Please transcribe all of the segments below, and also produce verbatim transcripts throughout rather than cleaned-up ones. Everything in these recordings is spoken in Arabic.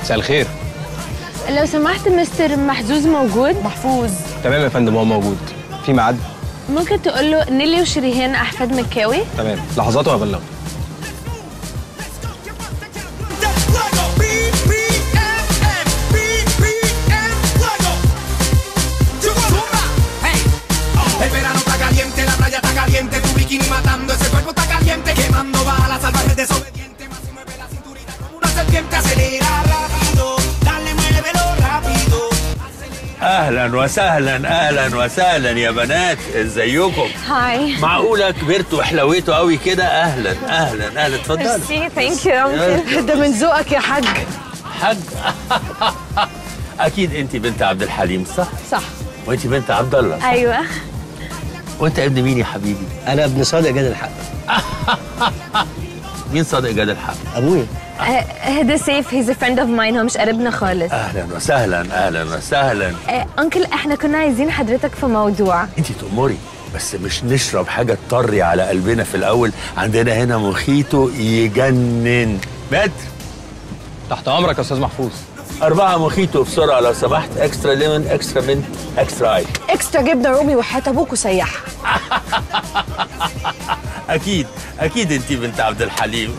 مساء الخير. لو سمحت مستر محظوظ موجود؟ محفوظ. تمام يا فندم، هو موجود. في ميعاد؟ ممكن تقول له نيلي وشريهان احفاد مكاوي؟ تمام، لحظات وهبلغه. اهلا وسهلا اهلا وسهلا يا بنات، ازيكم؟ هاي. معقوله كبرتوا وحلويتوا قوي كده؟ اهلا اهلا اهلا، اتفضلي. ميرسي، ثانك يو. ده من ذوقك يا حاج. حاج. اكيد انت بنت عبد الحليم، صح؟ صح. وانت بنت عبد الله، صح؟ ايوه. وانت ابن مين يا حبيبي؟ انا ابن صادق جاد الحق. مين صادق جاد الحق؟ ابويا. هذا سيف، هيز فريند اوف ماين، هو مش قريبنا خالص. اهلا وسهلا اهلا وسهلا. انكل احنا كنا عايزين حضرتك في موضوع. انت تأمري، بس مش نشرب حاجه تطري على قلبنا في الاول. عندنا هنا موخيتو يجنن. متر تحت امرك يا استاذ محفوظ. أربعة موخيتو بسرعة لو سمحت، اكسترا ليمون، اكسترا منت، اكسترا اي. اكسترا جبنه رومي وحياة ابوك وسيحها. أكيد أكيد أنت بنت عبد الحليم.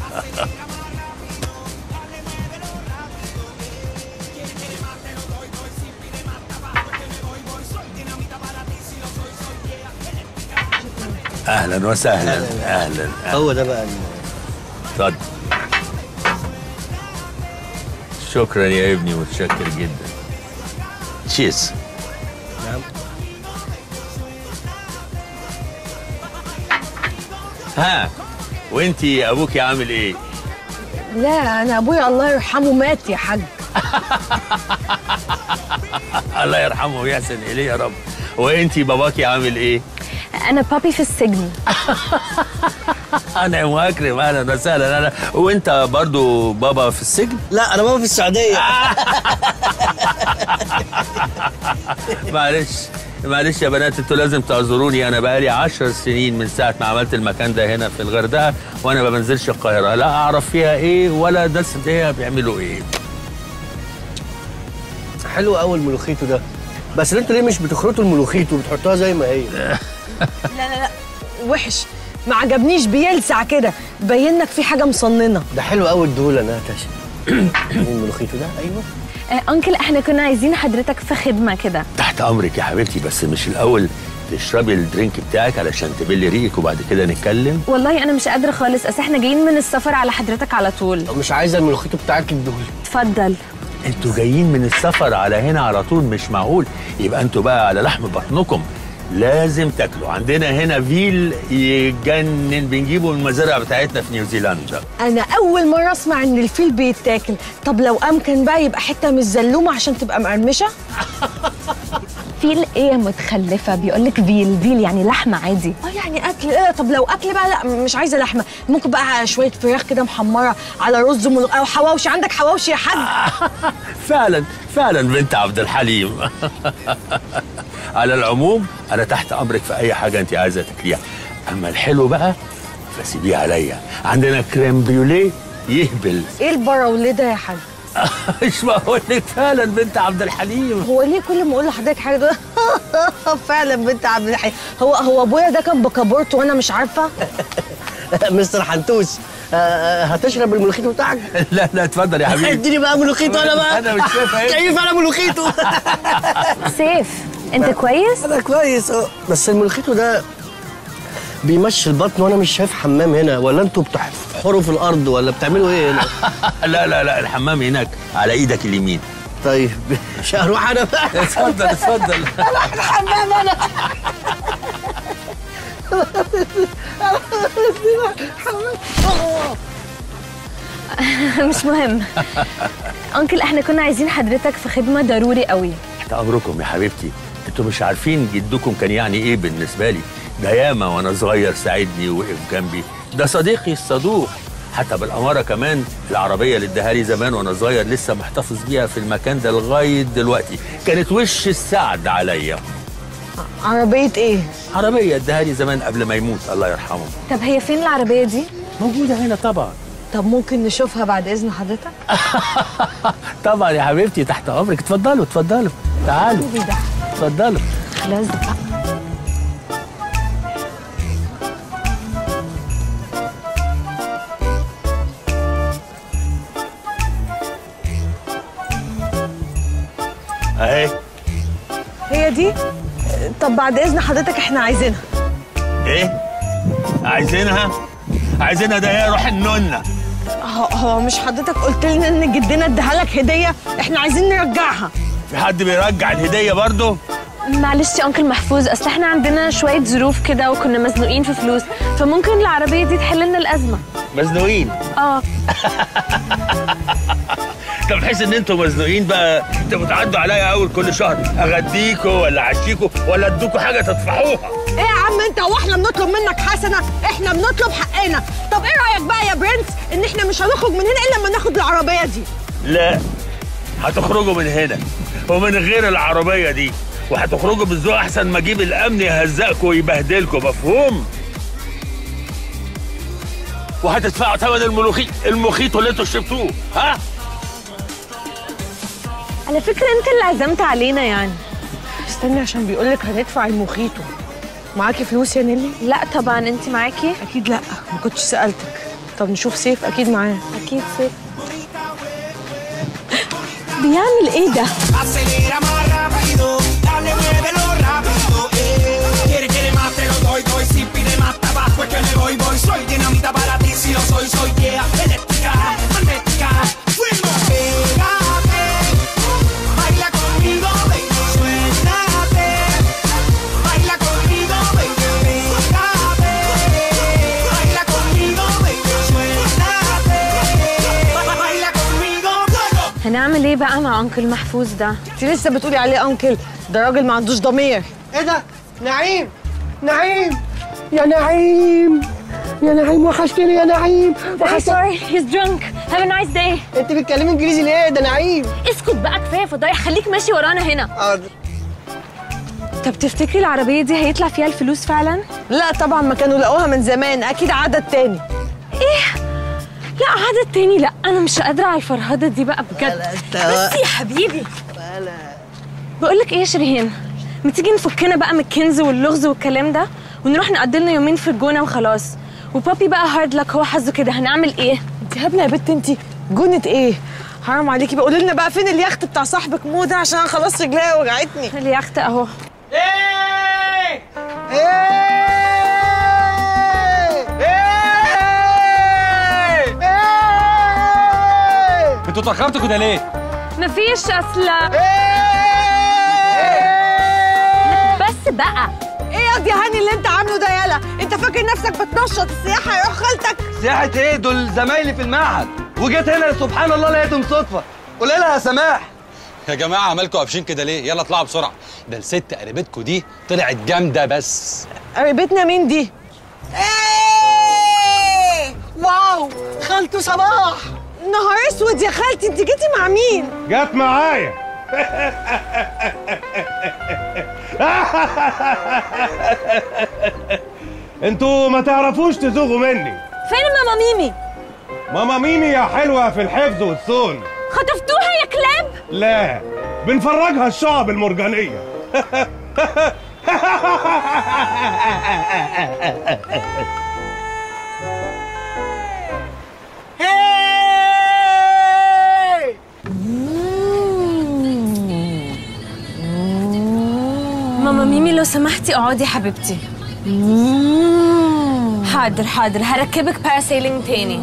أهلا وسهلا. أهلا, أهلا. هو ده بقى. اتفضل. شكرا يا ابني، متشكر جدا. تشيز. نعم. ها، وانتي ابوكي عامل ايه؟ لا انا ابويا الله يرحمه مات يا حاج. الله يرحمه ويحسن اليه يا رب. وانتي باباكي عامل ايه؟ انا بابي في السجن. انا مكرم، اهلا وسهلا. انا وانت برضو بابا في السجن؟ لا انا بابا في السعوديه. معلش معلش يا بنات، انتوا لازم تعذروني. انا بقالي عشر سنين من ساعه ما عملت المكان ده هنا في الغردقه وانا ما بنزلش القاهره، لا اعرف فيها ايه ولا الناس فيها بيعملوا ايه. حلو قوي الملوخيتو ده، بس انتوا ليه مش بتخرطوا الملوخيتو وبتحطوها زي ما هي؟ لا لا لا وحش، ما عجبنيش، بيلسع كده، باين لك في حاجه مصننه. ده حلو قوي الدهوله ناتاشا. الملوخيتو ده ايوه. انكل احنا كنا عايزين حضرتك في خدمه كده. تحت امرك يا حبيبتي، بس مش الاول تشربي الدرينك بتاعك علشان تبلي ريقك وبعد كده نتكلم؟ والله انا مش قادره خالص، اصل احنا جايين من السفر على حضرتك على طول. مش عايزه الملوخيتو بتاعك الدهولي. اتفضل. انتوا جايين من السفر على هنا على طول؟ مش معقول. يبقى انتوا بقى على لحم بطنكم، لازم تاكلوا. عندنا هنا فيل يجنن، بنجيبه من المزارع بتاعتنا في نيوزيلندا. انا اول مره اسمع ان الفيل بيتاكل. طب لو امكن بقى يبقى حته من الزلومه عشان تبقى مقرمشه. فيل ايه يا متخلفه؟ بيقولك فيل، فيل يعني لحمه عادي. اه يعني اكل. ايه طب لو اكل بقى، لا مش عايزه لحمه، ممكن بقى شويه فراخ كده محمره على رز ملوخ او حواوشي. عندك حواوشي يا حاج؟ فعلا فعلا بنت عبد الحليم. على العموم انا تحت امرك في اي حاجه انت عايزه تاكليها، اما الحلو بقى فسيبيه عليا. عندنا كريم بريوليه يهبل. ايه البراوليه ده يا حاج؟ مش بقول لك فعلا بنت عبد الحليم. هو ليه كل ما اقول لحضرتك حاجه ده فعلا بنت عبد الحليم؟ هو هو ابويا ده كان بكابورت وانا مش عارفه. مستر حنتوس، هتشرب الملوخيتو بتاعك؟ لا لا اتفضل يا حبيبي. اديني بقى ملوخيتو انا بقى. انا مش شايف ايه. كيف انا ملوخيتو. سيف انت كويس؟ انا كويس اه، بس الملوخيتو ده بيمشي البطن وانا مش شايف حمام هنا، ولا انتوا بتحفروا في الارض ولا بتعملوا ايه هنا؟ لا لا لا، الحمام هناك على ايدك اليمين. طيب مش هروح انا بقى. اتفضل اتفضل. انا الحمام انا. مش مهم. انكل احنا كنا عايزين حضرتك في خدمه ضروري قوي. تحت امركم يا حبيبتي. انتوا مش عارفين جدكم كان يعني ايه بالنسبه لي. ده ياما وانا صغير ساعدني ووقف جنبي، ده صديقي الصدوق. حتى بالاماره كمان العربيه اللي اداها لي زمان وانا صغير لسه محتفظ بيها في المكان ده لغايه دلوقتي، كانت وش السعد عليا. عربيه ايه؟ عربيه اداها لي زمان قبل ما يموت الله يرحمه. طب هي فين العربيه دي؟ موجوده هنا طبعا. طب ممكن نشوفها بعد اذن حضرتك؟ طبعا يا حبيبتي، تحت امرك. اتفضلوا اتفضلوا، تعالوا اتفضلوا. خلاص بقى. اهي. هي دي؟ طب بعد اذن حضرتك احنا عايزينها. ايه؟ عايزينها؟ عايزينها ده هي روح النونه. هو, هو مش حضرتك قلت لنا ان جدنا اداها لك هديه؟ احنا عايزين نرجعها. في حد بيرجع الهديه برضه؟ معلش يا انكل محفوظ، اصل احنا عندنا شويه ظروف كده وكنا مزنوقين في فلوس، فممكن العربيه دي تحل لنا الازمه. مزنوقين؟ اه. طب بحيث ان انتوا مزنوقين بقى انتوا بتعدوا عليا اول كل شهر اغديكوا ولا اعشيكوا ولا ادوكوا حاجه تدفعوها. ايه يا عم انت، هو احنا بنطلب منك حسنه؟ احنا بنطلب حقنا. طب ايه رايك بقى يا برنس ان احنا مش هنخرج من هنا الا لما ناخد العربيه دي؟ لا، هتخرجوا من هنا ومن غير العربيه دي، وهتخرجوا بالذوق احسن ما اجيب الامن يهزقكوا ويبهدلكوا. مفهوم؟ وهتدفعوا ثمن الملوخي المخيط اللي انتوا شربتوه. ها؟ على فكره انت اللي عزمت علينا يعني. استني عشان بيقولك هندفع المخيطو. معاكي فلوس يا نيلي؟ لا طبعا. انت معاكي؟ اكيد لا، ما كنتش سالتك. طب نشوف سيف، اكيد معاه. اكيد سيف. بيعمل ايه ده؟ هنعمل ايه بقى مع انكل محفوظ ده؟ انت لسه بتقولي عليه انكل؟ ده راجل ما عندوش ضمير. ايه ده؟ نعيم نعيم يا نعيم يا نعيم، وحشتني يا نعيم. I'm sorry, he's drunk. Have a nice day. انت بتتكلمي انجليزي ليه؟ ده نعيم. اسكت بقى، كفايه فضايح، خليك ماشي ورانا هنا. حاضر. طب تفتكري العربيه دي هيطلع فيها الفلوس فعلا؟ لا طبعا، ما كانوا لقوها من زمان، اكيد عدد تاني. ايه؟ لا عدد تاني لا، انا مش قادره على الفرهده دي بقى بجد. بس يا حبيبي بقول لك ايه يا شيرين، ما تيجي نفكنا بقى من الكنز واللغز والكلام ده ونروح نقضي لنا يومين في الجونه وخلاص. وبابي بقى هارد لك، هو حظه كده. هنعمل ايه؟ انت هبله يا بت انت. جونه ايه؟ حرام عليكي بقى. قولي لنا بقى فين اليخت بتاع صاحبك مو ده، عشان انا خلاص رجليا وجعتني. اليخت اهو. ايه ايه انتوا اتاخرتوا كده ليه؟ مفيش اصلا. بس بقى ايه ياض يا هاني اللي انت عامله ده؟ يالا انت فاكر نفسك بتنشط السياحه يا روح خالتك؟ سياحة ايه؟ دول زمايلي في المعهد وجيت هنا سبحان الله لقيتهم صدفة. قولي لها يا سماح. يا جماعة مالكوا قافشين كده ليه؟ يلا اطلعوا بسرعة، ده الست قريبتكوا دي طلعت جامدة. بس قريبتنا مين دي؟ ايه واو، خالته صباح. نهار اسود يا خالتي، انت جيتي مع مين؟ جت معايا. انتوا ما تعرفوش تزوغوا مني. فين ماما ميمي؟ ماما ميمي يا حلوة في الحفظ والصون. خطفتوها يا كلاب؟ لا، بنفرجها الشعب المرجانية. ماما ميمي لو سمحتي اقعدي يا حبيبتي. حاضر حاضر، هركبك باراسيلينج تاني.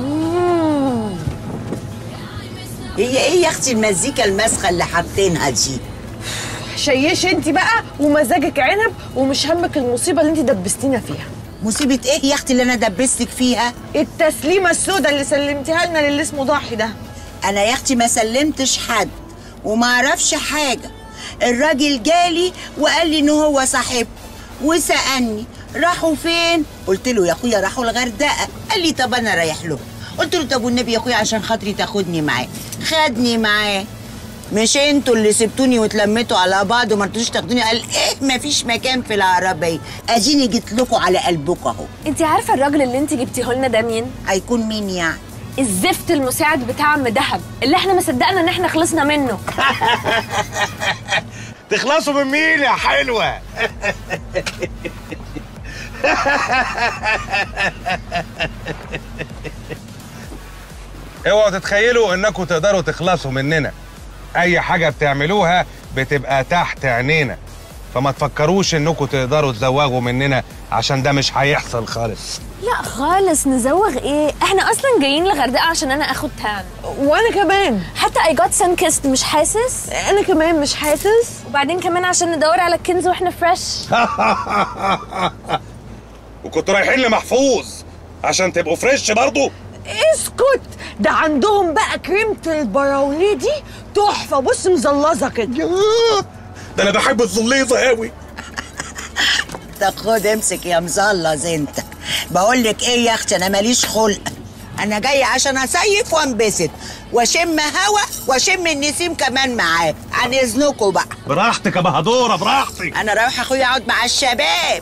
هي ايه يا اختي المزيكا المسخه اللي حاطينها دي؟ شيش انت بقى ومزاجك عنب ومش همك المصيبه اللي انت دبستينا فيها. مصيبه ايه يا اختي اللي انا دبستك فيها؟ التسليمه السوداء اللي سلمتيها لنا للي اسمه ضاحي ده. انا يا اختي ما سلمتش حد وما اعرفش حاجه. الراجل جالي وقال لي ان هو صاحبكم وسالني راحوا فين؟ قلت له يا اخويا راحوا الغردقه. قال لي طب انا رايح له. قلت له طب والنبي يا اخويا عشان خاطري تاخدني معاه. خدني معاه. مش انتوا اللي سبتوني وتلمتوا على بعض وما رضيتوش تاخدوني؟ قال ايه مفيش مكان في العربيه. اديني جيت لكم على قلبكم اهو. انت عارفه الراجل اللي انت جبتيه لنا ده مين؟ هيكون مين يعني؟ الزفت المساعد بتاع عم دهب اللي احنا ما صدقنا ان احنا خلصنا منه. تخلصوا من مين يا حلوه؟ اوعوا تتخيلوا انكم تقدروا تخلصوا مننا. اي حاجه بتعملوها بتبقى تحت عينينا، فما تفكروش انكم تقدروا تزوغوا مننا عشان ده مش هيحصل خالص. لا خالص، نزوغ ايه؟ احنا اصلا جايين الغردقه عشان انا اخد تان. وانا كمان حتى اي جوت سان كيست مش حاسس؟ انا كمان مش حاسس. وبعدين كمان عشان ندور على الكنز واحنا فريش. وكنتوا رايحين لمحفوظ عشان تبقوا فريش برضو؟ اسكت، ده عندهم بقى كريمه البراوليه دي تحفه، بص مزلظه كده. ده انا بحب الزليظه قوي. طب خد امسك يا مزلظ انت. بقول لك ايه يا اختي، انا ماليش خلق. انا جايه عشان اصيف وانبسط واشم هوا واشم النسيم كمان معاه. عن اذنكم بقى. براحتك يا بهدوره، براحتك. انا رايحه اخويا اقعد مع الشباب.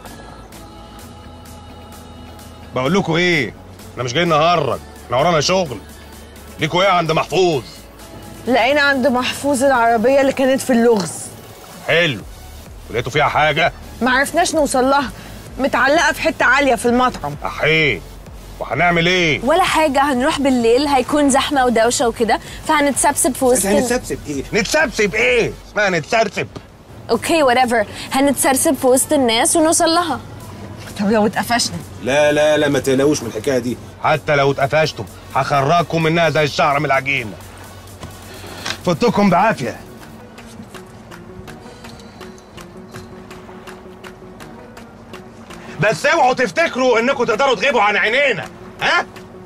بقول لكم ايه، احنا مش جايين نهرج، احنا ورانا شغل. ليكوا ايه عند محفوظ؟ لقينا عند محفوظ العربيه اللي كانت في اللغز. حلو. ولقيتوا فيها حاجه؟ ما عرفناش نوصل لها، متعلقه في حته عاليه في المطعم. احيه. وهنعمل ايه؟ ولا حاجه، هنروح بالليل هيكون زحمه ودوشه وكده، فهنتسبسب في وسط. هنتسبسب ايه؟ نتسبسب ايه؟ اسمها نتسرسب. اوكي وات ايفر، هنتسرسب في وسط الناس ونوصل لها. طب لو اتقفشنا؟ لا لا لا، ما تقلقوش من الحكايه دي. حتى لو اتقفشتم هخرجكم منها زي الشعر من العجين. فوتكم بعافيه. بس اوعوا تفتكروا انكم تقدروا تغيبوا عن عينينا، ها؟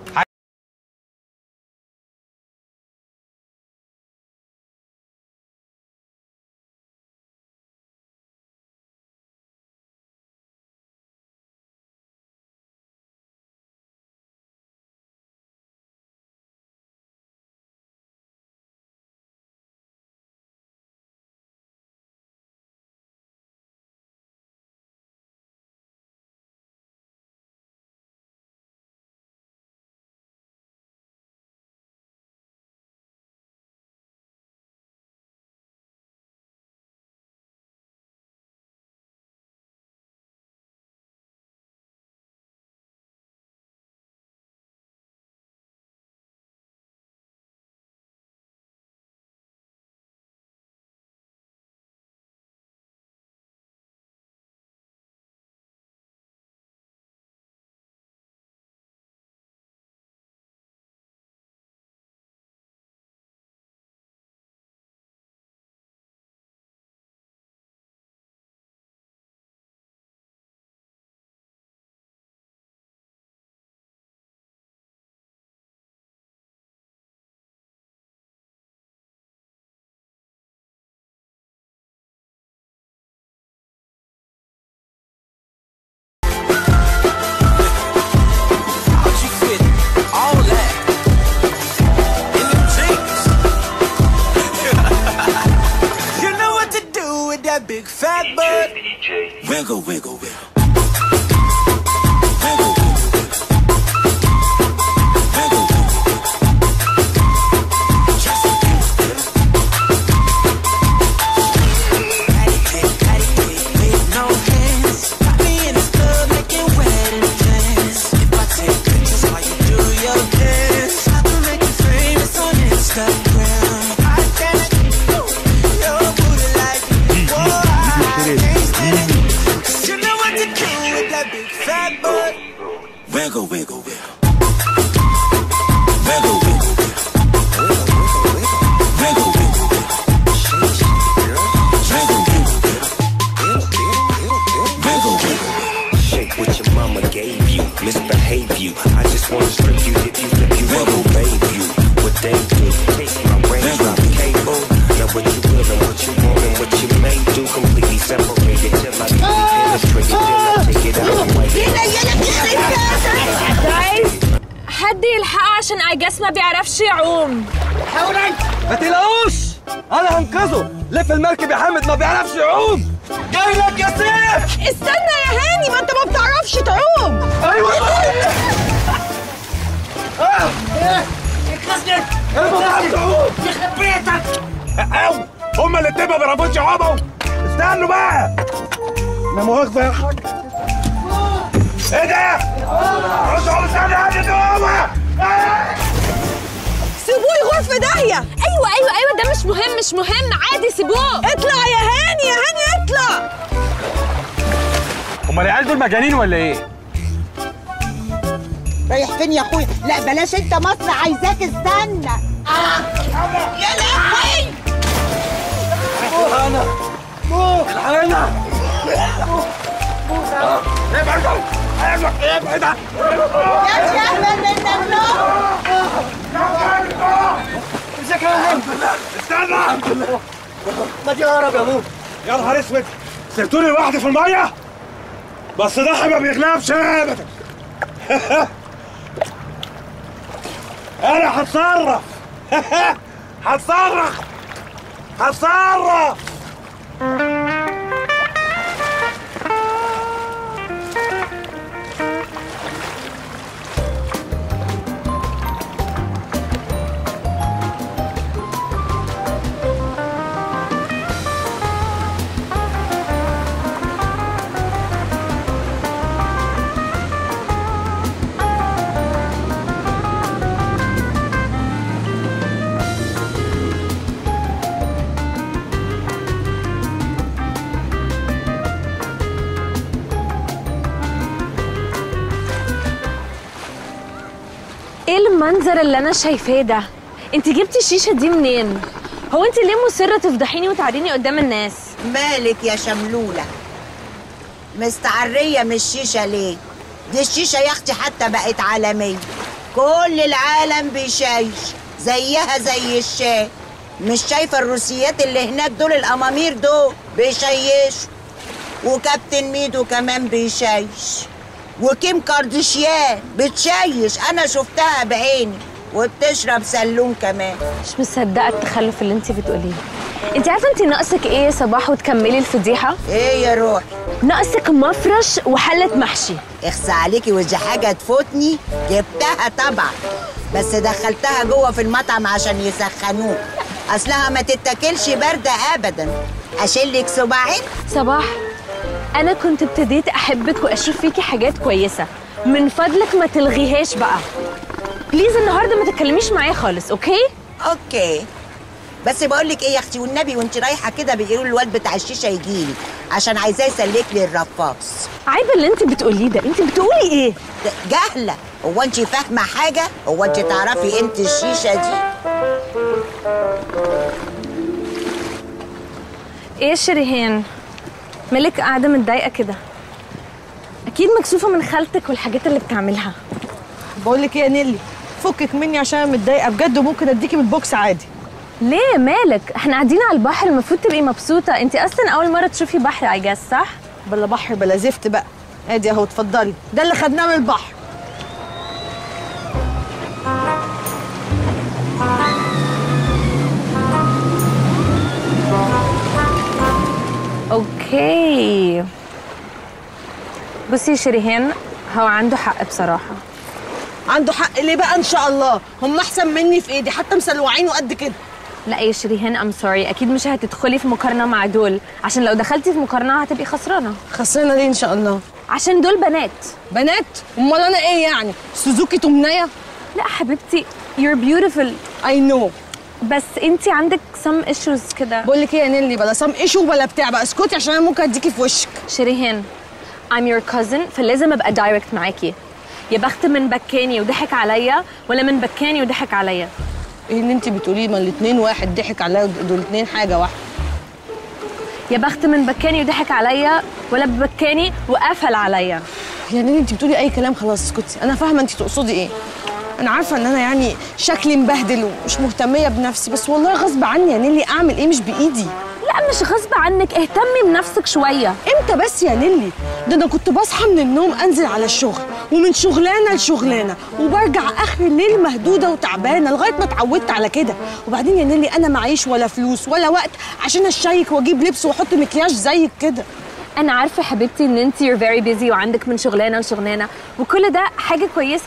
Big fat butt. Wiggle, wiggle, wiggle. Wiggle, wiggle, wiggle. Wiggle, wiggle, wiggle. Wiggle, wiggle, wiggle. Wiggle, wiggle, wiggle. Shake what your mama gave you, misbehave you. I just wanna strip you, if you flip you, wiggle, babe you. What they do, take my range, drop cable. Now what you will and what you want and what you may do, completely separated till I penetrate, till I take it out the way. حد يلحقه عشان ايجاس ما بيعرفش يعوم. حاولي ما تقلقوش، انا هنقذه. لف المركب يا حامد، ما بيعرفش يعوم. جاي لك يا سيف. استنى يا هاني، ما انت ما بتعرفش تعوم. ايوه صحيح. ايه؟ اتخزنت اتخزنت يخرب بيتك. او هما الاتنين ما بيربوش يقعدوا. استنوا بقى. لا مؤاخذة يا حاج. ايه ده؟ رجعوا استنى هادي جوه. سيبوه يغور في داهيه. ايوه ايوه ايوه، ده مش مهم مش مهم، عادي سيبوه. اطلع يا هاني يا هاني اطلع. هما العيال دول مجانين ولا ايه؟ رايح فين يا اخويا؟ لا بلاش انت، مصر عايزاك، استنى. آه. يا لهوي. انا الحقنا. ابعد ابعد ابعد. يا شهبل من النار. امسك يا هاني. استنى. ما تهرب يا ابوي. يا نهار اسود، سبتوني لوحدي في الميه؟ بس ضحي ما بيغلبش ابدا. انا هتصرف. هتصرف هتصرف. ايه المنظر اللي انا شايفاه ده؟ انت جبتي الشيشه دي منين؟ هو انت ليه مصره تفضحيني وتعريني قدام الناس؟ مالك يا شملولة؟ مستعرية من الشيشة ليه؟ دي الشيشة يا اختي حتى بقت عالمية، كل العالم بيشيش زيها زي الشاي. مش شايفة الروسيات اللي هناك دول الأمامير دول بيشيشوا، وكابتن ميدو كمان بيشيش، وكيم كارديشيان بتشيش، أنا شفتها بعيني، وبتشرب سلوم كمان. مش مصدقه التخلف اللي انت بتقوليه. انت عارفه انت ناقصك ايه يا صباح وتكملي الفضيحه؟ ايه يا روح؟ ناقصك مفرش وحله محشي. اخسى عليكي، ودي حاجه تفوتني. جبتها طبعا، بس دخلتها جوه في المطعم عشان يسخنوه، اصلها ما تتاكلش بارده ابدا. اشيلك صباعين؟ صباح، انا كنت ابتديت احبك واشوف فيكي حاجات كويسه، من فضلك ما تلغيهاش بقى بليز. النهارده ما تتكلميش معايا خالص. اوكي اوكي، بس بقول لك ايه يا اختي والنبي، وانت رايحه كده بيقولوا الواد بتاع الشيشه يجيلي عشان عايزاه يسلك لي الرفاص. عيب اللي انت بتقوليه ده. انت بتقولي ايه؟ جهله. هو انت فاهمه حاجه؟ هو انت تعرفي انت الشيشه دي؟ ايه شريهان، مالك قاعده متضايقه كده؟ اكيد مكسوفه من خالتك والحاجات اللي بتعملها. بقول لك ايه يا نيلي، فكك مني عشان انا متضايقه بجد، وممكن اديكي بالبوكس عادي. ليه مالك؟ احنا قاعدين على البحر، المفروض تبقي مبسوطه. انت اصلا اول مره تشوفي بحر اي جاس، صح؟ بلا بحر بلا زفت بقى. ادي اهو اتفضلي، ده اللي خدناه من البحر. اوكي بصي يا شريهان، هو عنده حق بصراحه. عنده حق ليه بقى؟ ان شاء الله هم احسن مني في ايدي، حتى مسلوعين وقد كده. لا يا شريهان، ام سوري، اكيد مش هتدخلي في مقارنه مع دول، عشان لو دخلتي في مقارنه هتبقي خسرانه. خسرانه ليه ان شاء الله؟ عشان دول بنات. بنات؟ امال انا ايه يعني؟ سوزوكي تمنيه؟ لا حبيبتي، you're beautiful. I know. بس انتي عندك some issues كده. بقول لك ايه يا نيلي، بلا سام ايشو بلا بتاع بقى، اسكتي عشان انا ممكن اديكي في وشك. شريهان، I'm your cousin، فلازم ابقى دايركت معاكي. يا بخت من بكاني وضحك عليا، ولا من بكاني وضحك عليا. ايه اللي انت بتقوليه؟ ما الاثنين واحد، ضحك عليا دول الاثنين حاجه واحده. يا بخت من بكاني وضحك عليا، ولا بكاني وقفل عليا. يا نيلي انت بتقولي اي كلام، خلاص اسكتي. انا فاهمه انت تقصدي ايه. انا عارفه ان انا يعني شكلي مبهدل ومش مهتميه بنفسي، بس والله غصب عني يا نيلي، اعمل ايه؟ مش بايدي. لا مش غصب عنك، اهتمي بنفسك شويه. امتى بس يا نيلي؟ ده انا كنت بصحى من النوم انزل على الشغل، ومن شغلانه لشغلانه، وبرجع اخر الليل مهدوده وتعبانه لغايه ما اتعودت على كده. وبعدين يا نيلي انا معيش ولا فلوس ولا وقت عشان اشيك واجيب لبس واحط مكياج زيك كده. انا عارفه حبيبتي ان انت you're very busy وعندك من شغلانه لشغلانه، وكل ده حاجه كويسه،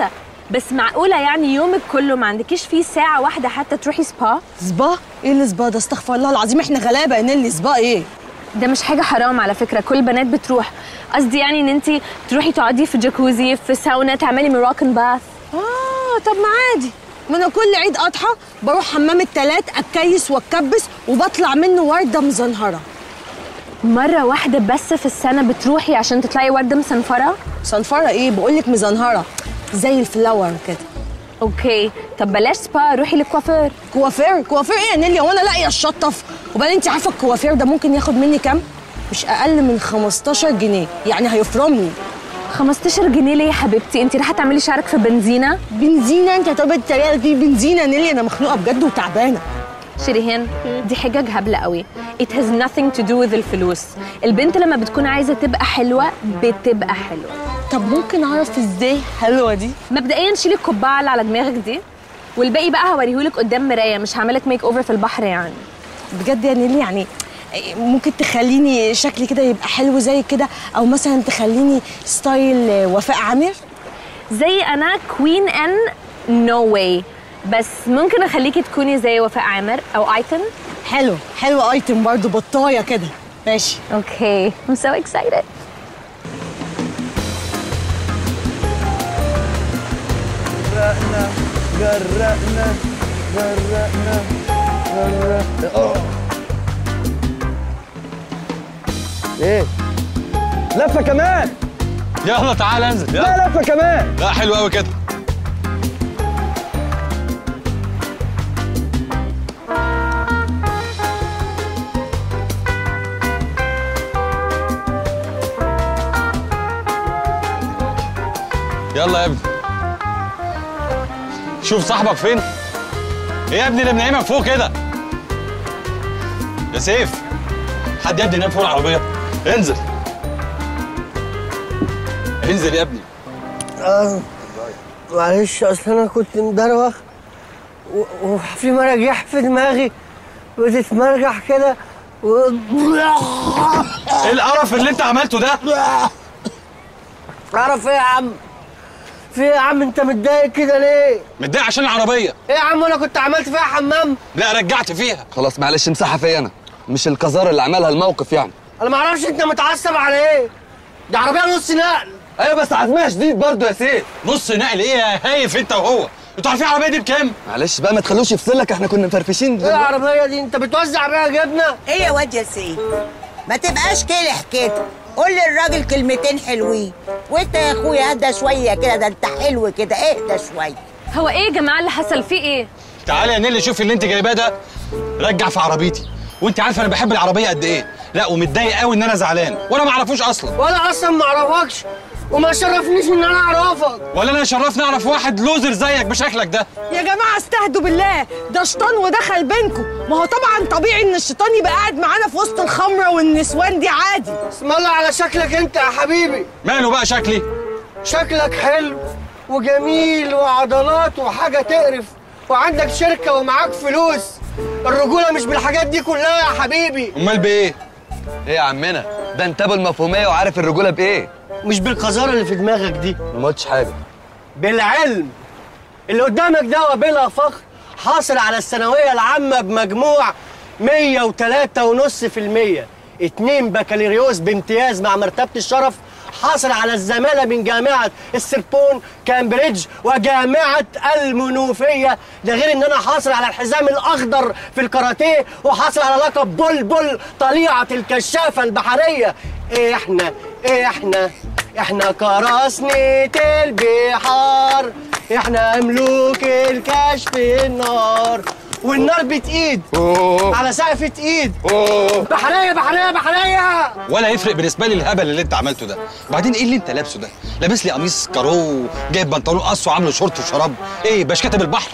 بس معقوله يعني يومك كله ما عندكيش فيه ساعه واحده حتى تروحي سبا؟ سبا؟ ايه السبا ده؟ استغفر الله العظيم، احنا غلابه. ان اللي سبا ايه؟ ده مش حاجه حرام على فكره، كل البنات بتروح. قصدي يعني ان انت تروحي تقعدي في جاكوزي، في ساونا، تعملي مراكن باث. اه طب ما عادي، ما انا كل عيد اضحى بروح حمام التلات اتكيس واتكبس وبطلع منه ورده مزنهره. مره واحده بس في السنه بتروحي عشان تطلعي ورده مسنفره؟ صنفره ايه؟ بقولك مزنهره زي الفلاور كده. اوكي طب بلاش سبا، روحي للكوافير. كوافير؟ كوافير ايه يا نيلي؟ هو انا لاقيه الشطف؟ وبعدين انت عارفه الكوافير ده ممكن ياخد مني كام؟ مش اقل من خمستاشر جنيه، يعني هيفرمني. خمستاشر جنيه ليه يا حبيبتي؟ انت رايحه تعملي شعرك في بنزينه؟ بنزينه؟ انت طب الطريقه دي بنزينه يا نيلي؟ انا مخنوقه بجد وتعبانه. شيريهان دي حجج هبله قوي. It has nothing to do with الفلوس. البنت لما بتكون عايزه تبقى حلوه بتبقى حلوه. طب ممكن اعرف ازاي حلوه دي؟ مبدئيا شيلي القبعه اللي على دماغك دي، والباقي بقى هوريهولك قدام مرايه، مش هعملك ميك اوفر في البحر يعني. بجد يا نيلي يعني ممكن تخليني شكلي كده يبقى حلو زي كده، او مثلا تخليني ستايل وفاء عامر زي انا كوين ان نو واي، بس ممكن اخليكي تكوني زي وفاء عامر او ايتن. حلو حلو ايتن برضو، بطايه كده. ماشي اوكي I'm so excited. جرقنا جرقنا جرقنا جرقنا. ايه؟ لفه كمان. يلا تعال انزل. لا لفه كمان. لا حلو قوي كده. يلا يا ابني. شوف صاحبك فين؟ ايه يا ابني اللي منعمك فوق كده؟ يا سيف، حد يا ابني ينام فوق العربية؟ انزل. انزل يا ابني. آه معلش، اصل انا كنت مدروخ وفي مراجيح في دماغي بتتمرجح كده و... ايه القرف اللي انت عملته ده؟ قرف ايه يا عم؟ في ايه يا عم؟ انت متضايق كده ليه؟ متضايق عشان العربية. ايه يا عم انا كنت عملت فيها حمام؟ لا رجعت فيها. خلاص معلش امسحها فيا انا، مش القذاره اللي عملها الموقف يعني. انا ما اعرفش انت متعصب على ايه؟ دي عربية نص نقل. ايوه بس عزمها شديد برضه يا سيف. نص نقل ايه يا هايف انت وهو؟ انتوا عارفين العربية دي بكام؟ معلش بقى ما تخلوش يفصلك، احنا كنا مفرفشين. ايه العربية دي؟ انت بتوزع بيها جبنة؟ ايه يا واد يا سيف؟ ما تبقاش كلح كده، قول للراجل كلمتين حلوين. وانت يا اخويا اهدى شويه كده، ده انت حلو كده، اهدى شويه. هو ايه يا جماعه اللي حصل؟ فيه ايه؟ تعالي يا نيلي شوفي اللي انت جايباه ده رجع في عربيتي، وانت عارفه انا بحب العربيه قد ايه. لا ومتضايق قوي ان انا زعلان وانا ما اعرفوش اصلا. ولا اصلا ما اعرفكش وما شرفنيش ان انا اعرفك. ولا انا شرفني اعرف واحد لوزر زيك بشكلك ده. يا جماعه استهدوا بالله، ده شيطان ودخل بينكم. ما هو طبعا طبيعي ان الشيطان يبقى قاعد معانا في وسط الخمره والنسوان دي، عادي. اسم الله على شكلك انت يا حبيبي. ماله بقى شكلي؟ شكلك حلو وجميل وعضلات وحاجه تقرف، وعندك شركه ومعاك فلوس. الرجوله مش بالحاجات دي كلها يا حبيبي. امال بايه؟ ايه يا عمنا؟ ده انت ابو المفهوميه وعارف الرجوله بايه؟ مش بالقذاره اللي في دماغك دي. ما قلتش حاجه. بالعلم اللي قدامك ده وبلا فخر حاصل على الثانويه العامه بمجموع مية وتلاتة ونص في المية، اتنين بكالوريوس بامتياز مع مرتبه الشرف، حاصل على الزماله من جامعه السربون كامبريدج وجامعه المنوفيه، ده غير ان انا حاصل على الحزام الاخضر في الكاراتيه، وحاصل على لقب بلبل طليعه الكشافه البحريه. احنا احنا احنا قراصنة البحار، احنا ملوك الكشف النار، والنار بتقيد على سقفة ايد. بحرية بحرية بحرية. ولا يفرق بالنسبه لي الهبل اللي انت عملته ده. وبعدين ايه اللي انت لابسه ده؟ لابس لي قميص كارو، جايب بنطلون قص وعامله شورت وشراب. ايه باش كاتب البحر؟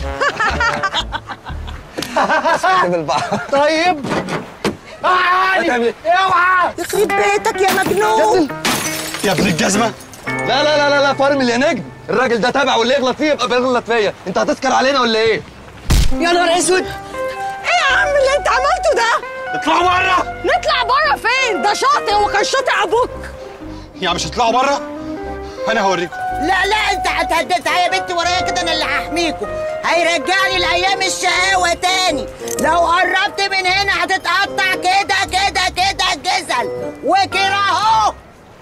كاتب البحر. طيب تعالي اوعى يخرب بيتك يا مجنون يا ابن الجزمه. لا لا لا لا لا فرمل يا نجم، الراجل ده تابع واللي يغلط فيه يبقى بيغلط فيا. انت هتسكر علينا ولا ايه؟ يا نهار اسود. ايه يا عم اللي انت عملته ده؟ اطلعوا بره. نطلع بره فين؟ ده شاطئ وكان شاطئ ابوك. يعني مش هتطلعوا بره؟ انا هوريكم. لا لا انت هتهددها يا بنت ورايا كده، انا اللي هحميكم. هيرجعني لايام الشقاوه تاني. لو قربت من هنا هتتقطع كده كده كده الجزل وكده اهو.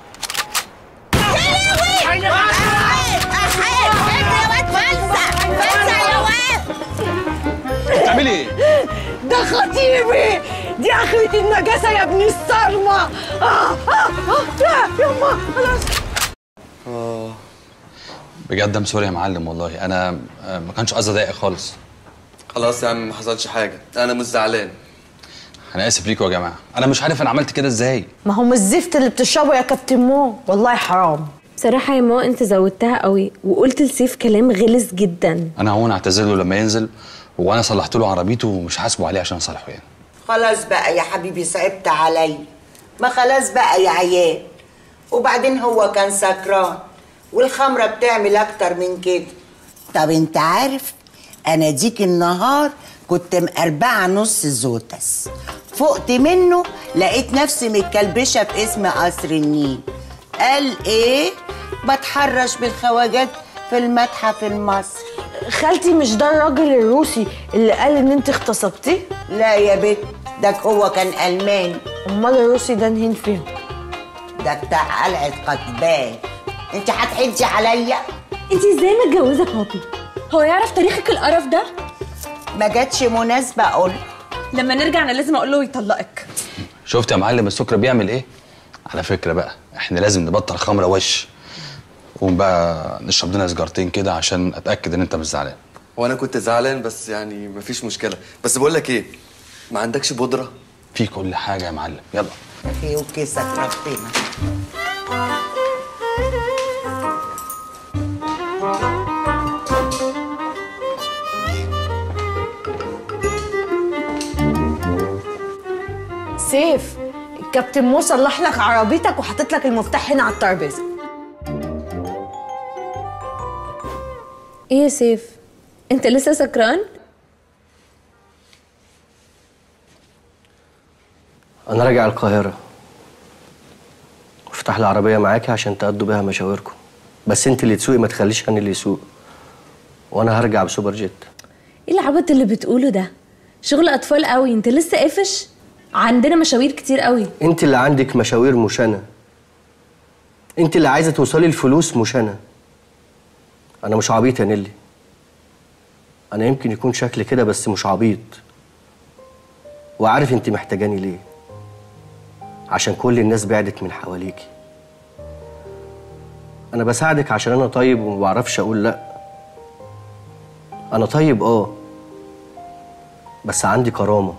يا لهوي! احيد اجري يا واد فلسه فلسه يا واد. بتعملي ايه؟ ده خطيبي، دي اخرة النجاسة يا ابن الصرمة. اه اه اه لا يما خلاص. اه بجد ام سوري يا معلم، والله انا ما كانش قصدي اضايقك خالص. خلاص يا عم ما حصلش حاجه، انا مش زعلان. انا اسف ليكوا يا جماعه، انا مش عارف انا عملت كده ازاي. ما هو من الزفت اللي بتشربه يا كابتن مو، والله حرام. بصراحه يا ماما انت زودتها قوي وقلت لسيف كلام غلس جدا. انا هون اعتذر له لما ينزل، وانا صلحت له عربيته ومش حاسبه عليه عشان اصالحه يعني. خلاص بقى يا حبيبي صعبت عليا. ما خلاص بقى يا عيال. وبعدين هو كان سكران والخمره بتعمل اكتر من كده. طب انت عارف انا ديك النهار كنت مقربعه نص زوتس، فقت منه لقيت نفسي متكلبشه في اسم قصر النيل. قال ايه؟ بتحرش بالخواجات في المتحف المصري. خالتي مش ده الراجل الروسي اللي قال ان انت اغتصبتيه؟ لا يا بت، ده هو كان الماني. امال الروسي ده نهين فيهم؟ ده بتاع قلعه قتبان. انت هتحجي عليا؟ انت ازاي متجوزه بابي؟ هو يعرف تاريخك القرف ده؟ ما جاتش مناسبه اقول. لما نرجع انا لازم اقول له يطلقك. شفت يا معلم السكر بيعمل ايه؟ على فكره بقى احنا لازم نبطل خمره وش. قوم بقى نشرب لنا سجارتين كده عشان اتاكد ان انت مش زعلان. وانا كنت زعلان بس يعني مفيش مشكله. بس بقول لك ايه، ما عندكش بودره؟ في كل حاجه يا معلم، يلا. اخي وكيسك ربنا. سيف، الكابتن مو صلح لك عربيتك وحاطط لك المفتاح هنا على الترابيزه. ايه يا سيف؟ انت لسه سكران؟ انا راجع القاهره، افتح العربيه معاكي عشان تقضوا بيها مشاوركم، بس انت اللي تسوقي ما تخليش انا اللي يسوق، وانا هرجع بسوبر جيت. ايه العبط اللي بتقوله ده؟ شغل اطفال قوي، انت لسه قافش؟ عندنا مشاوير كتير قوي. انت اللي عندك مشاوير مش انا. انت اللي عايزه توصلي الفلوس مش انا. انا مش عبيط يا نيلي. انا يمكن يكون شكلي كده بس مش عبيط. وعارف انت محتاجاني ليه. عشان كل الناس بعدت من حواليكي. انا بساعدك عشان انا طيب وما بعرفش اقول لا. انا طيب اه، بس عندي كرامه،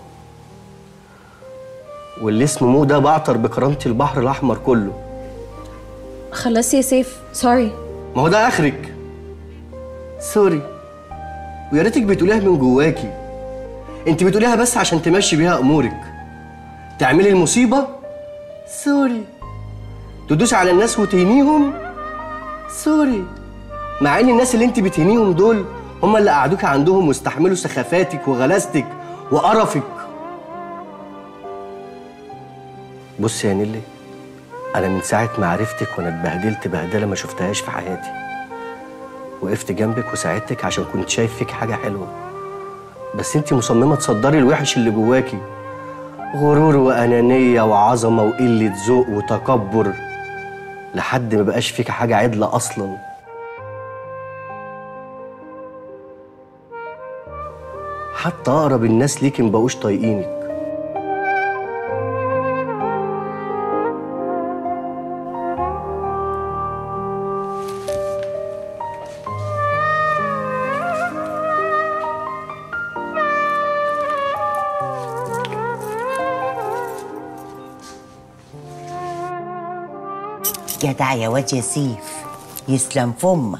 واللي اسمه مو ده بعطر بكرامتي البحر الاحمر كله. خلاص يا سيف، سوري. ما هو ده اخرك. سوري. ويا ريتك بتقوليها من جواكي. انت بتقوليها بس عشان تمشي بيها امورك. تعملي المصيبه سوري، تدوسي على الناس وتهينيهم سوري، مع ان الناس اللي انت بتهينيهم دول هم اللي قعدوكي عندهم واستحملوا سخافاتك وغلاستك وقرفك. بصي يا نيلي، انا من ساعه ما عرفتك وانا اتبهدلت بهدله ما شفتهاش في حياتي. وقفت جنبك وساعدتك عشان كنت شايف فيك حاجه حلوه، بس انت مصممه تصدري الوحش اللي جواكي. غرور وانانيه وعظمه وقله ذوق وتكبر لحد ما بقاش فيك حاجه عدله اصلا. حتى اقرب الناس ليكي مبقوش طايقينك. جدع يا واد يا سيف، يسلم فمك.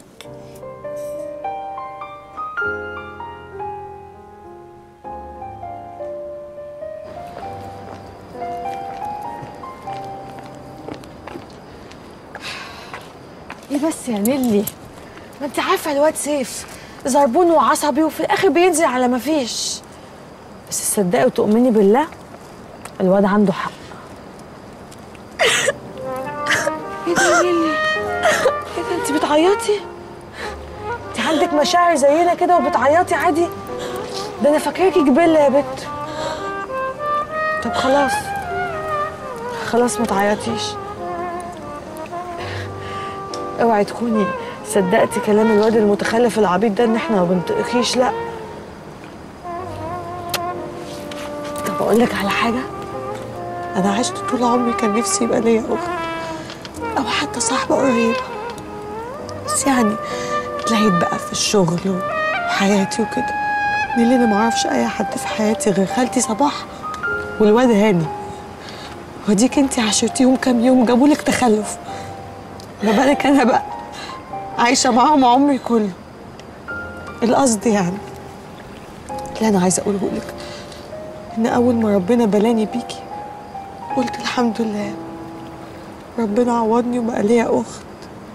ايه بس يا نيلي، ما انت عارفه الواد سيف زربون وعصبي وفي الاخر بينزل على ما فيش. بس تصدقي وتؤمني بالله الواد عنده حق. ايه ده يا نيلي؟ ايه ده انت بتعيطي؟ انت عندك مشاعر زينا كده وبتعيطي عادي؟ ده انا فاكراكي جبله يا بت. طب خلاص خلاص ما تعيطيش. اوعي تكوني صدقتي كلام الواد المتخلف العبيط ده ان احنا ما بنطقكيش. لا طب اقول لك على حاجه، انا عشت طول عمري كان نفسي يبقى ليا اخت او حتى صاحبه قريبه، بس يعني اتلهيت بقى في الشغل وحياتي وكده. نيلي انا ما اعرفش اي حد في حياتي غير خالتي صباح والواد هاني، وديك انتي عاشرتيهم كام يوم جابوا لك تخلف، ما بالك انا بقى عايشه معاهم عمري كله. القصد يعني اللي انا عايزه اقوله لك ان اول ما ربنا بلاني بيكي قلت الحمد لله، ربنا عوضني وبقى ليا اخت.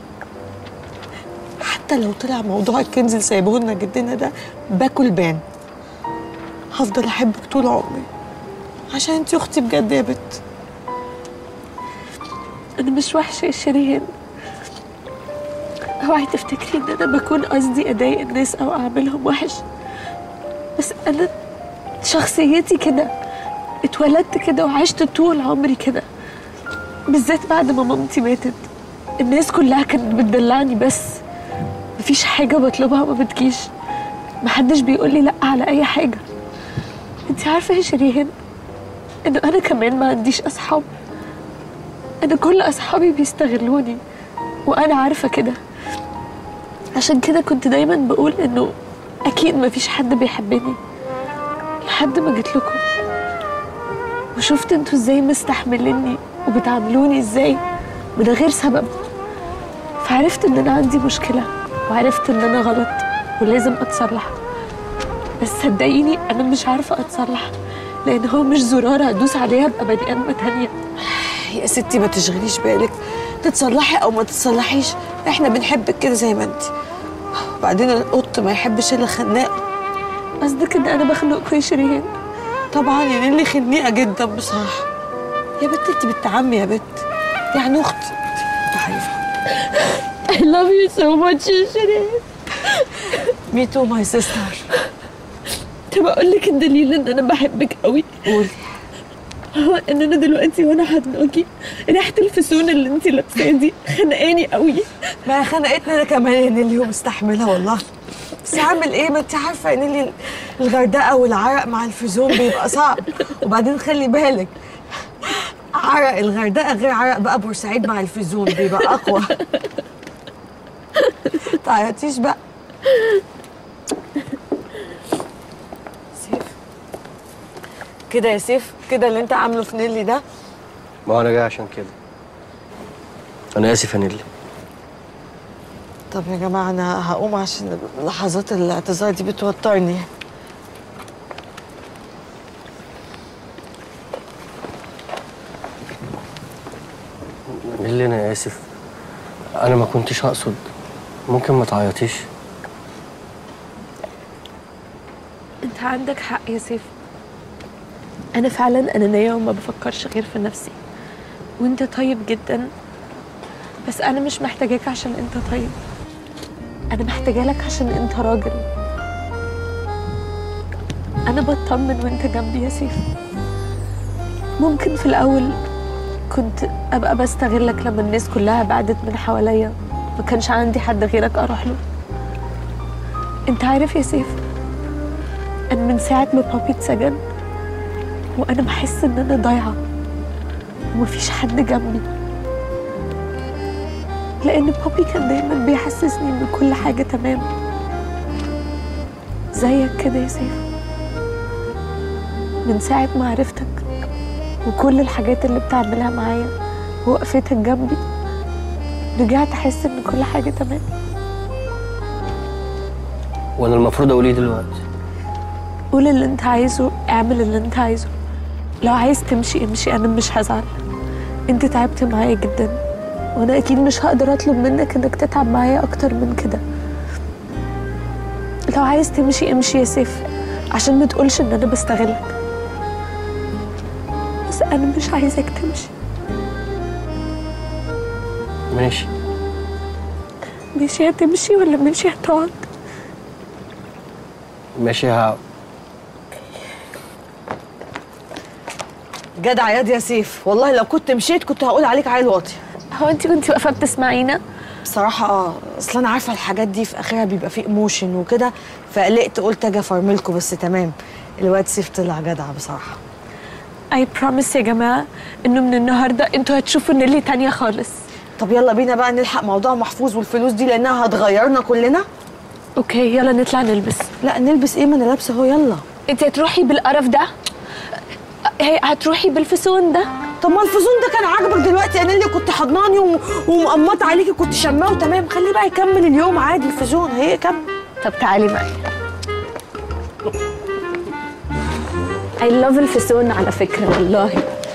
حتى لو طلع موضوع الكنز اللي سايبه لنا جدنا ده باكل بان، هفضل احبك طول عمري عشان انتي اختي بجد يا بت. انا مش وحشه يا شيرين، اوعي تفتكري ان انا بكون قصدي اضايق الناس او اعملهم وحش، بس انا شخصيتي كده، اتولدت كده وعشت طول عمري كده، بالذات بعد ما مامتي ماتت. الناس كلها كانت بتدلعني، بس مفيش حاجه بطلبها ما بتجيش، محدش بيقول لي لا على اي حاجه. انت عارفه يا شيرين ان انا كمان ما عنديش اصحاب، انا كل اصحابي بيستغلوني وانا عارفه كده. عشان كده كنت دايما بقول انه اكيد مفيش حد بيحبني، لحد ما جيت لكم وشفت انتوا ازاي مستحمليني وبتعاملوني ازاي من غير سبب، فعرفت ان انا عندي مشكله وعرفت ان انا غلط ولازم اتصلح. بس صدقيني انا مش عارفه اتصلح، لان هو مش زرار هدوس عليها ابقى بني ادمه تانيه. يا ستي ما تشغليش بالك، تتصلحي او ما تتصلحيش احنا بنحبك كده زي ما انت. وبعدين القط ما يحبش الا خناق. قصدك ان انا بخنقكوا يا شيرين؟ طبعا يا نيلي خنيقه جدا بصراحه. يا بت انت بنت عمي يا بت، يعني اختي. تعالي I love you so much يا شيرين. Me too my sister. طب اقول لك الدليل ان انا بحبك قوي؟ قولي. هو ان انا دلوقتي وانا هتنقي ريحه الفسون اللي انت لابساها دي خنقاني قوي. ما خنقتني انا كمان يا نيلي ومستحملها والله، بس هعمل ايه؟ ما انت عارفه يا نيلي الغردقه والعرق مع الفيزون بيبقى صعب. وبعدين خلي بالك عرق الغردقه غير عرق بقى بورسعيد مع الفيزون، بيبقى اقوى. تعيطيش بقى. سيف كده يا سيف، كده اللي انت عامله في نيلي ده. ما هو انا جاي عشان كده. انا اسف يا نيلي. طب يا جماعه انا هقوم عشان لحظات الاعتذار دي بتوترني. نيلي انا اسف، انا ما كنتش اقصد، ممكن ما تعيطيش. انت عندك حق يا سيف، انا فعلا انانيه وما بفكرش غير في نفسي، وانت طيب جدا، بس انا مش محتاجاك عشان انت طيب، انا محتاجالك عشان انت راجل. انا بطمن وانت جنبي يا سيف. ممكن في الاول كنت ابقى بستغلك لما الناس كلها بعدت من حواليا، ما كانش عندي حد غيرك اروح له. انت عارف يا سيف، انا من ساعه ما بابي اتسجن وانا بحس ان انا ضايعه ومفيش حد جنبي، لان بابي كان دايما بيحسسني ان كل حاجه تمام زيك كده يا سيف. من ساعه ما عرفتك وكل الحاجات اللي بتعملها معايا ووقفتك جنبي، رجعت احس ان كل حاجه تمام. وانا المفروض اقول ايه دلوقتي؟ قول اللي انت عايزه، اعمل اللي انت عايزه. لو عايز تمشي امشي، انا مش هزعل. انت تعبت معايا جدا وانا اكيد مش هقدر اطلب منك انك تتعب معايا اكتر من كده. لو عايز تمشي امشي يا سيف، عشان ما تقولش ان انا بستغلك، بس انا مش عايزك تمشي. ماشي، ماشي هتمشي ولا ماشي هتقعد؟ ماشي هقعد. جدع ياد يا سيف، والله لو كنت مشيت كنت هقول عليك عيل واطي. هو انت كنتي واقفه بتسمعينا؟ بصراحة اه، اصل انا عارفة الحاجات دي في اخرها بيبقى فيه ايموشن وكده، فقلقت قلت اجي افرملكوا، بس تمام. الواد سيف طلع جدع بصراحة. اي بروميس يا جماعه انه من النهارده انتوا هتشوفوا نيلي تانية خالص. طب يلا بينا بقى نلحق موضوع محفوظ والفلوس دي لانها هتغيرنا كلنا. اوكي يلا نطلع نلبس. لا نلبس ايه، ما انا لابسه اهو. يلا. انت هتروحي بالقرف ده؟ هي هتروحي بالفسون ده؟ طب ما الفسون ده كان عاجبك دلوقتي يا نيلي، كنت حضناني ومقمطه عليكي كنت شماه وتمام. خليه بقى يكمل اليوم عادي، الفسون هي كمل. طب تعالي معايا. I love الفسون على فكرة والله.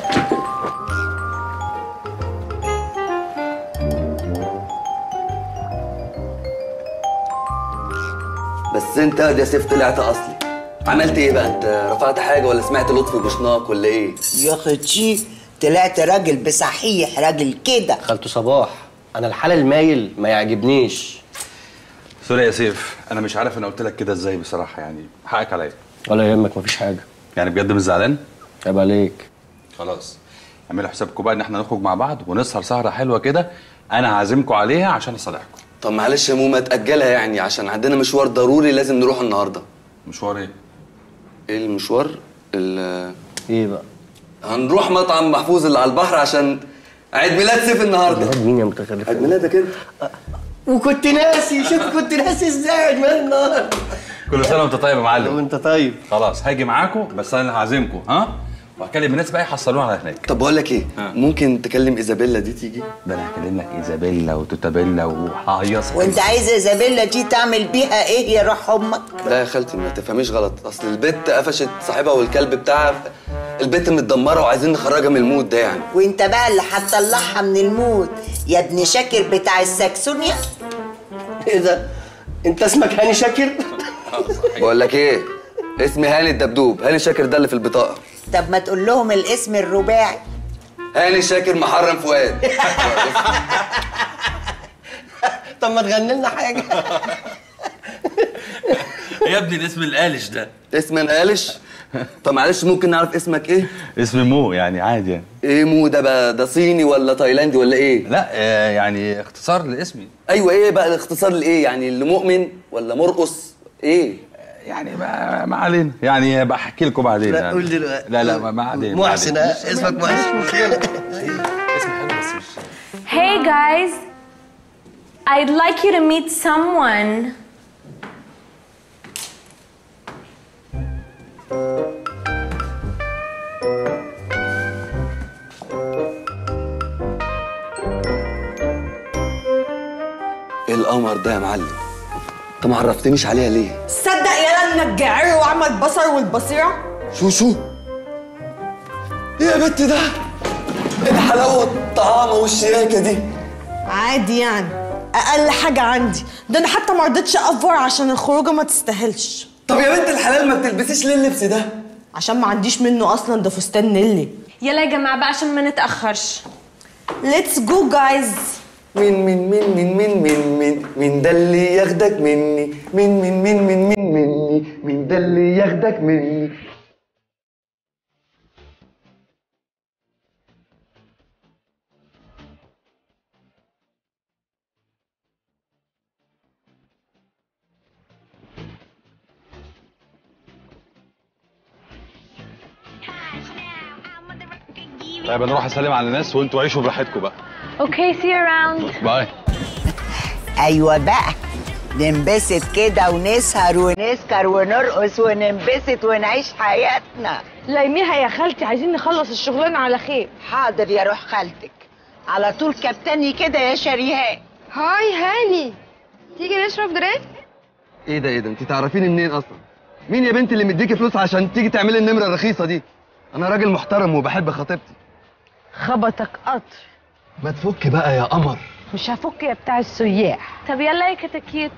بس انت يا سيف طلعت اصلي. عملت ايه بقى انت؟ رفعت حاجه ولا سمعت لطفي بشناق ولا ايه؟ يا اختي طلعت راجل بصحيح، راجل كده. خالته صباح، انا الحال المايل ما يعجبنيش. سوري يا سيف، انا مش عارف انا قلت لك كده ازاي بصراحه، يعني حقك عليا. ولا يهمك، مفيش حاجه. يعني بجد مش زعلان؟ عيب عليك. خلاص اعملوا حسابكم بقى ان احنا نخرج مع بعض ونسهر سهره حلوه كده، انا هعزمكم عليها عشان اصالحكم. طب معلش يا موما تاجلها يعني عشان عندنا مشوار ضروري لازم نروح النهارده. مشوار ايه؟ ايه المشوار؟ ال ايه بقى؟ هنروح مطعم محفوظ اللي على البحر عشان عيد ميلاد سيف النهارده. عيد مين يا متخلف؟ عيد ميلادك انت. وكنت ناسي، شوف كنت ناسي ازاي عيد ميلاد النهارده. كل سنه وانت طيب يا معلم. وانت طيب. خلاص هاجي معاكم، بس انا اللي هعزمكم، ها؟ وهكلم الناس بقى يحصلونا على هناك. طب بقول لك ايه؟ ها. ممكن تكلم ايزابيلا دي تيجي؟ ده انا هكلم لك ايزابيلا وتوتابيلا وههيصك. وانت عايز ايزابيلا دي تعمل بيها ايه يا روح امك؟ لا يا خالتي ما تفهميش غلط، اصل البت قفشت صاحبها والكلب بتاعها، البت متدمره وعايزين نخرجها من المود ده يعني. وانت بقى اللي هتطلعها من المود يا ابن شاكر بتاع الساكسونيا. ايه ده؟ انت اسمك هاني شاكر؟ بقول لك ايه؟ اسمي هاني الدبدوب، هاني شاكر ده اللي في البطاقه. طب ما تقول لهم الاسم الرباعي. هاني شاكر محرم فؤاد. طب ما تغني لنا حاجه. يا ابني الاسم القالش ده. اسم انا قالش؟ طب معلش ممكن نعرف اسمك ايه؟ اسمي مو، يعني عادي يعني. ايه مو ده بقى؟ ده صيني ولا تايلاندي ولا ايه؟ لا آه يعني اختصار لاسمي. ايوه ايه بقى الاختصار لايه؟ يعني لمؤمن ولا مرقص؟ ايه؟ يعني ما, ما علينا، يعني بحكي لكم بعدين. لا يعني. قول دلوقتي. لا لا ما علينا. محسن، اسمك محسن. اسم حلو بس مش. Hey guys, I'd like you to meet someone. ايه القمر ده يا معلم؟ انت ما عرفتنيش عليها ليه؟ صدق يا انك جعر وعمى البصر والبصيره. شو شو؟ ايه يا بنت ده؟ ايه الحلاوه الطعامه والشياكه دي؟ عادي يعني، اقل حاجه عندي. ده انا حتى ما رضيتش افور عشان الخروجه ما تستاهلش. طب يا بنت الحلال ما بتلبسيش ليه اللبس ده؟ عشان ما عنديش منه اصلا، ده فستان نيلي. يلا يا جماعة بقى عشان ما نتأخرش. Let's go guys. مين مين مين مين مين مين مين مين ده اللي ياخدك مني؟ مين مين مين مين مين مني؟ مين ده اللي ياخدك مني؟ طيب انا اروح اسلم على الناس وانتوا عيشوا براحتكم بقى. Okay, see you around. باي. ايوه بقى ننبسط كده ونسهر ونسكر ونرقص وننبسط ونعيش حياتنا. لايميها يا خالتي، عايزين نخلص الشغلانه على خير. حاضر يا روح خالتك، على طول كابتني كده يا شريهان. هاي هاني، تيجي نشرب درينك؟ ايه ده ايه ده؟ انت تعرفيني منين اصلا؟ مين يا بنت اللي مديكي فلوس عشان تيجي تعملي النمره الرخيصه دي؟ انا راجل محترم وبحب خطيبتي. خبطك قطر. ما تفك بقى يا قمر. مش هفك يا بتاع السياح. طب يلا يا كتاكيت.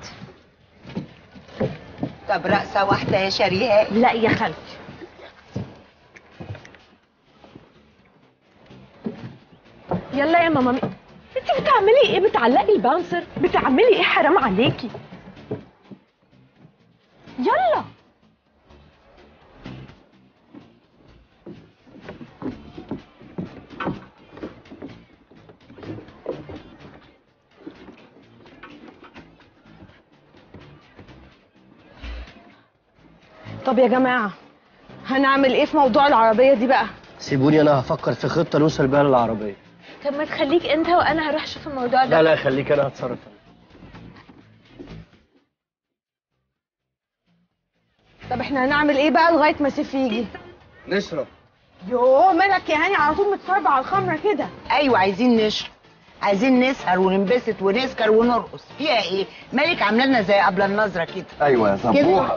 طب رقصه واحده يا شريهان. لا يا خالتي. يلا يا ماما. انت بتعملي ايه؟ بتعلقي الباونسر؟ بتعملي ايه؟ حرام عليكي. يلا طب يا جماعه هنعمل ايه في موضوع العربيه دي بقى؟ سيبوني انا هفكر في خطه نوصل بيها للعربيه. طب ما تخليك انت وانا هروح اشوف الموضوع ده. لا لا خليك انا هتصرف. طب احنا هنعمل ايه بقى لغايه ما سيف يجي؟ نشرب. يوه مالك يا هاني على طول متفرج على الخمره كده؟ ايوه عايزين نشرب، عايزين نسهر وننبسط ونسكر ونرقص. فيها ايه؟ مالك عامله لنا زي قبل النظره كده. ايوه يا صبوحه.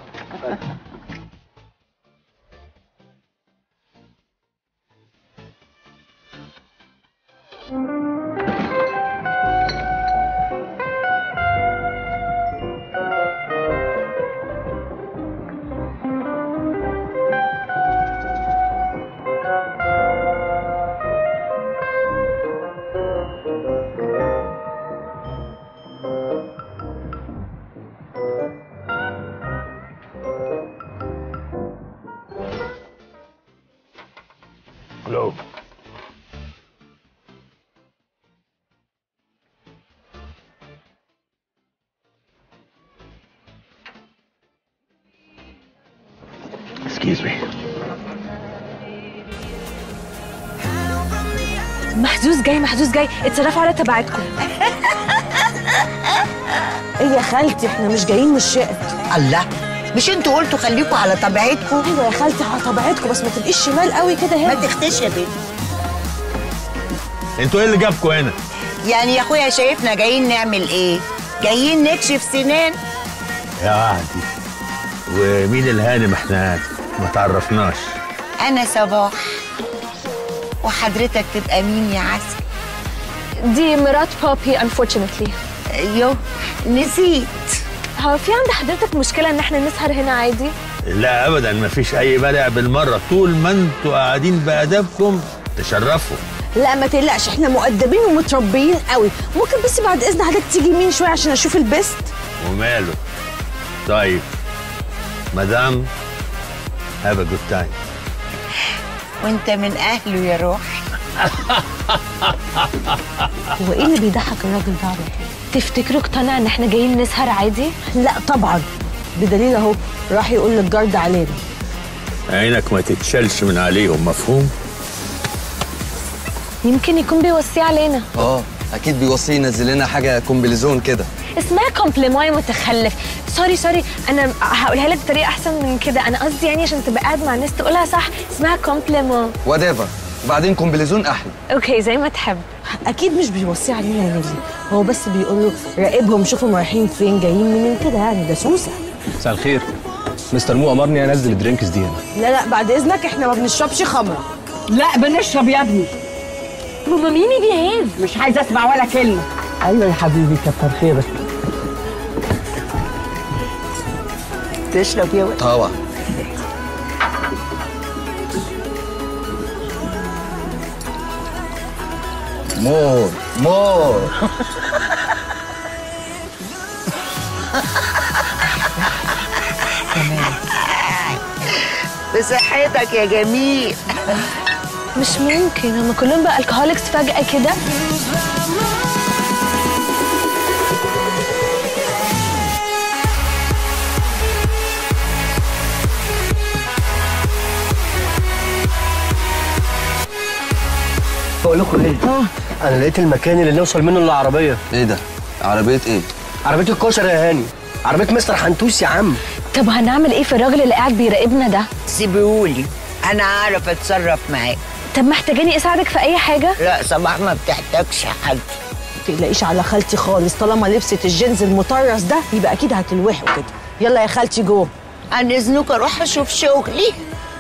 Hello. Excuse me. محجوز جاي محجوز جاي، اتصرفوا على تبعتكم. ايه يا خالتي احنا مش جايين من الشقه. الله، مش انتوا قلتوا خليكوا على طبيعتكم؟ ايوه يا خالتي على طبيعتكم، بس ما تبقيش شمال قوي كده هنا. ما تختش يا بنتي. انتوا ايه اللي جابكم هنا؟ يعني يا اخويا شايفنا جايين نعمل ايه؟ جايين نكشف سنان؟ يا وحدي، ومين الهانم؟ احنا ما تعرفناش. انا صباح. وحضرتك تبقى مين يا عسل؟ دي مرات بابي unfortunately. يو نسيت. هو في عند حضرتك مشكلة ان احنا نسهر هنا عادي؟ لا ابدا، ما فيش اي بلع بالمره، طول ما انتوا قاعدين بادبكم تشرفوا. لا ما تقلقش، احنا مؤدبين ومتربيين قوي. ممكن بس بعد اذن حضرتك تيجي يمين شويه عشان اشوف البست. وماله؟ طيب مدام هاف ا جود تايم. وانت من اهله يا روحي. هو ايه اللي بيضحك الراجل ده؟ تفتكروا اقتنع ان احنا جايين نسهر عادي؟ لا طبعا، بدليل اهو راح يقول للجارد علينا. عينك ما تتشالش من عليهم، مفهوم؟ يمكن يكون بيوصي علينا. اه اكيد بيوصي ينزل لنا حاجه كومبليزون كده. اسمها كومبليماي متخلف. سوري سوري، انا هقولها لك بطريقه احسن من كده. انا قصدي يعني عشان تبقى قاعد مع الناس تقولها صح، اسمها كومبليمون. وات ايفر، وبعدين كومبليزون احلى. اوكي زي ما تحب. اكيد مش بيوصي علينا يا نيلي، هو بس بيقول له راقبهم شوفهم رايحين فين جايين منين كده، يعني ده سوسه. مساء الخير، مستر مو امرني انزل الدرينكس دي هنا. لا لا بعد اذنك احنا ما بنشربش خمره. لا بنشرب يا ابني. ماما ميمي بيهز. مش عايزه اسمع ولا كلمه. ايوه يا حبيبي كتر خيرك. تشرب يا ولد؟ طبعا. مور مور. بصحتك يا جميل. مش ممكن، هم كلهم بقى الكهوليكس فجأة كده. بقول لكم ايه؟ اه انا لقيت المكان اللي نوصل منه للعربيه. ايه ده؟ عربيه ايه؟ عربيه الكشري يا هاني، عربيه مستر حنتوس يا عم. طب هنعمل ايه في الراجل اللي قاعد بيراقبنا ده؟ سيبيهولي انا اعرف اتصرف معاه. طب محتاجاني اساعدك في اي حاجه؟ لا صباح ما بتحتاجش حد. ما تقلقيش على خالتي خالص، طالما لبست الجينز المطرز ده يبقى اكيد هتلوحوا كده. يلا يا خالتي جوه. عن اذنك اروح اشوف شغلي.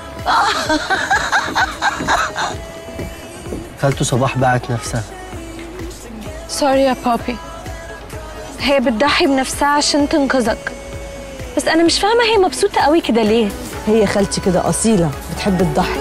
خالته صباح باعت نفسها. سوري يا بابي، هي بتضحي بنفسها عشان تنقذك، بس انا مش فاهمه هي مبسوطه قوي كده ليه. هي خالتي كده اصيله، بتحب تضحي.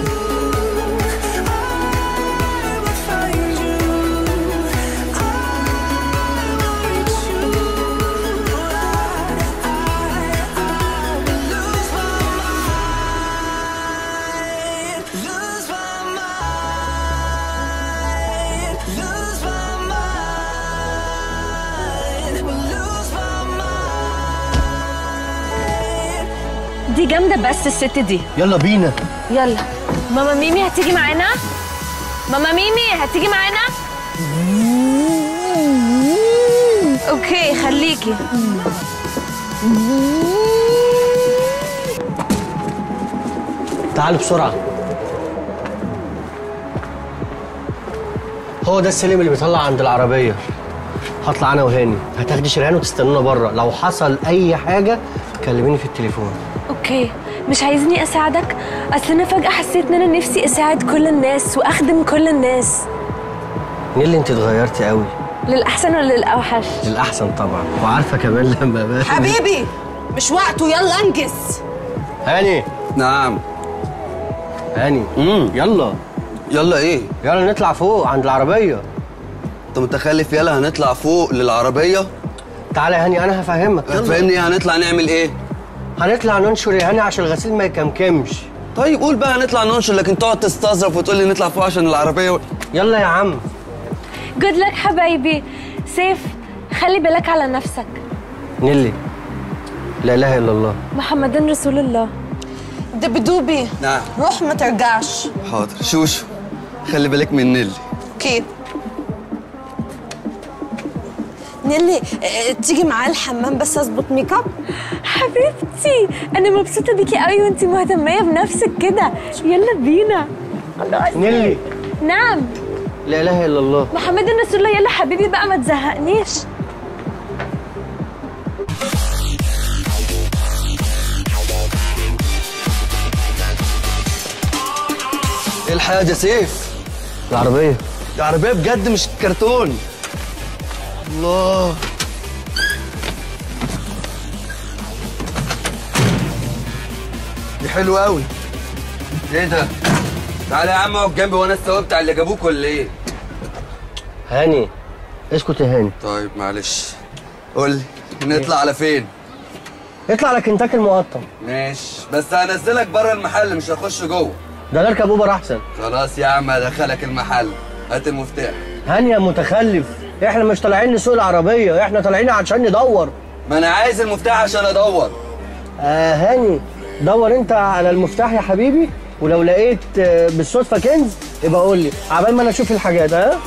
جامده بس الست دي. يلا بينا. يلا. ماما ميمي هتيجي معانا؟ ماما ميمي هتيجي معانا؟ اوكي خليكي. تعالوا بسرعة. هو ده السلم اللي بيطلع عند العربية. هطلع أنا وهاني، هتاخدي شريهان وتستنونا بره، لو حصل أي حاجة كلميني في التليفون. اوكي، مش عايزني اساعدك؟ اصل انا فجأة حسيت ان انا نفسي اساعد كل الناس واخدم كل الناس. نيلي انت اتغيرتي قوي. للأحسن ولا للأوحش؟ للأحسن طبعا، وعارفة كمان لما بقى حبيبي مش وقته، يلا انجز. هاني. نعم. هاني. امم يلا. يلا ايه؟ يلا نطلع فوق عند العربية. انت متخلف؟ يلا هنطلع فوق للعربية. تعالى يا هاني انا هفهمك. فهمني ايه هنطلع نعمل ايه؟ هنطلع ننشر يا هاني عشان الغسيل ما يكمكمش. طيب قول بقى هنطلع ننشر، لكن تقعد تستظرف وتقول لي نطلع فوق عشان العربية و... يلا يا عم. جود لك حبايبي. سيف خلي بالك على نفسك. نيلي لا اله الا الله محمد رسول الله. دبدوبي. نعم. روح ما ترجعش. حاضر. شوشو خلي بالك من نيلي. اوكي. نيلي اه تيجي معايا الحمام بس اظبط ميك اب. حبيبتي انا مبسوطه بيكي قوي وانتي مهتميه بنفسك كده. يلا بينا. نيلي. نعم. لا اله الا الله محمد رسول الله. يلا حبيبي بقى ما تزهقنيش. ايه الحاجة يا سيف؟ العربية. العربية بجد مش كرتون. الله. دي حلوة قوي. ايه ده؟ تعالى يا عم اقعد جنبي وانا السواق بتاع اللي جابوك ولا ايه؟ هاني اسكت يا هاني. طيب معلش. قول لي نطلع على فين؟ اطلع على كنتاكي المقطم. ماشي، بس هنزلك بره المحل مش هخش جوه. ده نركب اوبر احسن. خلاص يا عم هدخلك المحل. هات المفتاح. هاني يا متخلف، احنا مش طالعين نسوق العربية، احنا طالعين عشان ندور. ما انا عايز المفتاح عشان ادور. آه هاني دور انت على المفتاح يا حبيبي، ولو لقيت آه بالصدفة كنز يبقى قول لي عبال ما انا اشوف الحاجات. ها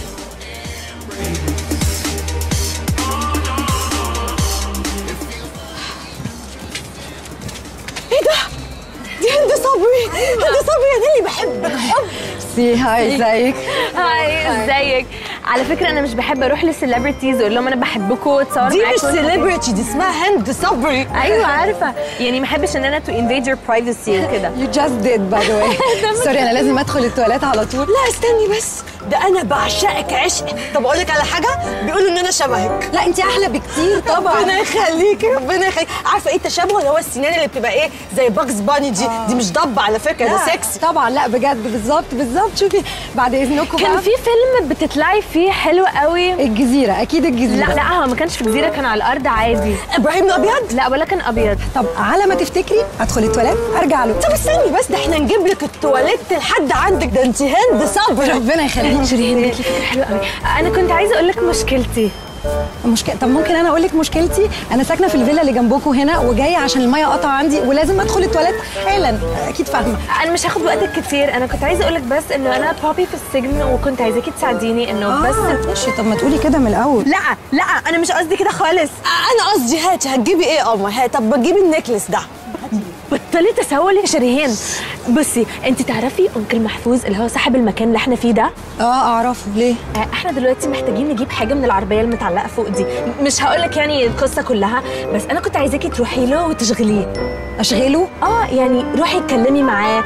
ايه ده؟ دي هند صبري. هند صبري يا نيلي بحبك حب. سي هاي ازيك؟ هاي ازيك؟ على فكره انا مش بحب اروح للسليبرتيز واقول لهم انا بحبكم واتصور معاكم. دي مش سليبرتي، دي اسمها هند صبري. ايوه عارفه، يعني ما احبش ان انا تو انفيد يور برايفسي وكده. يو جاست ديد باي ذا واي. سوري انا لازم ادخل التواليت على طول. لا استني بس، ده انا بعشقك عشق. طب اقول لك على حاجه، بيقولوا ان انا شبهك. لا انت احلى بكتير طبعا. ربنا يخليكي ربنا يخليكي. عارفه ايه التشابه؟ اللي هو السنان اللي بتبقى ايه زي باكس باني دي. آه. دي مش ضب على فكره، ده سكسي طبعا. لا بجد بالظبط بالظبط. شوفي بعد اذنكم كان في فيلم بتطلعي فيه حلو قوي. الجزيره. اكيد الجزيره. لا لا هو ما كانش في الجزيره، كان على الارض عادي. ابراهيم الابيض. لا ولا كان ابيض. طب على ما تفتكري ادخل التواليت ارجع له. طب استني بس، ده احنا نجيب لك التواليت لحد عندك. ده انت هند صبري. ربنا يخليك. شيرين جات لي فكره حلوه قوي. انا كنت عايزه اقول لك مشكلتي. مشكلة. طب ممكن انا اقول لك مشكلتي؟ انا ساكنه في الفيلا اللي جنبكم هنا وجايه عشان الميه قطع عندي ولازم ادخل التواليت حالا. اكيد فاهمه. انا مش هاخد وقتك كتير. انا كنت عايزه اقول لك بس انه انا بابي في السجن وكنت عايزاكي تساعديني انه آه بس. ماشي. طب ما تقولي كده من الاول. لا لا انا مش قصدي كده خالص. انا قصدي هاتي. هتجيبي ايه يا قمر؟ هات. طب بتجيبي النكلس ده. بطلي تسول يا شريهان. بصي انت تعرفي انكل محفوظ اللي هو صاحب المكان اللي احنا فيه ده؟ اه اعرفه. ليه؟ احنا دلوقتي محتاجين نجيب حاجه من العربيه المتعلقه فوق دي. مش هقول لك يعني القصه كلها، بس انا كنت عايزاكي تروحي له وتشغليه. اشغله؟ اه يعني روحي اتكلمي معاه،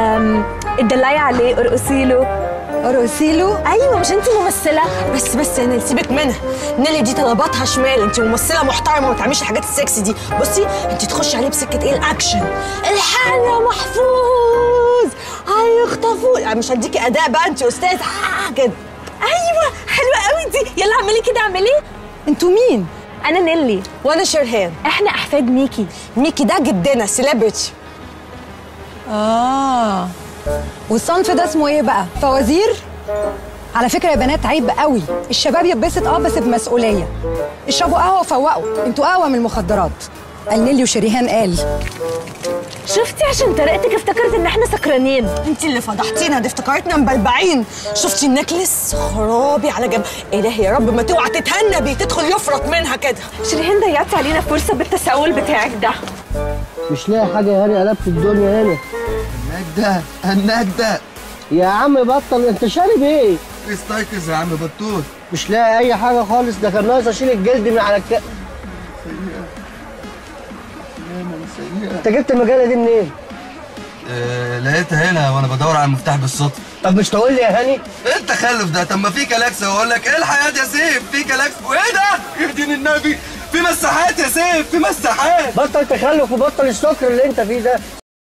اتدلعي عليه، ارقصي له. ارقصي له؟ ايوه مش انت ممثله؟ بس بس يا نيلي سيبك منها. نيلي دي طلباتها شمال. انت ممثله محترمه وما تعمليش الحاجات السكسي دي. بصي انت تخشي عليه بسكه ايه الاكشن. الحقني يا محفوظ هيخطفوا. يعني مش هديكي اداء بقى، انت استاذ آه كده. ايوه حلوه قوي دي. يلا اعملي كده اعملي. انتوا مين؟ انا نيلي. وانا شرهان. احنا احفاد ميكي. ميكي ده جدنا سيلبرتي. اه والصنف ده اسمه ايه بقى؟ فوازير؟ على فكره يا بنات عيب قوي. الشباب يتبسط اه بس بمسؤوليه. اشربوا قهوه وفوقوا، انتوا قهوه من المخدرات. قال نيلي وشريهان قال. شفتي عشان طريقتك افتكرت ان احنا سكرانين. انت اللي فضحتينا، دي افتكرتنا مبلبعين. شفتي النكلس؟ خرابي على جنب. الهي يا رب ما توعى تتهنى بيه تدخل يفرط منها كده. شيرين ضيعتي علينا فرصه بالتساؤل بتاعك ده. مش لاقي حاجه يا هاني قلبت الدنيا هنا. النجدة النجدة يا عم بطل، انت شارب ايه؟ استيقظ يا عم بطول. مش لاقي اي حاجه خالص، ده كان ناقص اشيل الجلد من على الك... انت جبت المجله دي منين؟ آه لقيتها هنا وانا بدور على المفتاح بالصدفه. طب مش تقول لي يا هاني؟ ايه التخلف ده؟ طب ما في كلاكس واقول لك ايه الحياه يا سيف؟ في كلاكس وايه ده؟ يهدين النبي، في مساحات يا سيف، في مساحات. بطل تخلف وبطل السكر اللي انت فيه ده.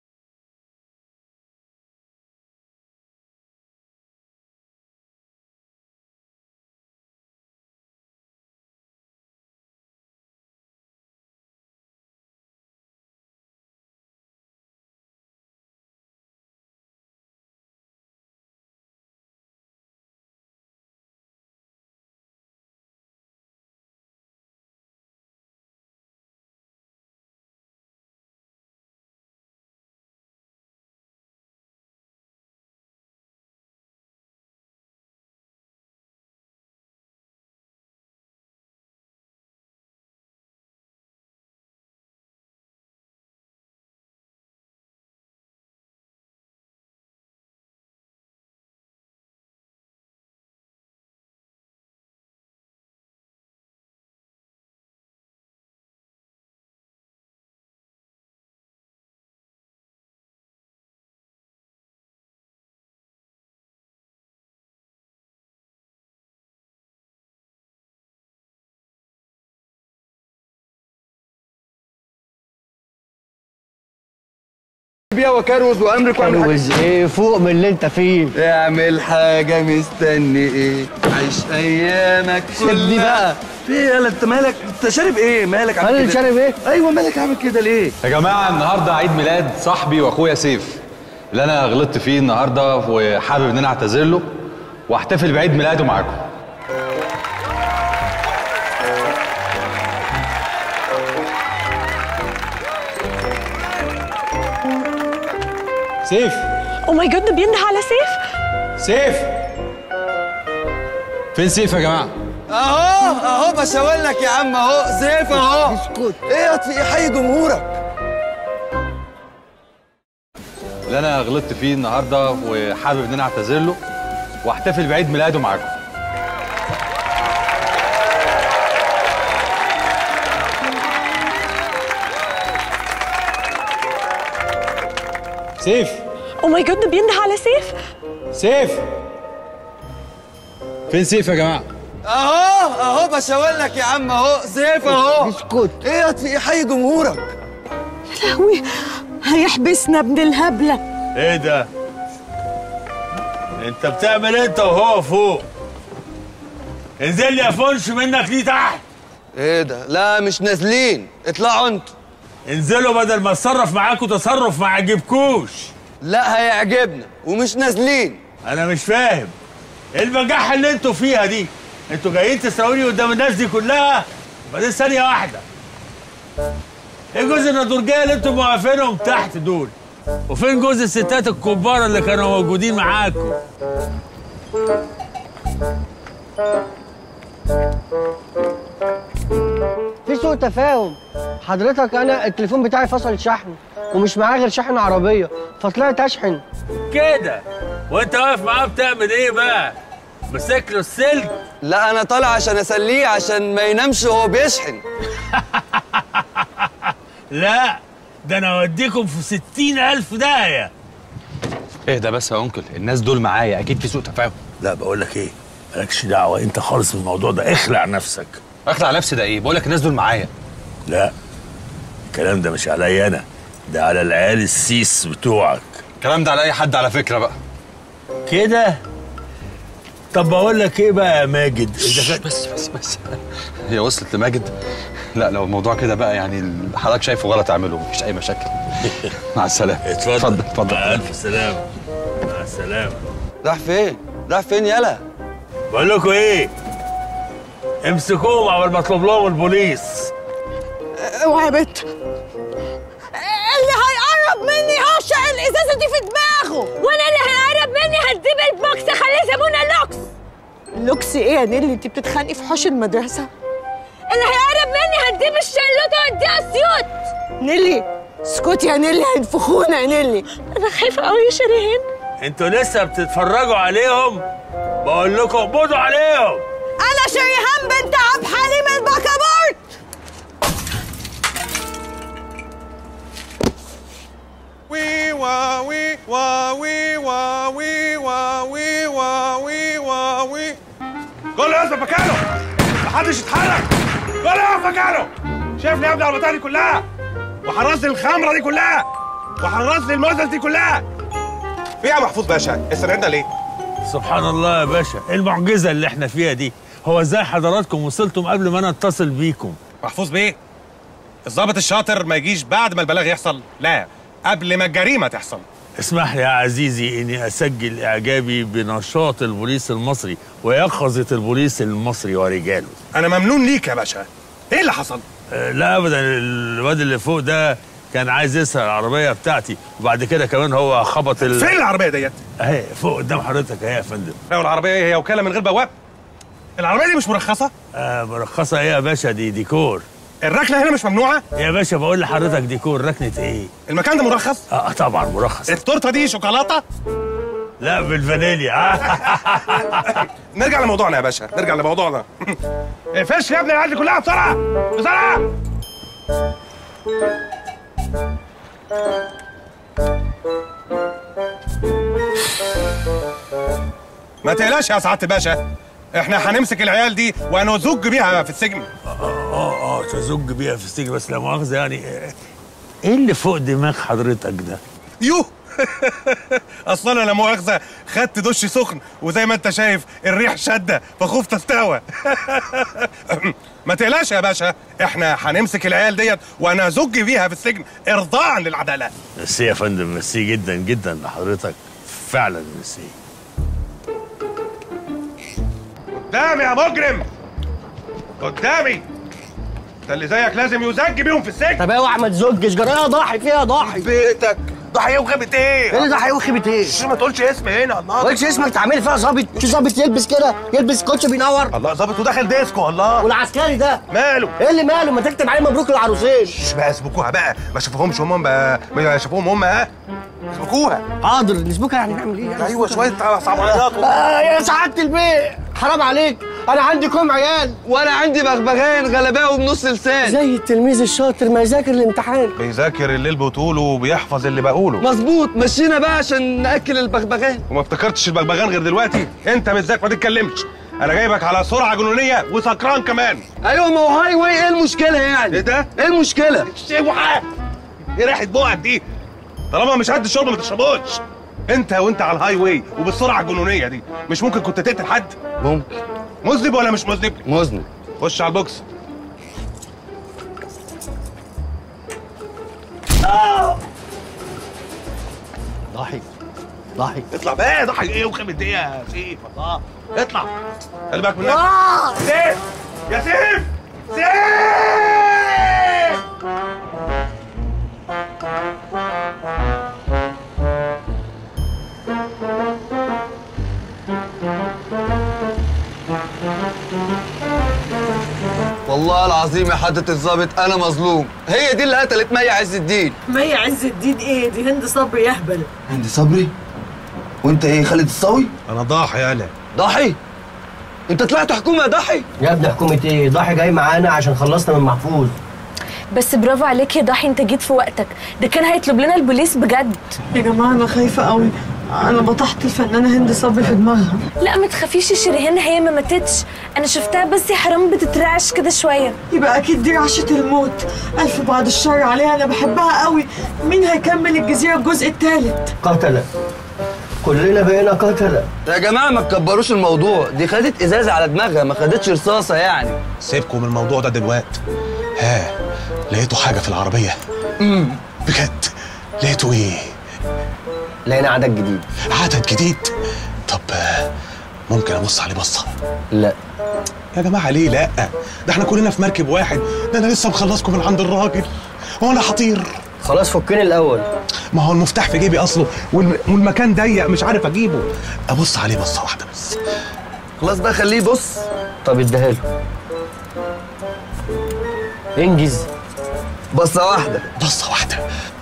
بيها وكروز وامرك واعمل كروز ايه فوق من اللي انت فيه؟ اعمل حاجه، مستني ايه؟ عيش ايامك كلها. سيبني بقى. في ايه يالا انت مالك؟ انت شارب ايه؟ مالك عامل كده؟ انا شارب ايه؟ ايوه مالك عامل كده ليه؟ يا جماعه النهارده عيد ميلاد صاحبي واخويا سيف اللي انا غلطت فيه النهارده، وحابب ان انا اعتذر له واحتفل بعيد ميلاده معاكم. سيف. او ماي جاد، ده بينده على سيف. سيف فين سيف يا جماعه؟ اهو اهو بشاور لك يا عم، اهو سيف اهو. اسكت. ايه يا في حي جمهورك؟ اللي انا غلطت فيه النهارده وحابب ان انا اعتذر له واحتفل بعيد ميلاده معاكم. سيف. او ماي جاد، ده بينده على سيف. سيف فين سيف يا جماعه؟ اهو اهو بشاور لك يا عم، اهو سيف اهو. اسكت. ايه يا في حي جمهورك؟ يا لهوي، هيحبسنا ابن الهبله. ايه ده؟ انت بتعمل انت وهو فوق. انزل لي افنش منك ليه تحت. ايه ده؟ لا مش نازلين، اطلعوا انتوا. انزلوا بدل ما اتصرف معاكم تصرف ما عجبكوش. لا هيعجبنا ومش نازلين. انا مش فاهم ايه البجاحه اللي انتوا فيها دي؟ انتوا جايين تسرقوني قدام الناس دي كلها؟ بعدين ثانيه واحده، ايه جوز النضورجيه اللي انتوا موقفينهم تحت دول؟ وفين جوز الستات الكبار اللي كانوا موجودين معاكم؟ في سوء تفاهم. حضرتك انا التليفون بتاعي فصل شحن ومش معايا غير شاحن عربيه، فطلعت اشحن كده. وانت واقف معاه بتعمل ايه بقى؟ ماسك له السلك؟ لا انا طالع عشان اسليه عشان ما ينامش وهو بيشحن. لا ده انا اوديكم في ستين الف داهيه. ايه ده بس يا انكل، الناس دول معايا اكيد في سوء تفاهم. لا بقول لك ايه، مالكش دعوه انت خالص بالموضوع ده، اخلع نفسك. اخلع نفسي ده ايه؟ بقول لك الناس دول معايا. لا الكلام ده مش عليا انا، ده على العيال السيس بتوعك. الكلام ده على اي حد على فكره بقى كده. طب بقول لك ايه بقى يا ماجد، اذا بس بس بس هي وصلت لماجد؟ لا لو الموضوع كده بقى يعني اللي حضرتك شايفه غلط اعمله، مفيش اي مشاكل. مع السلامه. اتفضل اتفضل. مع الف سلامه. مع السلامه. راح فين؟ راح فين يالا؟ بقول لكم ايه، امسكوهم قبل ما اطلب لهم البوليس. اوعى يا بت، اللي هيقرب لوكسي ايه يا نيلي؟ انت بتتخانقي في حوش المدرسه؟ اللي هيقرب مني هديه بالشلوت وهديه اسيوط. نيلي اسكتي يا نيلي، هينفخونا يا نيلي. انا خايفه قوي يا شيرين. انتوا لسه بتتفرجوا عليهم؟ بقول لكم اقبضوا عليهم. انا شريهان بنت عبد حليم البكابورت. وي وا وي وا وي وا وي وا وي وا وي وا وي. قول له اثبت مكانه، محدش يتحرك. قول له اقف مكانه. شايفني يا ابني على البتاع دي كلها، وحرص لي الخمره دي كلها، وحرص لي الموزه دي كلها. في يا محفوظ باشا استدعينا ليه؟ سبحان الله يا باشا، ايه المعجزه اللي احنا فيها دي؟ هو ازاي حضراتكم وصلتم قبل ما انا اتصل بيكم؟ محفوظ بيه، الضابط الشاطر ما يجيش بعد ما البلاغ يحصل، لا قبل ما الجريمه تحصل. اسمح لي يا عزيزي اني اسجل اعجابي بنشاط البوليس المصري ويقظه البوليس المصري ورجاله. انا ممنون ليك يا باشا. ايه اللي حصل؟ أه لا ابدا، الواد اللي فوق ده كان عايز يسرق العربيه بتاعتي، وبعد كده كمان هو خبط ال... فين العربيه ديت؟ اهي فوق قدام حضرتك اهي يا فندم. لو العربيه هي وكاله من غير بواب؟ العربيه دي مش مرخصه؟ آه مرخصه ايه يا باشا؟ دي ديكور. الركنه هنا مش ممنوعه؟ يا باشا بقول لحضرتك ديكور، ركنه ايه؟ المكان ده مرخص؟ اه طبعا مرخص. التورته دي شوكولاته؟ لا بالفانيليا. نرجع لموضوعنا يا باشا، نرجع لموضوعنا. اقفش يا ابني العيال دي كلها بسرعه بسرعه. ما تقلقش يا سعاده الباشا، احنا هنمسك العيال دي وهنزج بيها في السجن. اه اه اه تزج بيها في السجن، بس لا مؤاخذه يعني ايه اللي فوق دماغ حضرتك ده؟ يوه اصل انا لا مؤاخذه خدت دش سخن، وزي ما انت شايف الريح شده فخفت استوى. ما تقلقش يا باشا، احنا هنمسك العيال ديت وهنزج بيها في السجن ارضاء للعداله. ميرسي يا فندم، ميرسي جدا جدا لحضرتك، فعلا ميرسي. قدامي يا مجرم، قدامي. انت اللي زيك لازم يزج بيهم في السجن. طب اوعى ما تزجش، جرايه ضاحي فيها ضاحي. بيتك ضحيه وخيبه ايه؟ ايه اللي ضحيه وخيبه ايه؟ ما تقولش اسم هنا. الله، ما تقولش اسمك، تعملي فيها ظابط. مش ظابط يلبس كده، يلبس كوتش بينور. الله، ظابط وداخل ديسكو. الله، والعسكري ده ماله؟ ايه اللي ماله؟ ما تكتب عليه مبروك للعروسين. مش بقى اسبكوها بقى، ما شافوهمش هم بقى، ما شافوهم هم. ها اسبكوها. حاضر نسبكها. يعني نعمل ايه؟ ايوه شويه صعبانيات. آه يا سعاده البيه حرام عليك، انا عندي كوم عيال وانا عندي بغبغان غلباوي بنص لسان. زي التلميذ الشاطر ما يذاكر الامتحان. بيذاكر الليل بطوله وبيحفظ اللي بقوله. مظبوط، مشينا بقى عشان ناكل البغبغان. وما افتكرتش البغبغان غير دلوقتي. انت بالذات ما تتكلمش، انا جايبك على سرعه جنونيه وسكران كمان. ايوه ما هو هاي واي، ايه المشكله يعني؟ ايه ده؟ ايه المشكله؟ اوعى، ايه ريحه بقك دي؟ طالما مش قد الشرب ما تشربوش. انت وانت على الهاي واي وبالسرعه الجنونيه دي مش ممكن كنت تقتل حد؟ ممكن. مذنب ولا مش مذنب؟ مذنب. خش على البوكس. ضحي ضحي اطلع بقى. ضحي ايه وخيبه ايه يا سيف؟ الله، اطلع. خلي بالك من نفسك. آه. سيف يا سيف، سيف. والله العظيم يا حضرة الظابط انا مظلوم. هي دي اللي قتلت مي عز الدين. مي عز الدين ايه؟ دي هند صبري يهبل. هند صبري؟ وانت ايه خالد الصاوي؟ انا ضاحي. انا ضاحي؟ انت طلعت حكومه يا ضاحي؟ يا ابني حكومه ايه؟ ضحي جاي معانا عشان خلصنا من محفوظ. بس برافو عليك يا ضحي، انت جيت في وقتك، ده كان هيطلب لنا البوليس بجد. يا جماعه انا خايفه قوي، انا بطحت الفنانه هند صبري في دماغها. لا ما تخافيش يا شيرين، هي ما ماتتش، انا شفتها بس يا حرام بتترعش كده شويه. يبقى اكيد دي رعشه الموت، الف بعد الشر عليها، انا بحبها قوي. مين هيكمل الجزيره الجزء الثالث؟ قتله، كلنا بقينا قتله. يا جماعه ما تكبروش الموضوع، دي خدت ازازه على دماغها ما خدتش رصاصه يعني. سيبكم من الموضوع ده دلوقتي. ها لقيتوا حاجه في العربيه؟ امم بجد؟ لقيتوا ايه؟ لقينا عدد جديد. عدد جديد؟ طب ممكن ابص عليه بصه؟ لا يا جماعه ليه لا؟ ده احنا كلنا في مركب واحد، ده انا لسه مخلصكم من عند الراجل. هو انا هطير؟ خلاص فكني الاول. ما هو المفتاح في جيبي اصله والمكان ضيق مش عارف اجيبه. ابص عليه بصه واحده بس. خلاص بقى خليه يبص. طب اديها له. انجز. بصه واحده. بصه واحده.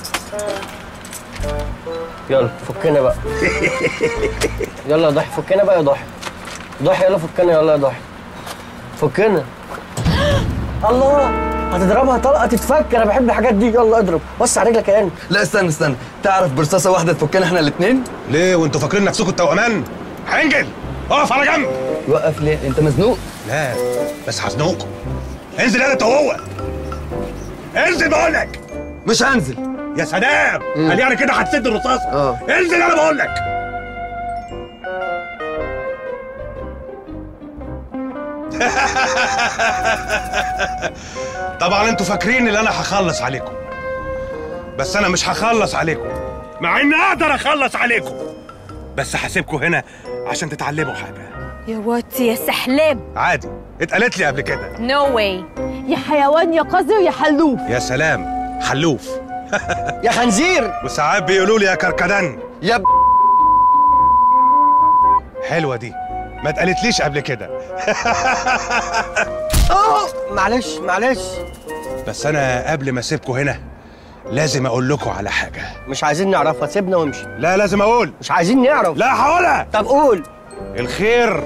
يلا فكنا بقى. يلا يا ضحي فكنا بقى يا ضحي. ضحي يلا فكنا يلا يا ضحي. فكنا. الله هتضربها طلقه تتفك. انا بحب الحاجات دي. يلا اضرب. بص على رجلك يا هاني. لا استنى استنى، تعرف برصاصه واحده تفكنا احنا الاثنين؟ ليه وانتوا فاكرين نفسكم التوأمان؟ حنجل اقف على جنب. وقف ليه؟ انت مزنوق؟ لا بس هزنقكم. انزل انا انت وهو. انزل بقول لك. مش هنزل. يا سلام. قال يعني كده هتسد الرصاصه. اه انزل انا بقول لك. طبعا انتوا فاكرين ان انا هخلص عليكم، بس انا مش هخلص عليكم، مع اني اقدر اخلص عليكم، بس هسيبكم هنا عشان تتعلموا حاجه. يا واتي يا سحلاب. عادي اتقالت لي قبل كده. نو واي. يا حيوان يا قذر يا حلوف. يا سلام حلوف. يا خنزير. وساعات بيقولوا لي يا كركدن. يا ب... حلوه دي ما اتقالتليش قبل كده. اه معلش معلش. بس انا قبل ما اسيبكم هنا لازم اقول لكم على حاجه. مش عايزين نعرفها. سيبنا وامشي. لا لازم اقول. مش عايزين نعرف. لا هقولها. طب قول. الخير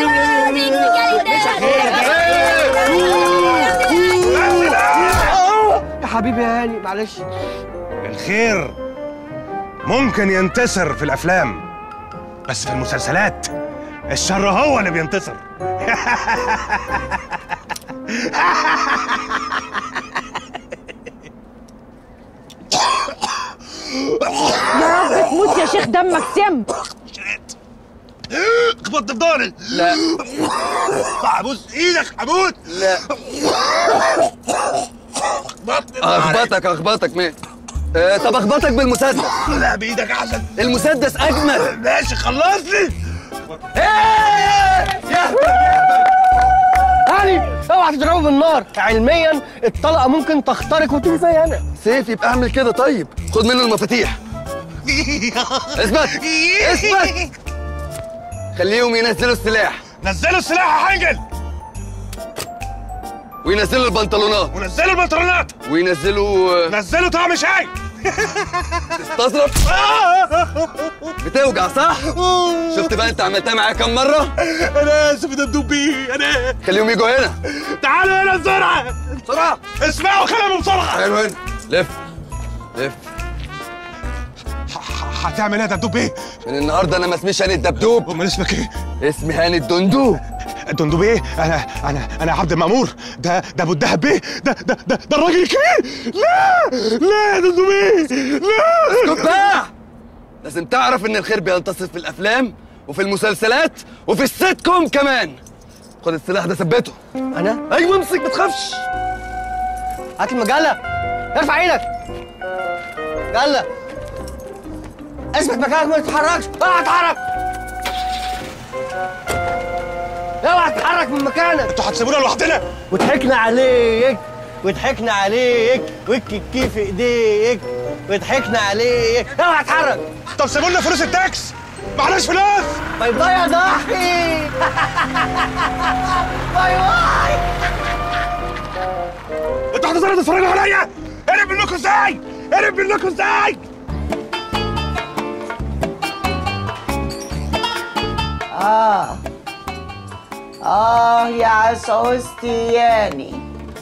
يا حبيبي يا هاني معلش. الخير ممكن ينتصر في الافلام، بس في المسلسلات الشر هو اللي بينتصر. يا رب تموت يا شيخ دمك سم. خبطت في ضهري. لا هبوس ايدك هموت. لا اخبطك اخبطك مين؟ آه طب اخبطك بالمسدس. لا بايدك احسن. المسدس اجمل. ماشي خلصني. هاني اوعى تضربه بالنار. علميا الطلقه ممكن تخترق وتيجي فيا انا. سيف يبقى اعمل كده. طيب خد منه المفاتيح. اثبت اثبت. خليهم ينزلوا السلاح. نزلوا السلاح يا حنجل. وينزلوا البنطلونات. ونزلوا البنطلونات. وينزلوا نزلوا طعم شاي. تستظرف. بتوجع صح؟ شفت بقى انت عملتها معايا كام مرة؟ انا اسف ده الدبي. انا خليهم يجوا هنا. تعالوا هنا بسرعة بسرعة. اسمعوا كلامي بسرعة. تعالوا هنا. لف لف. هتعمل ايه يا دبدوب؟ من النهارده انا ما اسميش هاني الدبدوب. امال اسمك ايه؟ اسمي هاني الدندوب. الدندوب ايه؟ انا انا انا عبد المأمور. ده ده ابو الدهب بيه. ده ده ده, ده الراجل الكبير. لا لا يا دندوب ايه؟ لا اسكت بقى. لازم تعرف ان الخير بينتصر في الافلام وفي المسلسلات وفي السيت كوم كمان. خد السلاح ده ثبته. انا؟ ايوه امسك ما تخافش. هات المجله. ارفع ايدك. يلا اثبت مكانك ما تتحركش. اوعى تتحرك. اوعى تتحرك من مكانك. انتوا هتسيبونا لوحدنا. وضحكنا عليك وضحكنا عليك والكيكي في ايديك وضحكنا عليك. اوعى تتحرك. طب سيبوا لنا فلوس التاكس. معلش فلوس. باي باي يا ضحي. باي باي. انتوا هتظهروا تتفرجوا عليا؟ هرب منكم ازاي؟ هرب منكم ازاي؟ آه آه يا عسعوستياني،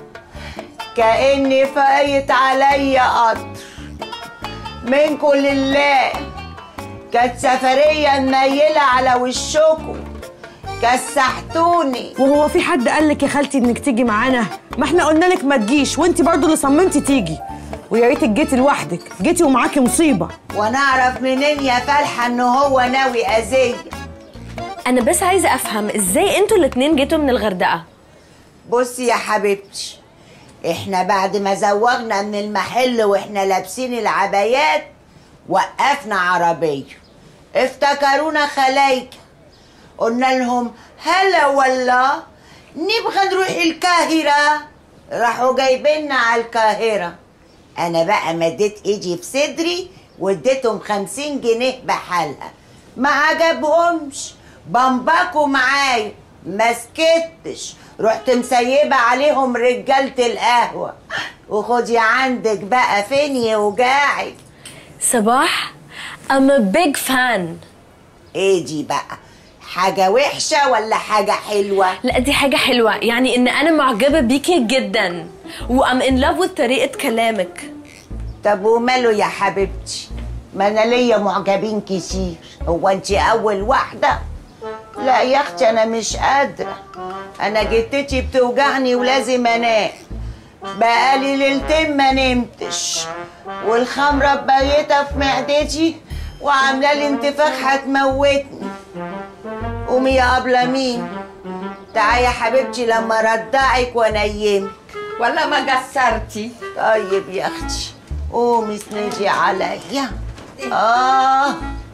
كأني فايت عليا قطر منكم لله. كانت سفرية منيلة على وشكم، كسحتوني. وهو في حد قال لك يا خالتي انك تيجي معانا؟ ما احنا قلنا لك ما تجيش وانت برضو اللي صممتي تيجي، ويا ريتك جيتي لوحدك. جيتي ومعاكي مصيبة. وانا اعرف منين يا فالحة ان هو ناوي اذية؟ انا بس عايزه افهم ازاي انتوا الاتنين جيتوا من الغردقه. بصي يا حبيبتي، احنا بعد ما زوغنا من المحل واحنا لابسين العبايات وقفنا عربيه، افتكرونا خلايكه، قلنا لهم هلا والله نبغى نروح القاهره، راحوا جايبيننا على القاهره. انا بقى مديت ايدي في صدري واديتهم خمسين جنيه بحالها، ما عجبهمش، بمبكوا معايا ما سكتش، رحت مسيبه عليهم رجاله القهوه. وخدي عندك بقى فين يوجعك. صباح I'm a big fan. ايه دي بقى؟ حاجة وحشة ولا حاجة حلوة؟ لا دي حاجة حلوة، يعني ان انا معجبة بيكي جدا و I'm in love with طريقة كلامك. طب وماله يا حبيبتي؟ ما انا ليا معجبين كتير، هو انت اول واحدة؟ لا يا اختي انا مش قادرة، انا جتتي بتوجعني ولازم انام، بقالي ليلتين ما نمتش، والخمرة بايتة في معدتي وعاملة لي انتفاخ هتموتني. قومي يا أبلة مين، تعالي يا حبيبتي لما ردعك وانيمك. ولا ما جسرتي؟ طيب يا اختي قومي اسندي عليا. اه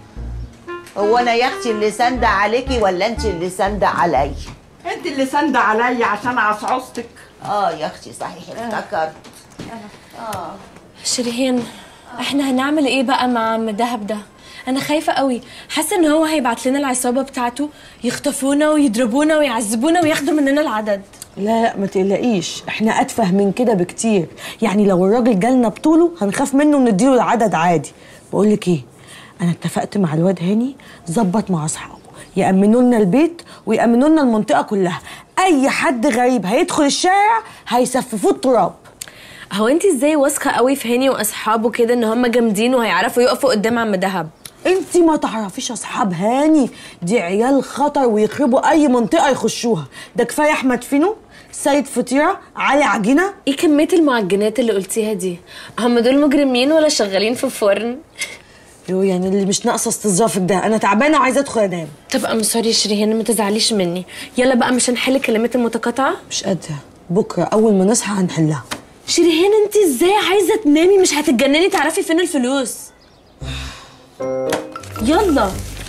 هو انا يا اختي اللي ساندة عليكي ولا انت اللي ساندة عليا؟ انت اللي ساندة عليا عشان عصعصتك. اه يا اختي صحيح افتكرت. اه شيرين، احنا هنعمل ايه بقى مع عم دهب ده؟ انا خايفه قوي، حاسه ان هو هيبعت لنا العصابه بتاعته يخطفونا ويضربونا ويعذبونا وياخدوا مننا العدد. لا لا ما تقلقيش، احنا اتفه من كده بكتير، يعني لو الراجل جالنا بطوله هنخاف منه ونديله العدد عادي. بقول لك ايه، انا اتفقت مع الواد هاني ظبط مع اصحابه يامنوا لنا البيت ويامنوا لنا المنطقه كلها، اي حد غريب هيدخل الشارع هيسففوه التراب. هو انت ازاي واثقه قوي في هاني واصحابه كده ان هم جامدين وهيعرفوا يقفوا قدام عم دهب؟ انتي ما تعرفيش اصحاب هاني، دي عيال خطر ويخربوا اي منطقه يخشوها. ده كفايه احمد فينو، سيد فطيره، علي عجينه. ايه كميه المعجنات اللي قلتيها دي؟ هم دول مجرمين ولا شغالين في فرن؟ يو يعني اللي مش ناقصه استظرافك ده، انا تعبانه وعايزه ادخل انام. طب ام سوري شيرين ما تزعليش مني، يلا بقى مش هنحل الكلمات المتقاطعه؟ مش قادره، بكره اول ما نصحى هنحلها. شيرين انت ازاي عايزه تنامي؟ مش هتتجنني تعرفي فين الفلوس؟ يلا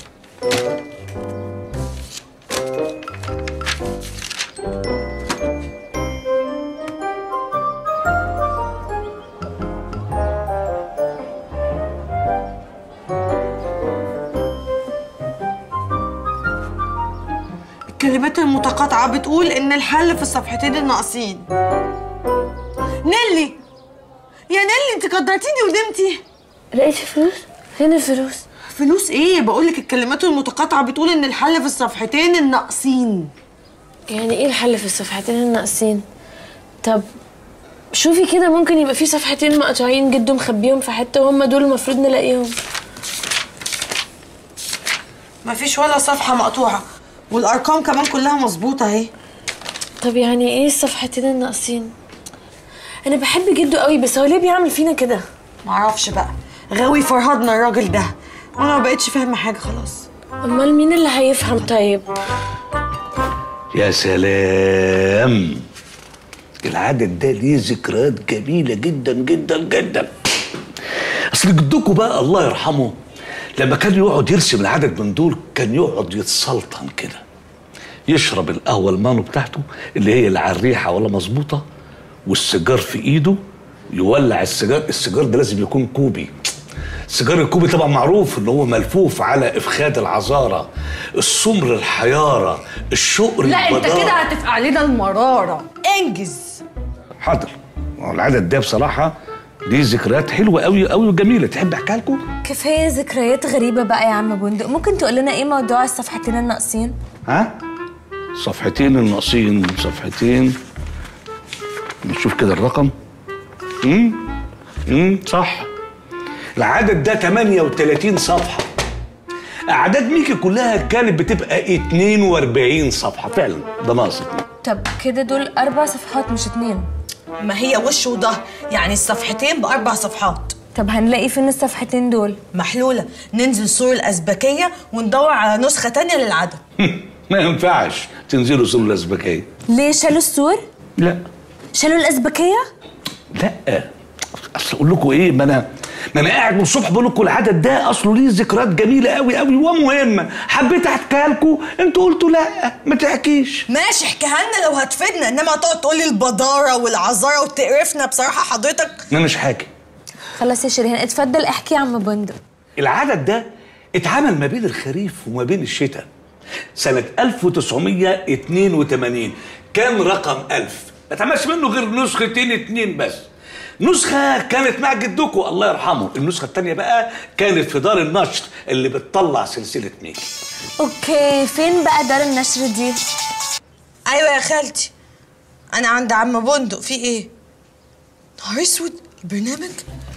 الكلمات المتقاطعه بتقول ان الحل في الصفحتين الناقصين. نيلي يا نيلي انت قدرتيني ونمتي. لقيتي فلوس؟ فين الفلوس؟ فلوس ايه؟ بقولك الكلمات المتقاطعه بتقول ان الحل في الصفحتين الناقصين. يعني ايه الحل في الصفحتين الناقصين؟ طب شوفي كده، ممكن يبقى في صفحتين مقطوعين جدو مخبيهم في حته وهم دول المفروض نلاقيهم. مفيش ولا صفحه مقطوعه والارقام كمان كلها مظبوطه اهي. طب يعني ايه الصفحتين الناقصين؟ انا بحب جدو قوي بس هو ليه بيعمل فينا كده؟ معرفش بقى، غاوي فرهدنا الراجل ده وانا ما بقتش فاهمه حاجه خلاص. امال مين اللي هيفهم طيب؟ يا سلام، العدد ده ليه ذكريات جميله جدا جدا جدا. اصل جدكم بقى الله يرحمه لما كان يقعد يرسم العدد من دول كان يقعد يتسلطن كده، يشرب القهوه المانو بتاعته اللي هي لا على الريحه ولا مظبوطه، والسيجار في ايده، يولع السيجار. السيجار ده لازم يكون كوبي. السيجار الكوبي طبعا معروف ان هو ملفوف على افخاد العذاره، السمر الحياره، الشقر لا البدارة. انت كده هتفقع علينا المراره، انجز. حاضر. العدد ده بصراحه دي ذكريات حلوه قوي قوي وجميله، تحب احكيها لكم؟ كفايه ذكريات غريبه بقى يا عم بندق، ممكن تقول لنا ايه موضوع الصفحتين الناقصين؟ ها؟ صفحتين الناقصين، صفحتين نشوف كده الرقم. امم امم صح، العدد ده ثمانية وثلاثين صفحه. اعداد ميكي كلها كانت بتبقى اثنين وأربعين صفحه فعلا، ده ناقص. طب كده دول اربع صفحات مش اتنين. ما هي وش وظهر، يعني الصفحتين باربع صفحات. طب هنلاقي فين الصفحتين دول؟ محلوله، ننزل سور الازبكيه وندور على نسخه تانية للعدد. ما ينفعش تنزلوا سور الازبكيه. ليه شالوا السور؟ لا شالوا الازبكيه؟ لا اصل اقول لكم ايه، ما انا ما انا قاعد من الصبح بقول لكم العدد ده اصله ليه ذكريات جميله قوي قوي ومهمه، حبيت احكيها لكم انتوا قلتوا لا ما تحكيش. ماشي احكيها لنا لو هتفيدنا، انما تقعد تقول لي البداره والعذاره وتقرفنا بصراحه حضرتك. انا مش حاكي. خلاص يا شيرين اتفضل احكي يا عم بندق. العدد ده اتعمل ما بين الخريف وما بين الشتاء، سنة ألف وتسعمية اتنين وتمانين كان رقم ألف، ما اتعملش منه غير نسختين اتنين بس. نسخة كانت مع جدكم الله يرحمه، النسخة التانية بقى كانت في دار النشر اللي بتطلع سلسلة ميكي. اوكي، فين بقى دار النشر دي؟ ايوه يا خالتي، انا عند عم بندق. في ايه؟ نهار اسود، البرنامج.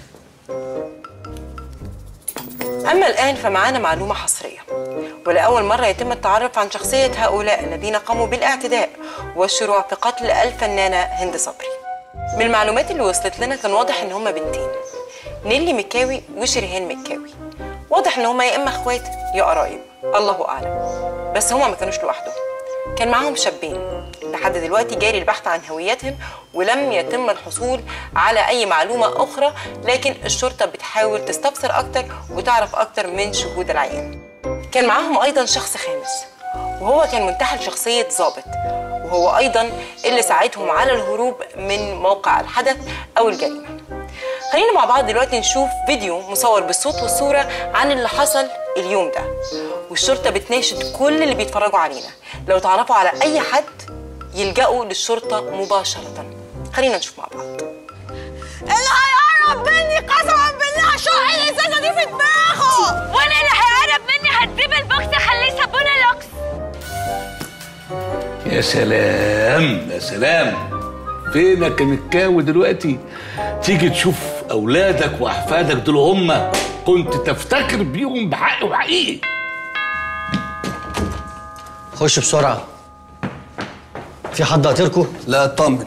أما الآن فمعانا معلومة حصرية، ولأول مرة يتم التعرف عن شخصية هؤلاء الذين قاموا بالاعتداء والشروع في قتل الفنانة هند صبري. من المعلومات اللي وصلت لنا كان واضح إن هما بنتين، نيلي مكاوي وشريهان مكاوي. واضح إن هما يا إما إخوات يا قرايب، الله أعلم. بس هما ما كانوش لوحدهم، كان معاهم شابين. لحد دلوقتي جاري البحث عن هويتهم ولم يتم الحصول على أي معلومة أخرى، لكن الشرطة بتحاول تستفسر أكتر وتعرف أكتر من شهود العيان. كان معاهم أيضا شخص خامس، وهو كان منتحل شخصية ضابط، وهو أيضا اللي ساعدهم على الهروب من موقع الحدث أو الجريمة. خلينا مع بعض دلوقتي نشوف فيديو مصور بالصوت والصورة عن اللي حصل اليوم ده، والشرطة بتناشد كل اللي بيتفرجوا علينا لو تعرفوا على أي حد يلجأوا للشرطة مباشرة. خلينا نشوف مع بعض. اللي هيقرب مني قسما بالله هشق الازازه دي في دماغه، وانا اللي هيقرب مني هديب البوكس اخليه صابونه لوكس. يا سلام يا سلام، فينك يا مكاوي دلوقتي؟ تيجي تشوف اولادك واحفادك دول هم كنت تفتكر بيهم بحق وحقيقي. خش بسرعه. في حد قاطركوا؟ لا اطمن.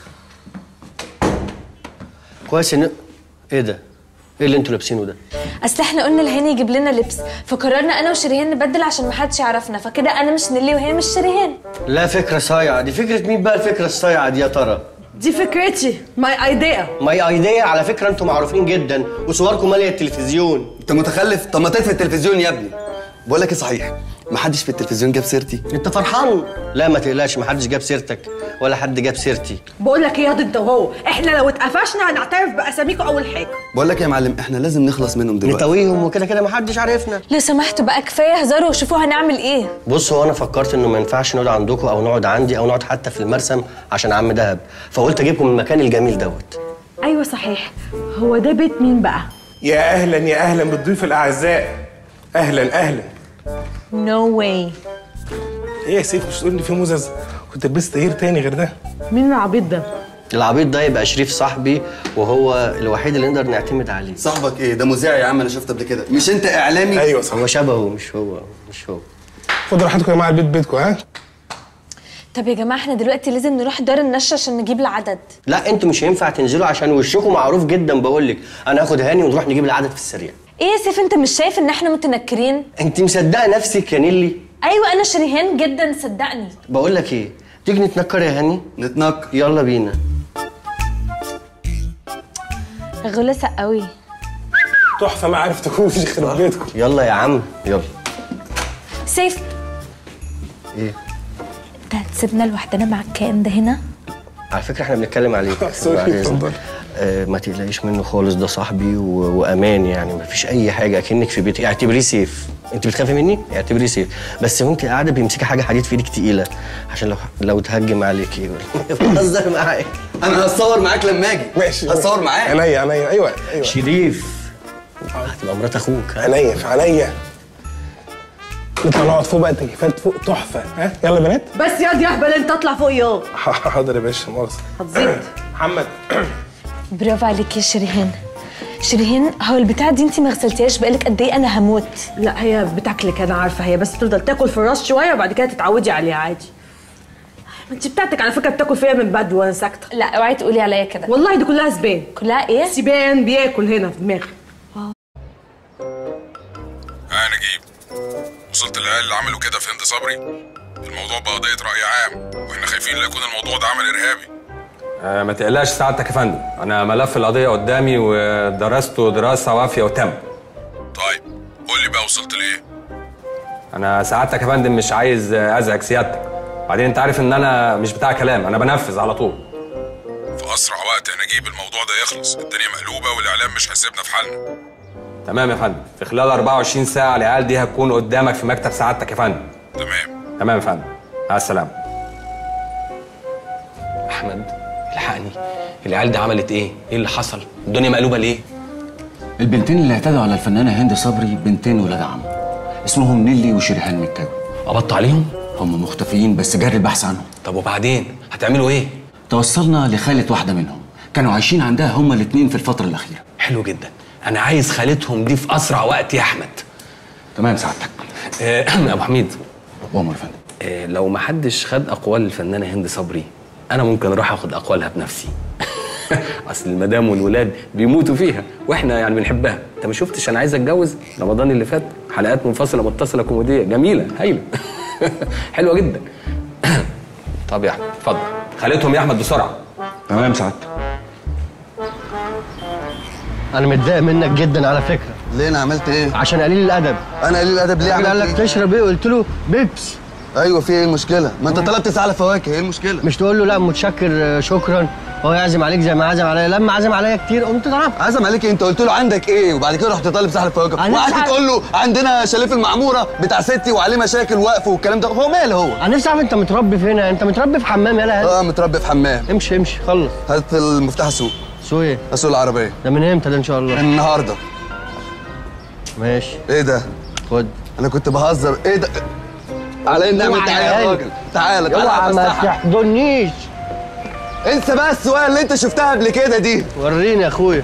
كويس ان ايه ده؟ ايه اللي انتوا لابسينه ده؟ اصل احنا قلنا لهاني يجيب لنا لبس، فقررنا انا وشريهان نبدل عشان محدش يعرفنا، فكده انا مش نيلي وهي مش شريهان. لا فكره صايعه دي. فكره مين بقى الفكره الصايعه دي يا ترى؟ دي فكرتي، ماي ايديا. ماي ايديا على فكره انتوا معروفين جدا وصوركم ماليه التلفزيون. انت متخلف؟ طب ما تطفي التلفزيون يا ابني. بقول لك ايه صحيح، محدش في التلفزيون جاب سيرتي؟ انت فرحان؟ لا ما تقلقش، محدش جاب سيرتك ولا حد جاب سيرتي. بقول لك ايه يا انت وهو، احنا لو اتقفشنا هنعترف باساميكم اول حاجه. بقول لك يا معلم، احنا لازم نخلص منهم دلوقتي. نتويهم وكده كده محدش عارفنا. لو سمحتوا بقى كفايه هزار وشوفوا هنعمل ايه. بص، هو انا فكرت انه ما ينفعش نقعد عندكم او نقعد عندي او نقعد حتى في المرسم عشان عم دهب، فقلت اجيبكم من المكان الجميل دوت. ايوه صحيح، هو ده بيت مين بقى؟ يا اهلا يا اهلا بالضيوف الاعزاء. اهلا اهلا. نو no واي. ايه يا سيف، مش تقول لي في مزز؟ كنت لبست غير تاني غير ده. مين العبيط ده؟ العبيط ده يبقى شريف صاحبي، وهو الوحيد اللي نقدر نعتمد عليه. صاحبك ايه؟ ده مذيع يا عم، انا شفته قبل كده. مش انت اعلامي؟ ايوه صح. هو شبهه مش هو مش هو. خدوا راحتكم يا جماعه، البيت بيتكم. ها؟ طب يا جماعه احنا دلوقتي لازم نروح دار النشر عشان نجيب العدد. لا انتوا مش هينفع تنزلوا عشان وشكم معروف جدا. بقول لك انا هاخد هاني ونروح نجيب العدد في السريع. ايه يا سيف، انت مش شايف ان احنا متنكرين؟ انت مصدقه نفسك يا نيلي؟ ايوه انا شريهان جدا صدقني. بقول لك ايه، تيجي نتنكر يا هاني؟ نتنكر. يلا بينا. غلسه قوي. تحفه، ما عرفتكوش يخرب بيتكم. يلا يا عم يلا. سيف، ايه؟ انت هتسيبنا لوحدنا مع الكائن ده هنا؟ على فكره احنا بنتكلم عليك. سوري اتفضل. آه ما تقلقيش منه خالص، ده صاحبي و... وامان يعني، ما فيش اي حاجه، اكنك في بيتي. اعتبريه سيف. انت بتخافي مني؟ اعتبريه سيف. بس وانت قاعده بيمسكي حاجه حديد في ايدك تقيله عشان لو لو تهجم عليكي. بهزر معاك. انا هتصور معاك لما اجي. ماشي، هتصور معاك. عينيا عينيا. ايوه ايوه. شريف هتبقى مرات اخوك. عينيا في عينيا. نطلع نقعد فوق بقى، التكييفات فوق تحفه. ها يلا يا بنات. بس ياض يا اهبل انت اطلع فوق ياض. حاضر يا باشا، مؤاخذه. هتزيد. محمد. برافو عليك يا شريهان. شريهان، هو البتاعه دي انت ما غسلتيهاش بقالك قد ايه؟ انا هموت. لا هي بتاكلك، انا عارفه، هي بس تفضل تاكل في الراس شويه وبعد كده تتعودي عليها عادي. ما انت بتاعتك على فكره بتاكل فيها من بدو وانا ساكته. لا اوعي تقولي عليا كده. والله دي كلها سبان. كلها ايه؟ سبان بياكل هنا في دماغي. ها نجيب، وصلت للعيال اللي عملوا كده في هند صبري؟ الموضوع بقى قضية رأي عام، واحنا خايفين لا يكون الموضوع ده عمل إرهابي. آه ما تقلقش سعادتك يا فندم، أنا ملف القضية قدامي ودرسته دراسة وافية وتم. طيب قول لي بقى وصلت لإيه؟ أنا سعادتك يا فندم مش عايز أزعج سيادتك، بعدين أنت عارف إن أنا مش بتاع كلام، أنا بنفذ على طول. في أسرع وقت يا نجيب الموضوع ده يخلص، الدنيا مقلوبة والإعلام مش هيسيبنا في حالنا. تمام يا فندم، في خلال أربعة وعشرين ساعة العيال دي هتكون قدامك في مكتب سعادتك يا فندم. تمام تمام يا فندم، مع السلامه. احمد الحقني، العيال دي عملت ايه؟ ايه اللي حصل؟ الدنيا مقلوبه ليه؟ البنتين اللي اعتدوا على الفنانه هند صبري بنتين ولاد عم، اسمهم نيلي وشريهان مكاوي. قبضتوا عليهم؟ هم مختفيين بس جاري البحث عنهم. طب وبعدين هتعملوا ايه؟ توصلنا لخالة واحده منهم، كانوا عايشين عندها هما الاثنين في الفتره الاخيره. حلو جدا، انا عايز خالتهم دي في اسرع وقت يا احمد. تمام سعادتك. آه ابو حميد. امر يا فندم. آه لو ما حدش خد اقوال الفنانه هند صبري، انا ممكن اروح اخد اقوالها بنفسي. اصل المدام والولاد بيموتوا فيها واحنا يعني بنحبها. انت ما شفتش انا عايز اتجوز رمضان اللي فات؟ حلقات منفصله متصله كوميديه جميله هايله. حلوه جدا. طب يا احمد اتفضل، خالتهم يا احمد بسرعه. تمام سعادتك. انا متضايق منك جدا على فكره. ليه انا عملت ايه؟ عشان قليل الادب. انا قليل الادب ليه؟ عملت قال لك إيه؟ تشرب ايه؟ قلت له بيبس. ايوه في ايه المشكله؟ ما انت طلبت ساعه فواكه، ايه المشكله؟ مش تقول له لا متشكر شكرا، هو يعزم عليك زي ما عزم عليا. لما عزم عليا كتير قمت ضربت. عزم عليك إيه؟ انت قلت له عندك ايه وبعد كده رحت طالب ساحل فواكه وقعدت عارف... تقول له عندنا شاليه في المعموره بتاع ستي وعليه مشاكل وقف والكلام ده. هو ماله هو؟ انا نفسي اعرف انت متربي فين؟ انت متربي في حمام يالا؟ اه متربي في حمام. امشي امشي خلص. هات المفتاح السوق. سوق ايه؟ اسوق العربيه. ده من امتى ده ان شاء الله؟ من النهارده. ماشي. ايه ده؟ خد. انا كنت بهزر. ايه ده؟ على النعمه تعالى يا راجل. تعالى تعالى اوعى ما تحضنيش. انسى بقى السواقه اللي انت شفتها قبل كده دي. وريني يا اخويا.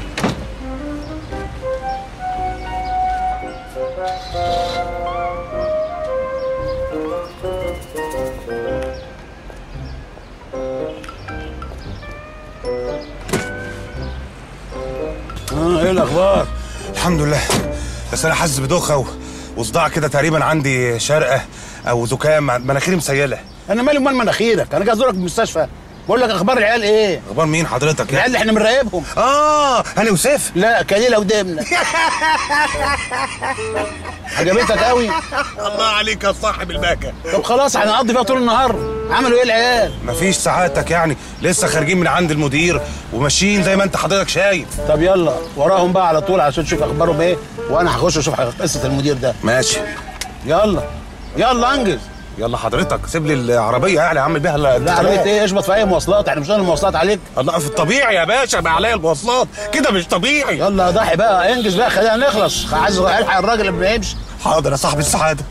اه ايه الاخبار؟ الحمد لله، بس انا حاسس بدوخه و... وصداع كده، تقريبا عندي شرقه او زكام، مناخيري مسيله. انا مالي ومال مناخيرك؟ انا جاي ازورك في المستشفى. بقول لك اخبار العيال ايه؟ اخبار مين حضرتك؟ العيال اللي احنا بنراقبهم. اه هاني وسيف؟ لا كليله ودمنه. عجبتك قوي؟ الله عليك يا صاحب الباكه. طب خلاص هنقضي فيها طول النهار. عملوا ايه العيال؟ مفيش سعادتك يعني، لسه خارجين من عند المدير وماشيين زي ما انت حضرتك شايف. طب يلا وراهم بقى على طول عشان تشوف اخبارهم ايه، وانا هخش اشوف قصه المدير ده. ماشي. يلا يلا انجز. يلا حضرتك سيب لي العربيه يعني اعمل بيها. لا عربيه ايه؟ اشبط في اي مواصلات، احنا مش هنعمل المواصلات عليك. الله في الطبيعي يا باشا بقى عليا المواصلات كده مش طبيعي. يلا ضحي بقى انجز بقى خلينا نخلص. عايز الحق الراجل اللي بيمشي. حاضر يا صاحب السعاده.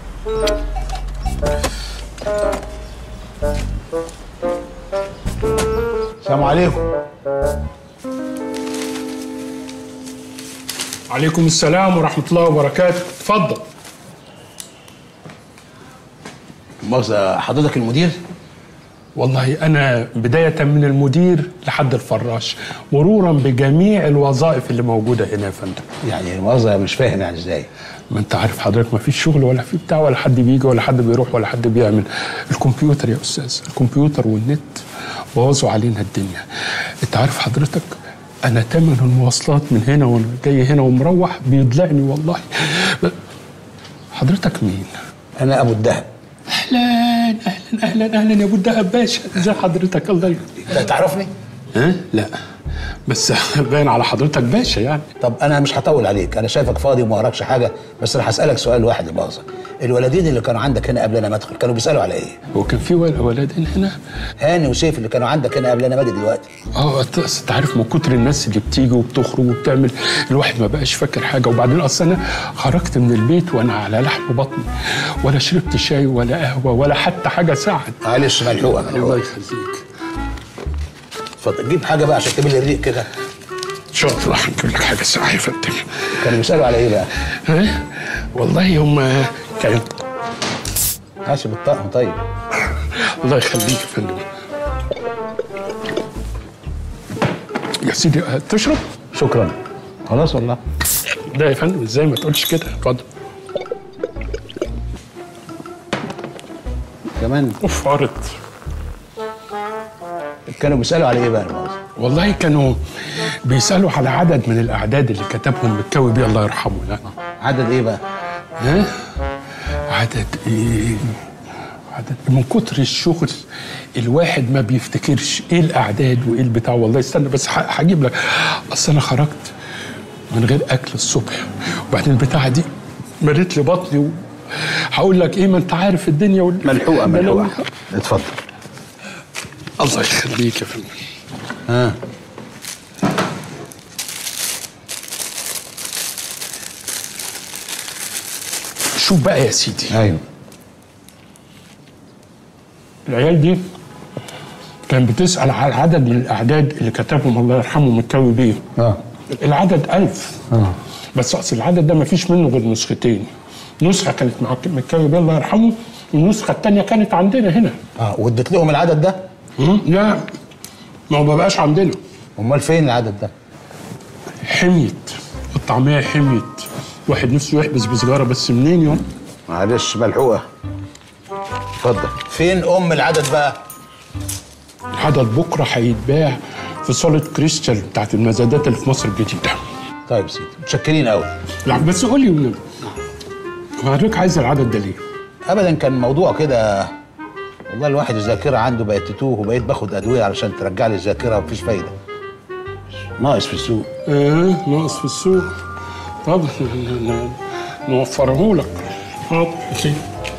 السلام عليكم. عليكم السلام ورحمة الله وبركاته، اتفضل. مؤاخذة حضرتك المدير؟ والله أنا بداية من المدير لحد الفراش، مرورا بجميع الوظائف اللي موجودة هنا يا فندم. يعني مؤاخذة مش فاهم يعني ازاي؟ ما أنت عارف حضرتك ما فيش شغل ولا في بتاع ولا حد بيجي ولا حد بيروح ولا حد بيعمل. الكمبيوتر يا أستاذ، الكمبيوتر والنت بوظوا علينا الدنيا. أنت عارف حضرتك أنا تمن المواصلات من هنا وأنا جاي هنا ومروح بيضلعني والله. حضرتك مين؟ أنا أبو الدهب. اهلا اهلا اهلا اهلا يا ابو الدهب باشا، ازي حضرتك؟ الله يخليك. انت تعرفني؟ ها؟ لا بس باين على حضرتك باشا يعني. طب انا مش هطول عليك، انا شايفك فاضي وما وراكش حاجه، بس انا هسالك سؤال واحد يا مؤاخذه. الولدين اللي كانوا عندك هنا قبل انا ما ادخل كانوا بيسالوا على ايه؟ هو كان في ولدين هنا؟ هاني وسيف اللي كانوا عندك هنا قبل انا ما اجي دلوقتي. اه انت عارف من كتر الناس اللي بتيجي وبتخرج وبتعمل الواحد ما بقاش فاكر حاجه. وبعدين اصل انا خرجت من البيت وانا على لحم بطني، ولا شربت شاي ولا قهوه ولا حتى حاجه ساعد. معلش ملحوقه ملحوقه. الله يخليك. اتفضل جيب حاجه بقى عشان تملي الريق كده. ان شاء الله هنجيب لك حاجه ساعه يا فندم. كانوا بيسالوا على ايه بقى؟ ها؟ والله هم كانوا ماشي بالطقم. طيب الله يخليك يا فندم. يا سيدي تشرب؟ شكرا. خلاص والله. لا يا فندم ازاي ما تقولش كده، اتفضل. كمان اوف عرض. كانوا بيسالوا على ايه بقى؟ والله كانوا بيسالوا على عدد من الاعداد اللي كتبهم مكاوي بيه الله يرحمه. لا عدد ايه بقى؟ ها؟ عدد ايه؟ عدد من كتر الشغل الواحد ما بيفتكرش ايه الاعداد وايه البتاع. والله استنى بس هجيب لك. اصل انا خرجت من غير اكل الصبح، وبعدين البتاعه دي مريت لي بطني هقول لك ايه، ما انت عارف الدنيا وال... ملحوقه ملحوقه. اتفضل. الله يخليك يا فندم. ها شوف بقى يا سيدي. ايوه. العيال دي كان بتسأل على عدد من الأعداد اللي كتبهم الله يرحمه مكاوي بيه. اه العدد ألف. اه بس أصل العدد ده مفيش منه غير نسختين. نسخة كانت مع مكاوي بيه الله يرحمه، والنسخة التانية كانت عندنا هنا. اه واديت لهم العدد ده؟ امم لا ما هو ما بقاش عندنا. امال فين العدد ده؟ حميت الطعمية حميت، واحد نفسه يحبس بسجارة بس منين يوم؟ معلش ملحوقة. اتفضل. فين أم العدد بقى؟ العدد بكرة هيتباع في صالة كريستال بتاعت المزادات اللي في مصر الجديدة. طيب سيدي متشكرين قوي. لا بس قول لي والنبي، حضرتك عايز العدد ده ليه؟ أبدا كان موضوع كده، والله الواحد الذاكرة عنده بقت تتوه، وبقيت باخد أدوية علشان ترجع لي الذاكرة ومفيش فايدة. ناقص في السوق. ايه ناقص في السوق. طب نوفره لك. حاضر يا سيدي.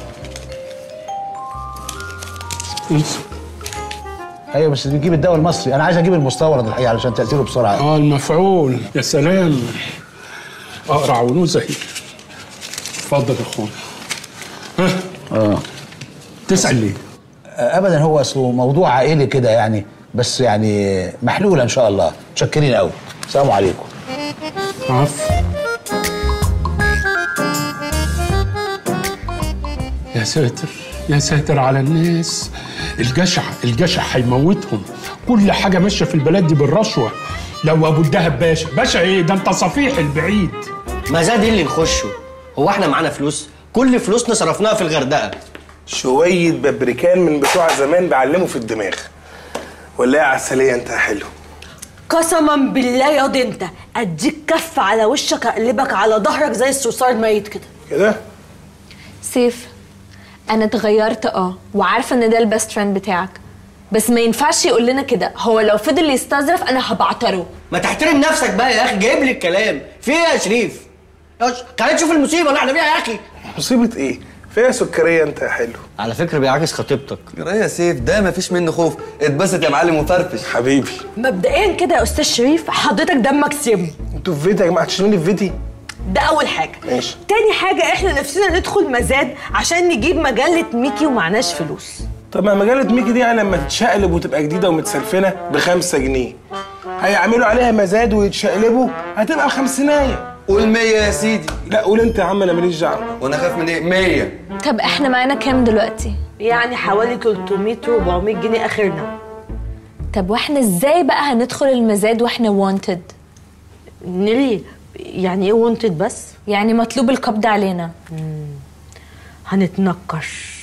ايوه بس بتجيب الدواء المصري، انا عايز اجيب المستورد الحقيقه علشان تاثيره بسرعه. اه المفعول. يا سلام، اقرع ونوزه اهي. اتفضل يا اخويا. ها اه تسال ليه؟ ابدا هو اصله موضوع عائلي كده يعني، بس يعني محلوله ان شاء الله. متشكرين قوي. السلام عليكم. عفو. يا ساتر يا ساتر على الناس، الجشع الجشع هيموتهم. كل حاجه ماشيه في البلد دي بالرشوه. لو ابو الدهب باشا باشا ايه ده، انت صفيح البعيد. مزاد اللي نخشه، هو احنا معانا فلوس؟ كل فلوسنا صرفناها في الغردقه. شويه ببريكان من بتوع زمان بيعلموا في الدماغ. ولا ايه عسليه انت يا حلو؟ قسما بالله يا دي انت اديك كف على وشك اقلبك على ظهرك زي الصرصار الميت كده. كده؟ سيف انا اتغيرت اه وعارفه ان ده البيست فريند بتاعك، بس ما ينفعش يقول لنا كده. هو لو فضل يستظرف انا هبعتره. ما تحترم نفسك بقى يا اخي، جايب لي الكلام في ايه يا شريف؟ تعالى تشوف المصيبه اللي احنا فيها يا اخي. مصيبه ايه؟ فيها سكريه انت يا حلو. على فكره بيعاكس خطيبتك. جرايه يا سيف، ده مفيش منه خوف. اتبسط يا معلم وفرفش حبيبي. مبدئيا كده يا استاذ شريف حضرتك دمك سم. انتوا في فيتي يا جماعه، تشتموني في فيتي؟ ده اول حاجه. ماشي. تاني حاجه احنا نفسنا ندخل مزاد عشان نجيب مجله ميكي ومعناش فلوس. طب ما مجله ميكي دي يعني لما تتشقلب وتبقى جديده ومتسلفنه بخمسة جنيه، هيعملوا عليها مزاد ويتشقلبوا هتبقى بخمسينايه. قول مية يا سيدي. لا قول انت يا عم، انا ماليش دعوه. وانا خايف من ايه؟ مية. طب احنا معانا كام دلوقتي؟ يعني حوالي تلتمية أربعمية جنيه اخرنا. طب واحنا ازاي بقى هندخل المزاد واحنا وانتد؟ نيلي يعني ايه وانتد بس؟ يعني مطلوب القبض علينا. مم. هنتنكش.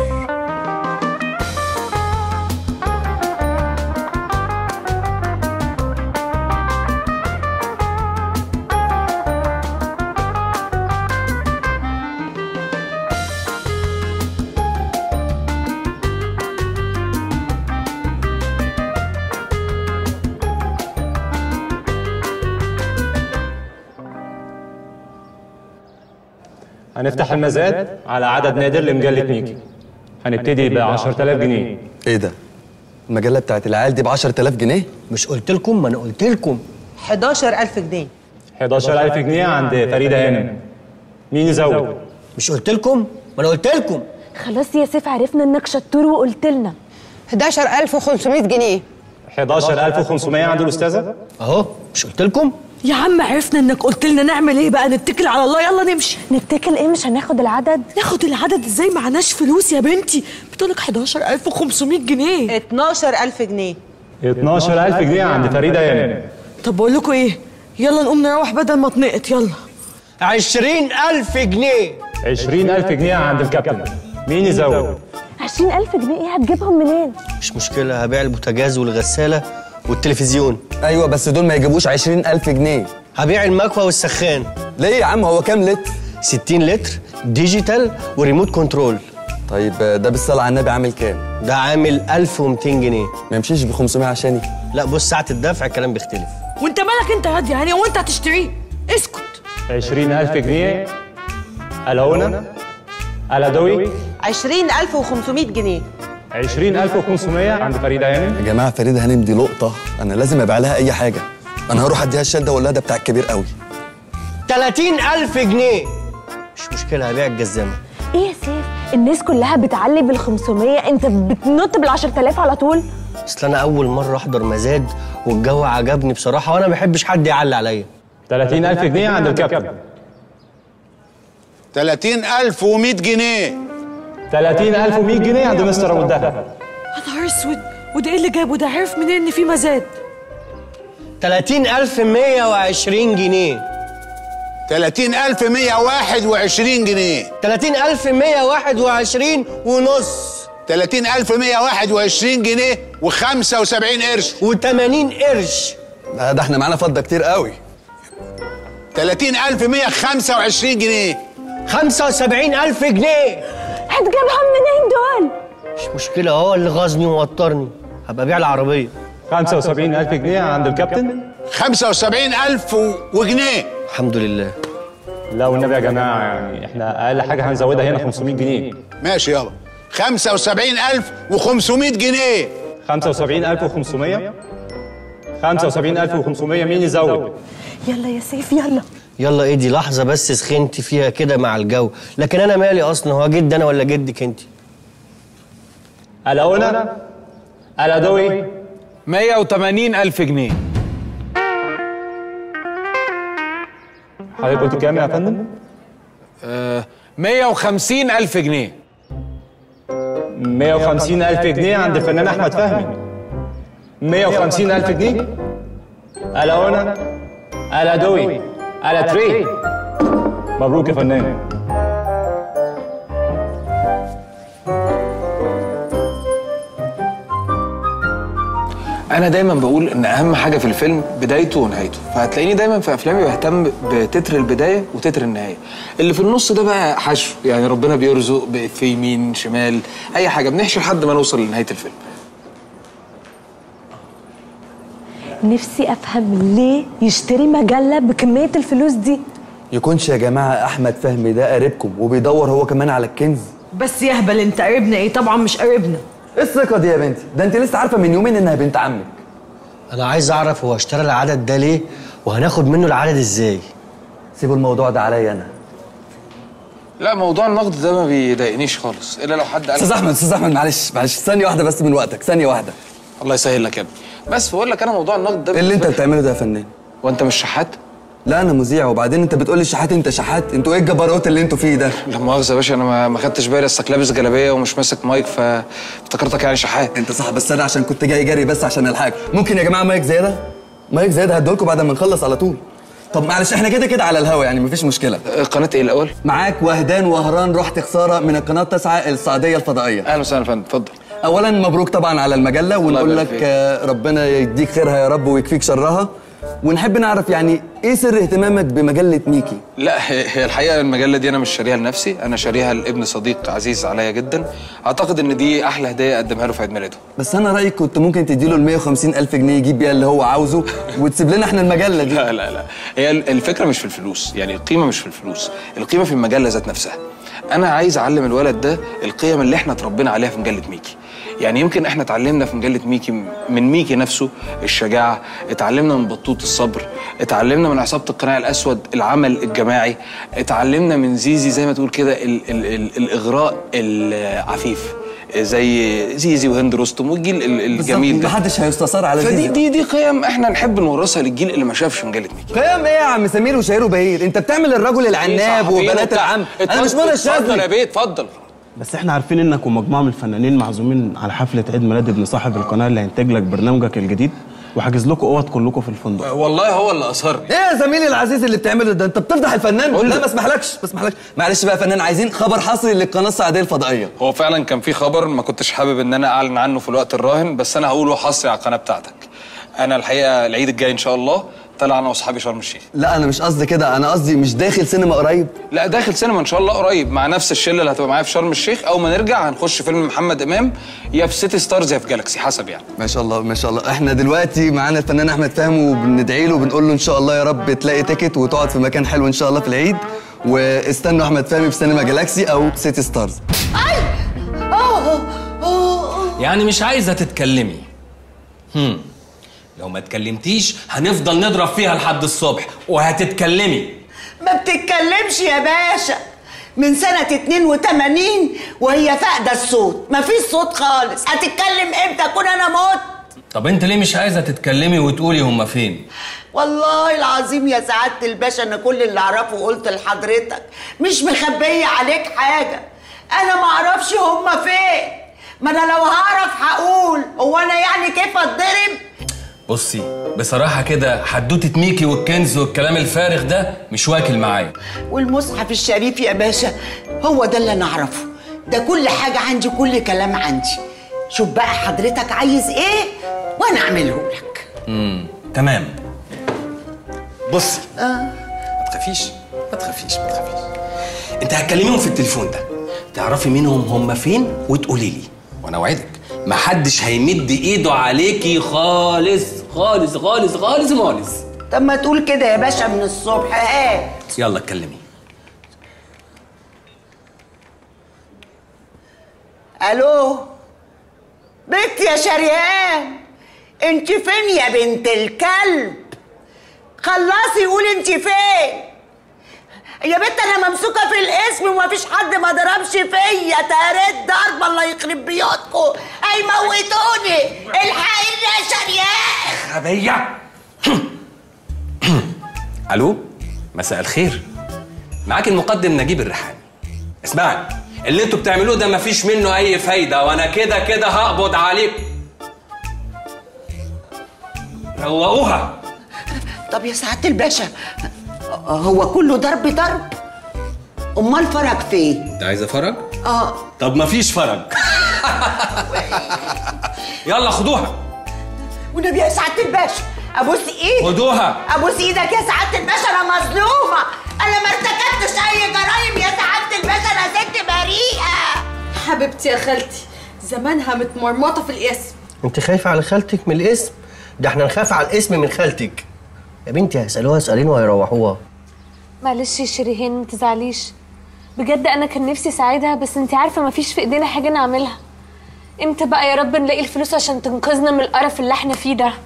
هنفتح المزاد على عدد نادر لمجلة ميكي. هنبتدي ب عشرة آلاف جنيه. ايه ده؟ المجلة بتاعت العيال دي ب عشرة آلاف جنيه؟ مش قلت لكم؟ ما انا قلت لكم. حداشر ألف جنيه. حداشر ألف جنيه عند فريدة هانم. مين يزود؟ مش قلت لكم؟ ما انا قلت لكم. خلاص يا سيف عرفنا انك شطور وقلت لنا. حداشر ألف وخمسمية جنيه. حداشر ألف وخمسمية عند الأستاذة. اهو مش قلت لكم؟ يا عم عرفنا انك قلت لنا نعمل ايه بقى، نتكل على الله يلا نمشي. نتكل ايه؟ مش هناخد العدد؟ ناخد العدد ازاي؟ معناش فلوس يا بنتي. بتقولك حداشر ألف وخمسمية جنيه. اتناشر ألف جنيه. اتناشر ألف جنيه عند فريدة هانم. طب بقول لكم ايه، يلا نقوم نروح بدل ما اتنقط. يلا عشرين ألف جنيه. عشرين ألف جنيه عند الكابتن. مين يزود؟ عشرين ألف جنيه ايه؟ هتجيبهم منين؟ مش مشكله، هبيع البوتاجاز والغساله والتلفزيون. ايوه بس دول ما يجيبوش عشرين ألف جنيه. هبيع المكوى والسخان. ليه يا عم؟ هو كام لتر؟ ستين لتر ديجيتال وريموت كنترول. طيب ده بالصلاة على النبي عامل كام؟ ده عامل ألف ومتين جنيه. ما يمشيش ب خمسمية عشاني؟ لا بص، ساعة الدفع الكلام بيختلف. وانت مالك انت هادي يعني؟ هو انت هتشتريه؟ اسكت. عشرين ألف جنيه الهونة العدوي عشرين ألف وخمسمية جنيه. عشرين ألف وخمسمية عند فريده هانم. يا جماعه فريده هانم دي لقطه، انا لازم ابيع لها اي حاجه. انا هروح اديها الشال ده واقول لها ده بتاع الكبير قوي. تلاتين ألف جنيه. مش مشكله هبيع الجزامه. ايه يا سيف؟ الناس كلها بتعلي بال خمسمية، انت بتنط بال عشرة آلاف على طول؟ اصل انا اول مره احضر مزاد والجو عجبني بصراحه، وانا ما بحبش حد يعلي عليا. تلاتين ألف جنيه عند الكابتن. تلاتين ألف ومية جنيه. تلاتين ألف ومية جنيه عند مستر ابو الدهب. يا نهار اسود، وده ايه اللي جابه ده؟ عرف منين ان في مزاد؟ تلاتين ألف ومية وعشرين جنيه. تلاتين ألف ومية وواحد وعشرين جنيه. تلاتين ألف ومية وواحد وعشرين ونص. تلاتين ألف ومية وواحد وعشرين جنيه وخمسة وسبعين قرش. وتمانين قرش. لا ده احنا معانا فضه كتير قوي. تلاتين ألف ومية وخمسة وعشرين جنيه. خمسة وسبعين ألف جنيه. هتجيبهم منين دول؟ مش مشكلة، هو اللي غاظني ووترني، هبقى ابيع العربية. خمسة وسبعين ألف جنيه عند الكابتن. خمسة وسبعين ألف وجنيه. الحمد لله. لا والنبي يا جماعة، يعني احنا أقل حاجة هنزودها هنا خمسمية جنيه. ماشي يابا. خمسة وسبعين ألف وخمسمية جنيه. خمسة وسبعين ألف وخمسمية. خمسة وسبعين ألف وخمسمية. مين يزود؟ يلا يا سيف يلا. يلا ايه دي لحظة بس سخنتي فيها كده مع الجو، لكن أنا مالي أصلا، هو جد أنا ولا جدك أنت؟ الأونة العدوي مية وتمانين ألف جنيه. حضرتك قلت كام يا فندم؟ آه مية وخمسين ألف جنيه. مية وخمسين ألف جنيه عند الفنان أحمد فهمي. مية وخمسين ألف جنيه. الأونة العدوي العتري. مبروك يا فنان. انا دايما بقول ان اهم حاجه في الفيلم بدايته ونهايته، فهتلاقيني دايما في افلامي بهتم بتتر البدايه وتتر النهايه. اللي في النص ده بقى حشو، يعني ربنا بيرزق في يمين شمال اي حاجه، بنحشي لحد ما نوصل لنهايه الفيلم. نفسي افهم ليه يشتري مجله بكميه الفلوس دي؟ يكونش يا جماعه احمد فهمي ده قريبكم وبيدور هو كمان على الكنز؟ بس يهبل، انت قريبنا ايه؟ طبعا مش قريبنا. ايه الثقه دي يا بنتي؟ ده انت لسه عارفه من يومين انها بنت عمك. انا عايز اعرف هو اشترى العدد ده ليه وهناخد منه العدد ازاي. سيبوا الموضوع ده عليا انا. لا موضوع النقد ده ما بيضايقنيش خالص، الا لو حد قال. استاذ احمد استاذ احمد معلش معلش ثانيه واحده بس من وقتك، ثانيه واحده. الله يسهل لك يا ابني. بس بقول لك انا موضوع النقد ده ايه اللي انت بتعمله ده يا فنان؟ وانت مش شحات؟ لا انا مذيع، وبعدين انت بتقول لي شحات انت شحات؟ انتوا ايه الجبروت اللي انتوا فيه ده؟ لا مؤاخذه يا باشا، انا ما ما خدتش بالي، اصلك لابس جلابيه ومش ماسك مايك فافتكرتك يعني شحات. انت صح، بس انا عشان كنت جاي جري بس عشان الحاج. ممكن يا جماعه مايك زياده؟ مايك زياده هدولكم بعد ما نخلص على طول. طب معلش احنا كده كده على الهوا يعني مفيش مشكله. قناه ايه الاول؟ معاك وهدان وهران رحت خساره من القناه التاسعه السعوديه الفضائيه. اهلا وسهلا يا فندم، اتفضل. اولا مبروك طبعا على المجله، ونقول لك ربنا يديك خيرها يا رب ويكفيك شرها. ونحب نعرف يعني ايه سر اهتمامك بمجله ميكي؟ لا هي الحقيقه المجله دي انا مش شاريها لنفسي، انا شاريها لابن صديق عزيز عليا جدا. اعتقد ان دي احلى هديه اقدمها له في عيد ميلاده. بس انا رايي كنت ممكن تديله ال مية وخمسين الف جنيه يجيب بيها اللي هو عاوزه وتسيب لنا احنا المجله دي. لا لا لا، هي الفكره مش في الفلوس، يعني القيمه مش في الفلوس، القيمه في المجله ذات نفسها. انا عايز اعلم الولد ده القيم اللي احنا اتربينا عليها في مجله ميكي. يعني يمكن احنا اتعلمنا في مجله ميكي من ميكي نفسه الشجاعه، اتعلمنا من بطوط الصبر، اتعلمنا من عصابه القناع الاسود العمل الجماعي، اتعلمنا من زيزي زي ما تقول كده ال ال ال الاغراء العفيف زي زيزي وهند رستم والجيل الجميل ده. محدش هيستثار على فدي زيزي. دي دي قيم احنا نحب نورثها للجيل اللي ما شافش مجله ميكي. قيم ايه يا عم سمير وشهير وبهير؟ انت بتعمل الرجل العناب وبنات العم. انا مش مرة الشاذلي. اتفضل يا بيه اتفضل. بس احنا عارفين انك ومجموعه من الفنانين معزومين على حفله عيد ميلاد ابن صاحب القناه اللي هينتج لك برنامجك الجديد، وحاجز لكم اوض كلكم في الفندق. والله هو اللي اصر. ايه يا زميلي العزيز اللي بتعمله ده؟ انت بتفضح الفنان. لا ما اسمحلكش ما اسمحلكش. معلش بقى يا فنان، عايزين خبر حصري للقناه السعوديه الفضائيه. هو فعلا كان في خبر ما كنتش حابب ان انا اعلن عنه في الوقت الراهن، بس انا هقوله حصري على القناه بتاعتك. انا الحقيقه العيد الجاي ان شاء الله طلع انا واصحابي شرم الشيخ. لا انا مش قصدي كده، انا قصدي مش داخل سينما قريب. لا داخل سينما ان شاء الله قريب مع نفس الشله اللي هتبقى معايا في شرم الشيخ. اول ما نرجع هنخش فيلم محمد امام يا في سيتي ستارز يا في جالاكسي حسب يعني. ما شاء الله ما شاء الله. احنا دلوقتي معانا الفنان احمد فهمي وبندعي له وبنقول له ان شاء الله يا رب تلاقي تيكت وتقعد في مكان حلو ان شاء الله في العيد، واستنوا احمد فهمي في سينما جالاكسي او سيتي ستارز. يعني مش عايزه تتكلمي؟ هم لو ما اتكلمتيش هنفضل نضرب فيها لحد الصبح، وهتتكلمي. ما بتتكلمش يا باشا من سنة اتنين وتمانين وهي فاقدة الصوت، مفيش صوت خالص. هتتكلم امتى اكون انا موت؟ طب انت ليه مش عايزه تتكلمي وتقولي هما فين؟ والله العظيم يا سعادة الباشا انا كل اللي اعرفه قلت لحضرتك، مش مخبية عليك حاجة. انا ما اعرفش هما فين، ما انا لو هعرف هقول. هو انا يعني كيف اتضرب؟ بصي بصراحه كده حدوته ميكي والكنز والكلام الفارغ ده مش واكل معايا. والمصحف الشريف يا باشا هو ده اللي انا اعرفه، ده كل حاجة عندي، كل كلام عندي. شوف بقى حضرتك عايز ايه وانا اعمله لك. امم تمام. بصي اه ما تخافيش ما تخافيش ما تخافيش. انت هتكلميهم في التليفون ده، تعرفي منهم هم فين وتقولي لي، وانا اوعدك محدش هيمد ايده عليكي خالص خالص خالص خالص خالص. طب ما تقول كده يا باشا من الصبح. هات يلا اتكلمي. الو بنت يا شريهان، انت فين يا بنت الكلب؟ خلصي قولي انت فين يا بنت. انا ممسوكه في الاسم ومفيش حد ما ضربش فيا. تهريت ضرب الله يخرب بيوتكم، هيموتوني. الحقيني يا شريان. غبيه. الو مساء الخير، معاك المقدم نجيب الريحاني. اسمعي، اللي انتوا بتعملوه ده مفيش منه اي فايده، وانا كده كده هقبض عليكم. روقوها. طب يا سعاده الباشا هو كله ضرب ضرب؟ امال فرج فين؟ انت عايزه فرج؟ اه. طب مفيش فرج. يلا خدوها. والنبي يا سعاده الباشا ابوس ايدك. خدوها. ابوس ايدك يا سعاده الباشا، انا مظلومه، انا ما ارتكبتش اي جرايم يا سعاده الباشا، انا ست بريئه. حبيبتي يا خالتي زمانها متمرمطه في الاسم. انت خايفه على خالتك من الاسم؟ ده احنا نخاف على الاسم من خالتك. يا بنتي هيسالوها سؤالين وهيروحوها. معلش يا شريهان ما تزعليش، بجد انا كان نفسي اساعدها، بس انت عارفه ما فيش في ايدينا حاجه نعملها. امتى بقى يا رب نلاقي الفلوس عشان تنقذنا من القرف اللي احنا فيه ده؟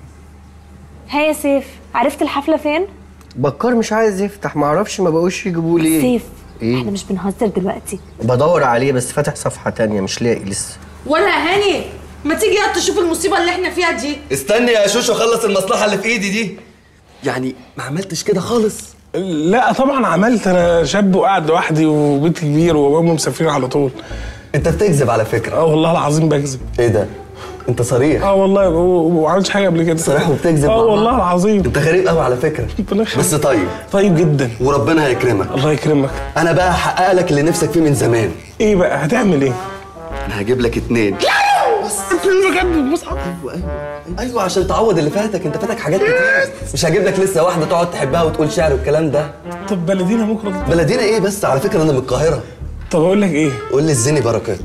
ها يا سيف، عرفت الحفله فين؟ بكار مش عايز يفتح، معرفش ما بقوش يجيبوا لي. سيف ايه؟ احنا مش بنهزر دلوقتي. بدور عليه بس فاتح صفحه تانية مش لاقي لسه. ولا هاني ما تيجي يا تشوف المصيبه اللي احنا فيها دي. استني يا شوشو اخلص المصلحه اللي في ايدي دي. يعني ما عملتش كده خالص؟ لا طبعا عملت، انا شاب وقاعد لوحدي وبيت كبير وهم مسافرين على طول. انت بتكذب على فكره. اه والله العظيم بكذب. ايه ده؟ انت صريح. اه والله وما عملتش حاجه قبل كده. صريح وبتكذب. اه والله العظيم. انت غريب قوي على فكره. بس طيب. طيب جدا. وربنا هيكرمك. الله يكرمك. انا بقى هحقق لك اللي نفسك فيه من زمان. ايه بقى هتعمل ايه؟ انا هجيب لك اتنين. بس بجد المصحف. ايوه عشان تعوض اللي فاتك، انت فاتك حاجات كتير. مش هجيب لك لسه واحده تقعد تحبها وتقول شعر والكلام ده. طب بلدينا بكره. بلدينا ايه بس؟ على فكره انا من القاهره. طب اقول لك ايه؟ قول لي الزني بركات.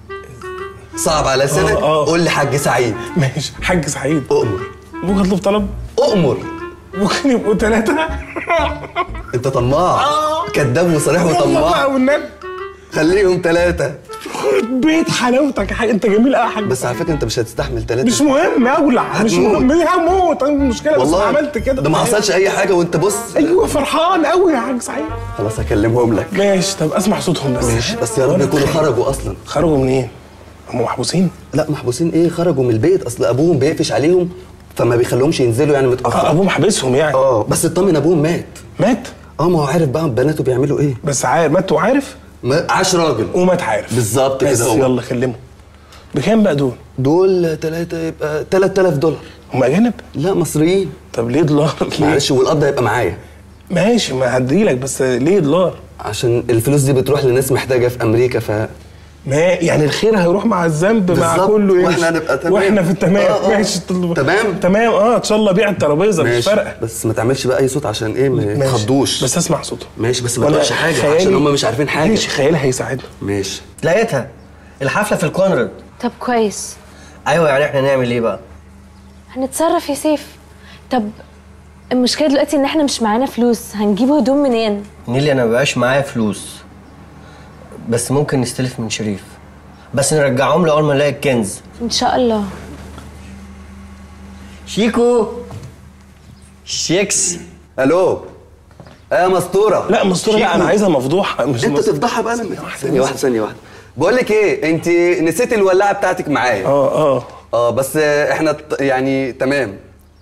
صعب على لسانك؟ قول لي حاج سعيد. ماشي حاج سعيد. اؤمر. ممكن اطلب طلب؟ اؤمر. ممكن يبقوا ثلاثه. انت طماع. كذاب وصريح وطماع. خليهم ثلاثه. بيت حلاوتك يا حاج، انت جميل قوي يا حاج. بس على فكره انت مش هتستحمل ثلاثه. مش مهم اولع، مش مهم هموت. المشكله بس عملت كده. ده ما حصلش اي حاجه وانت بص. ايوه فرحان قوي يا حاج سعيد. خلاص هكلمهم لك. ماشي طب اسمع صوتهم بس. ماشي بس يا رب يكونوا خرجوا اصلا. خرجوا منين؟ هم محبوسين؟ لا محبوسين ايه، خرجوا من البيت، اصل ابوهم بيقفش عليهم فما بيخليهمش ينزلوا يعني متاخر. اه ابوهم حابسهم يعني. اه بس اطمن ابوهم مات. مات؟ اه ما هو عارف بقى بناته بيعملوا ايه. بس عارف مات وعارف؟ عاش راجل ومات عارف. بالظبط كده. هو يلا كلمه. بكام بقى دول؟ دول ثلاثة يبقى ثلاثة آلاف دولار. هم اجانب؟ لا مصريين. طب ليه دولار؟ معلش والقبض هيبقى معايا. ماشي ما هديلك بس ليه دولار؟ عشان الفلوس دي بتروح لناس محتاجه في امريكا ف ما يعني الخير هيروح مع الذنب مع كله ايه؟ واحنا هنبقى تمام. واحنا في التمام. آه آه. ماشي تمام تمام. اه ان شاء الله بيع الترابيزه مش فارقه. بس ما تعملش بقى اي صوت عشان ايه ما يتخضوش. بس اسمع صوته. ماشي بس ما تقولش حاجه عشان هم مش عارفين حاجه. ماشي خيالي هيساعدنا. ماشي. لقيتها الحفله في الكونراد. طب كويس. ايوه يعني احنا نعمل ايه بقى؟ هنتصرف يا سيف. طب المشكله دلوقتي ان احنا مش معانا فلوس، هنجيب هدوم منين؟ نيلي انا مبقاش معايا فلوس، بس ممكن نستلف من شريف، بس نرجعهم له اول ما نلاقي الكنز. ان شاء الله. شيكو شيكس. الو يا مسطوره. لا مسطوره لا، انا عايزها مفضوحه. مش انت تفضحها بقى لما ثانيه واحده ثانيه واحده. بقول لك ايه، انت نسيتي الولاعه بتاعتك معايا. اه اه اه بس احنا ت- يعني تمام.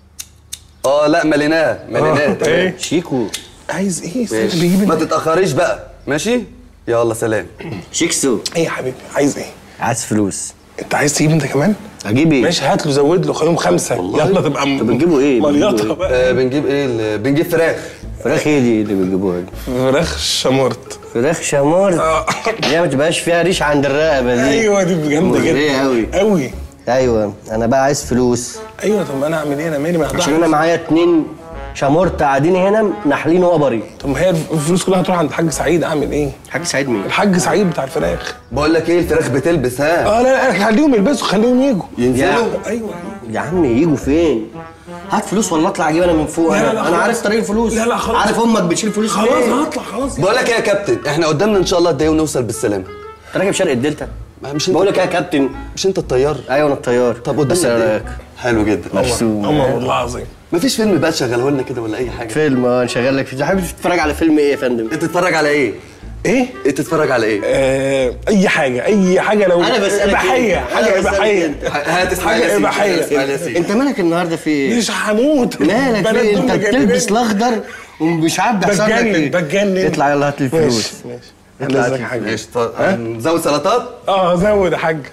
اه لا مليناه مليناه تمام. ايه شيكو عايز ايه؟ ماشي. بيجيب ما تتاخريش بقى ماشي. يلا سلام. شيكسو. ايه يا حبيبي عايز ايه؟ عايز فلوس. انت عايز تجيب انت كمان؟ اجيب ايه؟ ماشي هات له زود له خليهم خمسه. يلا تبقى م... طب بنجيبوا ايه؟ مليطه بقى. آه بنجيب ايه؟ ال- بنجيب فراخ. فراخ ايه دي اللي بتجيبوها دي؟ فراخ شمورت. فراخ شمورت؟ دي ما تبقاش فيها ريش عند الرقبه دي. ايوه دي جامده جدا. ايه قوي قوي. ايوه انا بقى عايز فلوس. ايوه طب انا اعمل ايه؟ انا مالي ما عشان انا معايا اتنين شمورت قاعدين هنا نحلين وبري. طب ما هي الفلوس كلها هتروح عند الحاج سعيد. اعمل ايه؟ الحاج سعيد مين؟ الحاج سعيد بتاع الفراخ. بقول لك ايه، الفراخ بتلبس ها. اه لا لا خليهم يلبسوا، خليهم يجوا ينزلوا. ايوه يا عم يجوا فين؟ هات فلوس ولا اطلع اجيب انا من فوق. لا لا انا لا انا خلاص. عارف طريق الفلوس. لا لا خلاص. عارف امك بتشيل فلوس خلاص فين. هطلع خلاص. بقول لك ايه يا كابتن، احنا قدامنا ان شاء الله قد ايه ونوصل بالسلامه. انت راكب شرق الدلتا؟ مش انت بقول لك ايه يا كابتن، مش انت الطيار؟ ايوه انا الطيار. طب قدامنا بس قد ايه ايه؟ رايك؟ حلو جدا. مرسوم. الله والله العظيم. مفيش فيلم بقى تشغله لنا كده ولا اي حاجه؟ فيلم اه نشغل لك فيه. حابب تتفرج على فيلم ايه يا فندم؟ انت تتفرج على ايه؟ ايه؟ انت تتفرج على ايه؟ آه اي حاجه اي حاجه لو انا بسالك اباحيه حاجه اباحيه هات اسماعيل حاجه ياسين. اباحيه. اسماعيل ياسين. انت مالك النهارده في ايه؟ مش هموت. مالك في ايه؟ انت بتلبس الاخضر ومش عارف بيحصل لك ايه؟ بتجنن. اطلع يلا هات لي الفلوس. ماشي اطلع هات ماشي لي حاجه. ماشي طب نزود سلطات؟ اه زود يا حاج.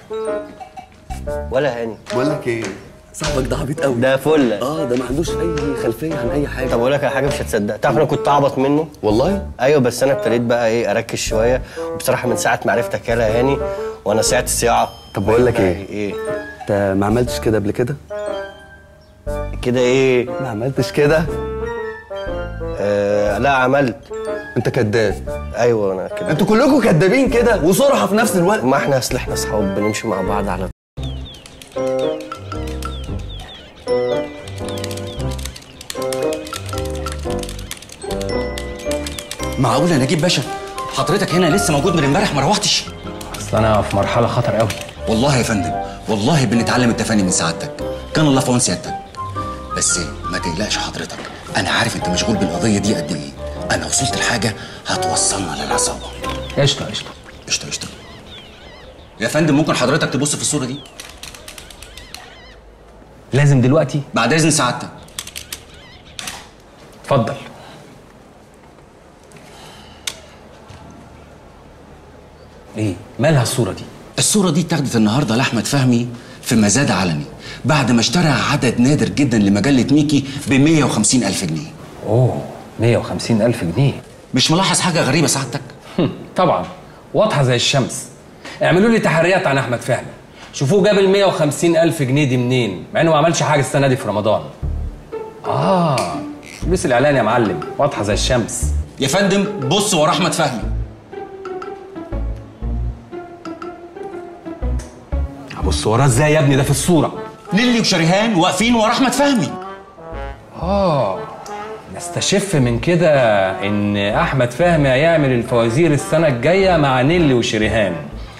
ولا هاني. بقول لك ايه، صاحبك ده عبيط قوي. ده فله. اه ده ما عندوش اي خلفيه عن اي حاجه. طب اقول لك على حاجه مش هتصدق. تعرف انا كنت اعبط منه والله؟ ايوه بس انا ابتديت بقى ايه اركز شويه، وبصراحه من ساعه ما عرفتك يالا هاني وانا ساعه الصياعه. طب بقول لك ايه، ايه انت ما عملتش كده قبل كده؟ كده ايه؟ ما عملتش كده؟ آه لا عملت. انت كداب. ايوه انا كده. انتوا كلكم كدابين كده وصراحه في نفس الوقت. ما احنا اصل احنا اصحاب بنمشي مع بعض على معقول يا نجيب باشا حضرتك هنا لسه موجود من امبارح ما روحتش؟ اصل انا في مرحله خطر قوي. والله يا فندم والله بنتعلم التفاني من سعادتك، كان الله في عون سيادتك. بس ما تقلقش حضرتك، انا عارف انت مشغول بالقضيه دي قد ايه. انا وصلت لحاجه هتوصلنا للعصابه. قشطه قشطه قشطه قشطه. يا فندم ممكن حضرتك تبص في الصوره دي؟ لازم دلوقتي؟ بعد اذن سعادتك. اتفضل. ايه مالها الصوره دي؟ الصوره دي اتاخدت النهارده لاحمد فهمي في مزاد علني بعد ما اشترى عدد نادر جدا لمجله ميكي ب مية وخمسين ألف جنيه. اوه مية وخمسين ألف جنيه. مش ملاحظ حاجه غريبه سعادتك؟ طبعا واضحه زي الشمس. اعملوا لي تحريات عن احمد فهمي، شوفوه جاب ال مية وخمسين ألف جنيه دي منين، مع انه ما عملش حاجه السنه دي في رمضان. اه فلوس الاعلان يا معلم واضحه زي الشمس. يا فندم بص ورا احمد فهمي. بص وراه ازاي يا ابني؟ ده في الصوره نيلي وشريهان واقفين ورا احمد فهمي. اه نستشف من كده ان احمد فهمي هيعمل الفوازير السنه الجايه مع نيلي وشريهان.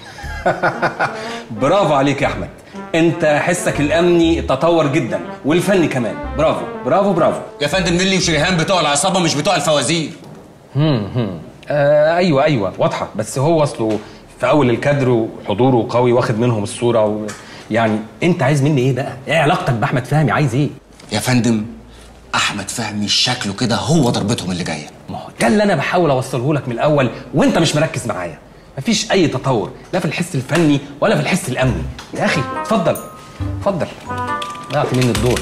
برافو عليك يا احمد، انت حسك الامني تطور جدا والفني كمان. برافو برافو برافو يا فندم. نيلي وشريهان بتوع العصابه مش بتوع الفوازير. هم هم آه ايوه ايوه واضحه، بس هو اصله في اول الكادر وحضوره قوي واخد منهم الصوره و... يعني انت عايز مني ايه بقى؟ ايه علاقتك باحمد فهمي؟ عايز ايه؟ يا فندم احمد فهمي شكله كده هو ضربتهم اللي جايه. ما هو ده اللي انا بحاول اوصله لك من الاول وانت مش مركز معايا. مفيش اي تطور لا في الحس الفني ولا في الحس الامني. يا اخي اتفضل اتفضل اعطي مني الدور.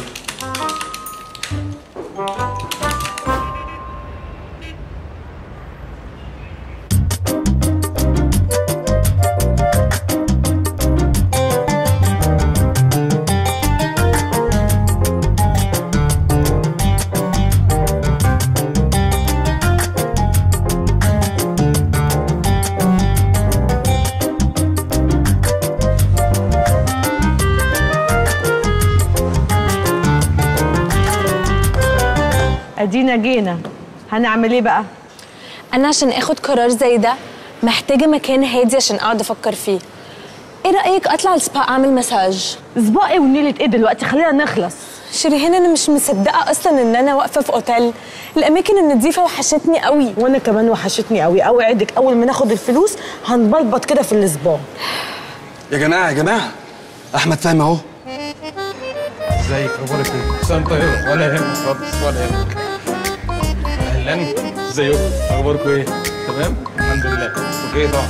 ادينا جينا، هنعمل ايه بقى؟ انا عشان اخد قرار زي ده محتاجه مكان هادي عشان اقعد افكر فيه. ايه رايك اطلع السبا اعمل مساج؟ سبا ايه ونيله ايه دلوقتي؟ خلينا نخلص. شيرين انا مش مصدقه اصلا ان انا واقفه في اوتيل. الاماكن النظيفه وحشتني قوي. وانا كمان وحشتني قوي. اوعدك اول ما ناخد الفلوس هنبلبط كده في السبا. يا جماعه يا جماعه احمد فهمي اهو. ازيك اخبارك ايه؟ سلام طيبه ولا يهمك خالص ولا يهمك. اهلا ازيكم اخباركم ايه؟ تمام؟ الحمد لله اوكي طبعا.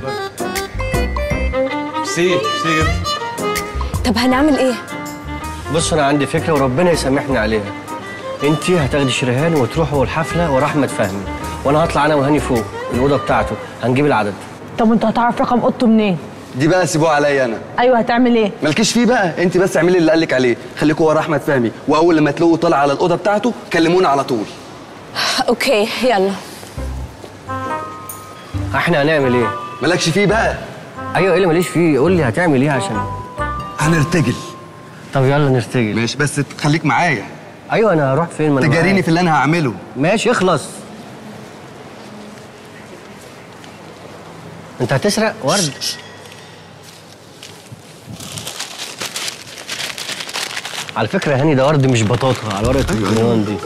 ميرسي ميرسي جدا. طب هنعمل ايه؟ بص انا عندي فكره وربنا يسامحني عليها. انت هتاخدي شريهان وتروحوا الحفله ورا احمد فهمي، وانا هطلع انا وهاني فوق الاوضه بتاعته، هنجيب العدد. طب وانت هتعرف رقم اوضته منين؟ دي بقى سيبوها عليا انا. ايوه هتعمل ايه؟ مالكيش فيه بقى، انت بس اعملي اللي قالك عليه، خليكوا ورا احمد فهمي، واول لما تلاقوه طالع على الاوضه بتاعته كلمونا على طول. اوكي يلا. احنا هنعمل ايه؟ مالكش فيه بقى. ايوه ايه اللي ماليش فيه؟ قول لي هتعمل ايه عشان هنرتجل. طب يلا نرتجل. ماشي بس خليك معايا. ايوه انا هروح فين؟ ما انا تجاريني معاك. في اللي انا هعمله. ماشي اخلص. انت هتسرق ورد؟ على فكره يا هاني ده ورد مش بطاطا، على ورقه الكريون دي.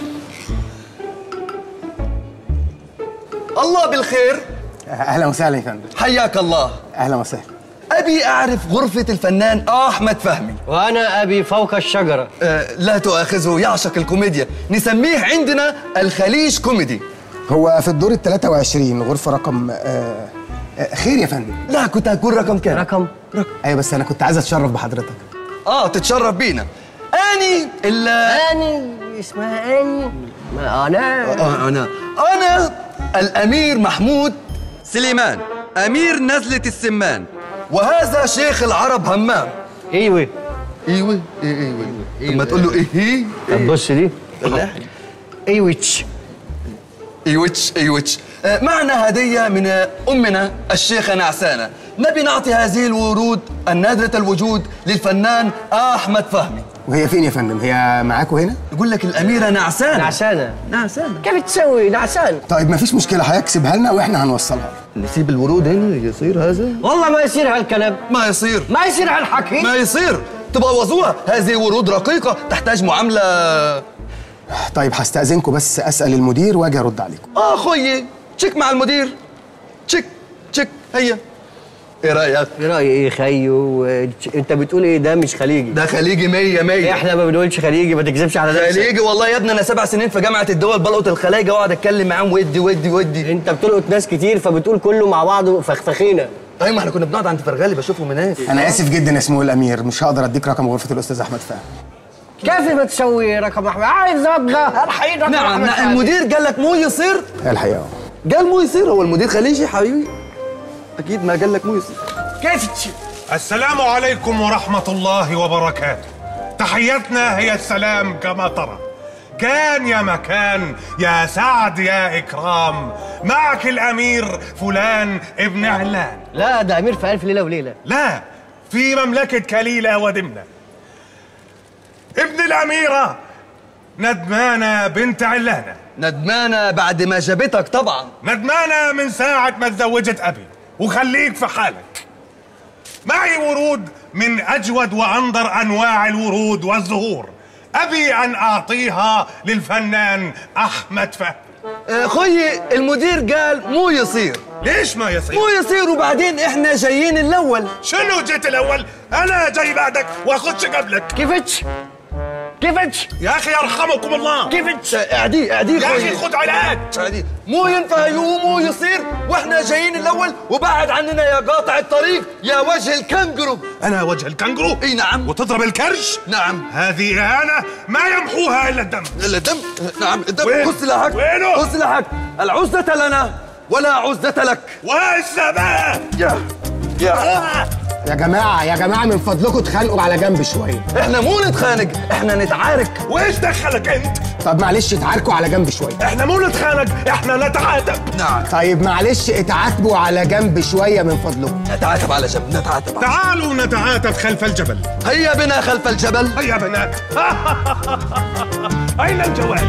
الله بالخير. اهلا وسهلا يا فندم. حياك الله. اهلا وسهلا. ابي اعرف غرفه الفنان احمد فهمي. وانا ابي فوق الشجره. آه لا تؤاخذه، يعشق الكوميديا، نسميه عندنا الخليج كوميدي. هو في الدور ال ثلاثة وعشرين غرفه رقم آه آه خير يا فندم. لا كنت هكون رقم كام؟ رقم رقم ايوه بس انا كنت عايز اتشرف بحضرتك. اه تتشرف بينا. اني ال اني اسمها اني ما انا آه انا انا الامير محمود سليمان، امير نزله السمان، وهذا شيخ العرب همام. ايوه ايوه ايوه ايوه لما تقول له ايه هي. طب بص دي ايوتش ايوتش ايوتش آه معنا هديه من امنا الشيخه نعسانه، نبي نعطي هذه الورود النادره الوجود للفنان احمد فهمي. وهي فين يا فندم؟ هي معاكوا هنا؟ يقول لك الاميره نعسانه. نعسانه نعسانه كيف تسوي نعسان؟ طيب مفيش مشكله، هيكسبها لنا واحنا هنوصلها. نسيب الورود هنا يصير هذا؟ والله ما يصير هالكلام. ما يصير ما يصير هالحكي. ما يصير، تبوظوها. هذه ورود رقيقه تحتاج معامله. طيب هستأذنكم بس اسال المدير واجي ارد عليكم. اه خويي تشيك مع المدير. تشيك تشيك هي. ايه رايك؟ ايه رايي ايه خيو؟ انت بتقول ايه؟ ده مش خليجي. ده خليجي مية مية. احنا ما بنقولش خليجي، ما تكذبش على نفسك. خليجي والله يا ابني، انا سبع سنين في جامعه الدول بلقط الخلايجه واقعد اتكلم معاهم ودي ودي ودي. انت بتلقط ناس كتير فبتقول كله مع بعضه فخفخينه. ايوه ما احنا كنا بنقعد عند فرغالي بشوفهم هناك. انا اسف جدا يا سمو الامير، مش هقدر اديك رقم غرفه الاستاذ احمد فهمي. كيف ما تسوي رقم احمد؟ عايز ابغى الحين رقم نعم احمد. نعم المدير قال لك مو يصير؟ الحقيقه قال مو يصير. هو المدير خليجي حبيبي، اكيد ما قال لك مو يصير. كيف تشوف؟ السلام عليكم ورحمة الله وبركاته. تحيتنا هي السلام كما ترى. كان يا مكان يا سعد يا إكرام، معك الأمير فلان ابن علان. لا ده أمير في ألف ليلة وليلة. لا، في مملكة كليلة ودمنة. ابن الأميرة ندمانة بنت علانة. ندمانة بعد ما جابتك طبعا. ندمانة من ساعة ما تزوجت أبي، وخليك في حالك. معي ورود من أجود وأنظر أنواع الورود والزهور، أبي أن أعطيها للفنان أحمد فهمي. أخوي المدير قال مو يصير. ليش ما يصير؟ مو يصير وبعدين إحنا جايين الأول. شنو جيت الأول؟ أنا جاي بعدك وأخدش قبلك. كيفتش؟ كيفتش؟ يا أخي يرحمكم الله. كيفتش؟ اعديه اعديه يا أخي خد علاج. اعديه. مو ينفع يوم يصير وإحنا جايين الأول، وبعد عننا يا قاطع الطريق يا وجه الكنجرو. أنا وجه الكنجرو؟ إي نعم. وتضرب الكرش؟ نعم. هذه إهانة ما يمحوها إلا الدم. إلا الدم؟ نعم الدم. وين؟ خذ سلاحك. وينه؟ خذ سلاحك. العزة لنا ولا عزة لك. والسماء. يا يا يا جماعة يا جماعة من فضلكم اتخانقوا على جنب شوية. احنا مو نتخانق، احنا نتعارك. وايش دخلك انت؟ طب معلش اتعاركوا على جنب شوية. احنا مو نتخانق، احنا نتعاتب. نعم. طيب معلش اتعاتبوا على جنب شوية من فضلكم. نتعاتب على جنب، نتعاتب. تعالوا نتعاتب خلف الجبل. هيا بنا خلف الجبل. هيا بنا. اين الجواز؟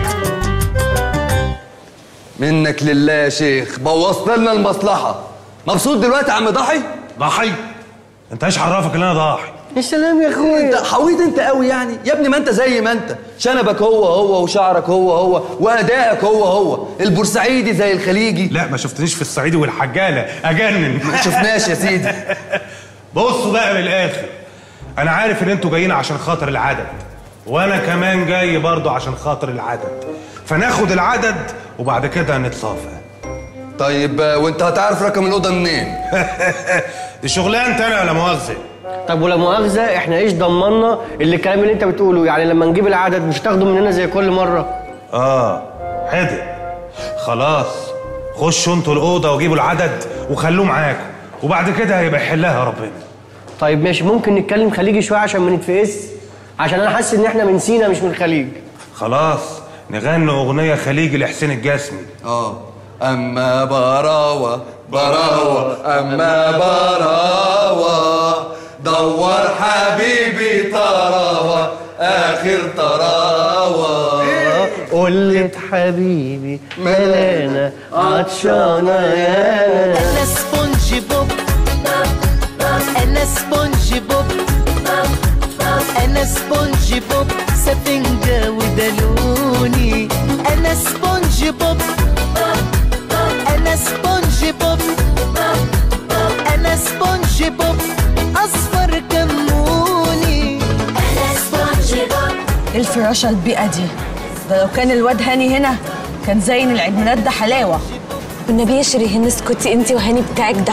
منك لله يا شيخ، بوظت لنا المصلحه. مبسوط دلوقتي يا عم ضحي؟ ضحي؟ انت ايش عرفك ان انا ضاحي؟ يا سلام يا اخويا، انت حويت انت قوي يعني يا ابني. ما انت زي ما انت، شنبك هو هو وشعرك هو هو وادائك هو هو، البورسعيدي زي الخليجي. لا ما شفتنيش في الصعيدي والحجاله اجنن. ما شفناش يا سيدي. بصوا بقى من الاخر، انا عارف ان انتوا جايين عشان خاطر العدد، وانا كمان جاي برضو عشان خاطر العدد، فناخد العدد وبعد كده نتصافى. طيب وانت هتعرف رقم الاوضه منين؟ دي شغلانتي انا ولا مؤاخذه؟ طب ولا مؤاخذه احنا ايش ضمننا اللي الكلام اللي انت بتقوله؟ يعني لما نجيب العدد مش تاخده مننا زي كل مره؟ اه حدق. خلاص خشوا انتوا الاوضه وجيبوا العدد وخلوه معاكم، وبعد كده هيبقى يحلها ربنا. طيب ماشي، ممكن نتكلم خليجي شويه عشان ما نتفقس؟ عشان انا حاسس ان احنا من سينا مش من الخليج. خلاص نغني اغنيه خليجي لحسين الجسمي. اه اما براوه براوه اما براوه دور حبيبي طراوه اخر طراوه. قلت حبيبي ملانا عطشانه يا انا سبونج بوب، انا سبونج بوب، انا سبونج بوب، سفنجة ودلوني. انا سبونج بوب، انا سبونج بوب، انا سبونج بوب، اصفر كموني. انا سبونج بوب. الفراشة البيئة دي، ده لو كان الواد هاني هنا كان زين العيد ميلاد ده حلاوة. والنبي يا شيرين اسكتي انت وهاني بتاعك ده.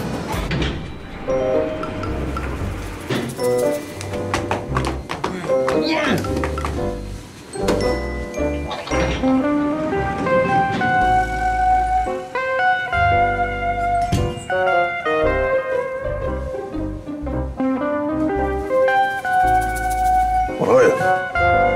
ورايا.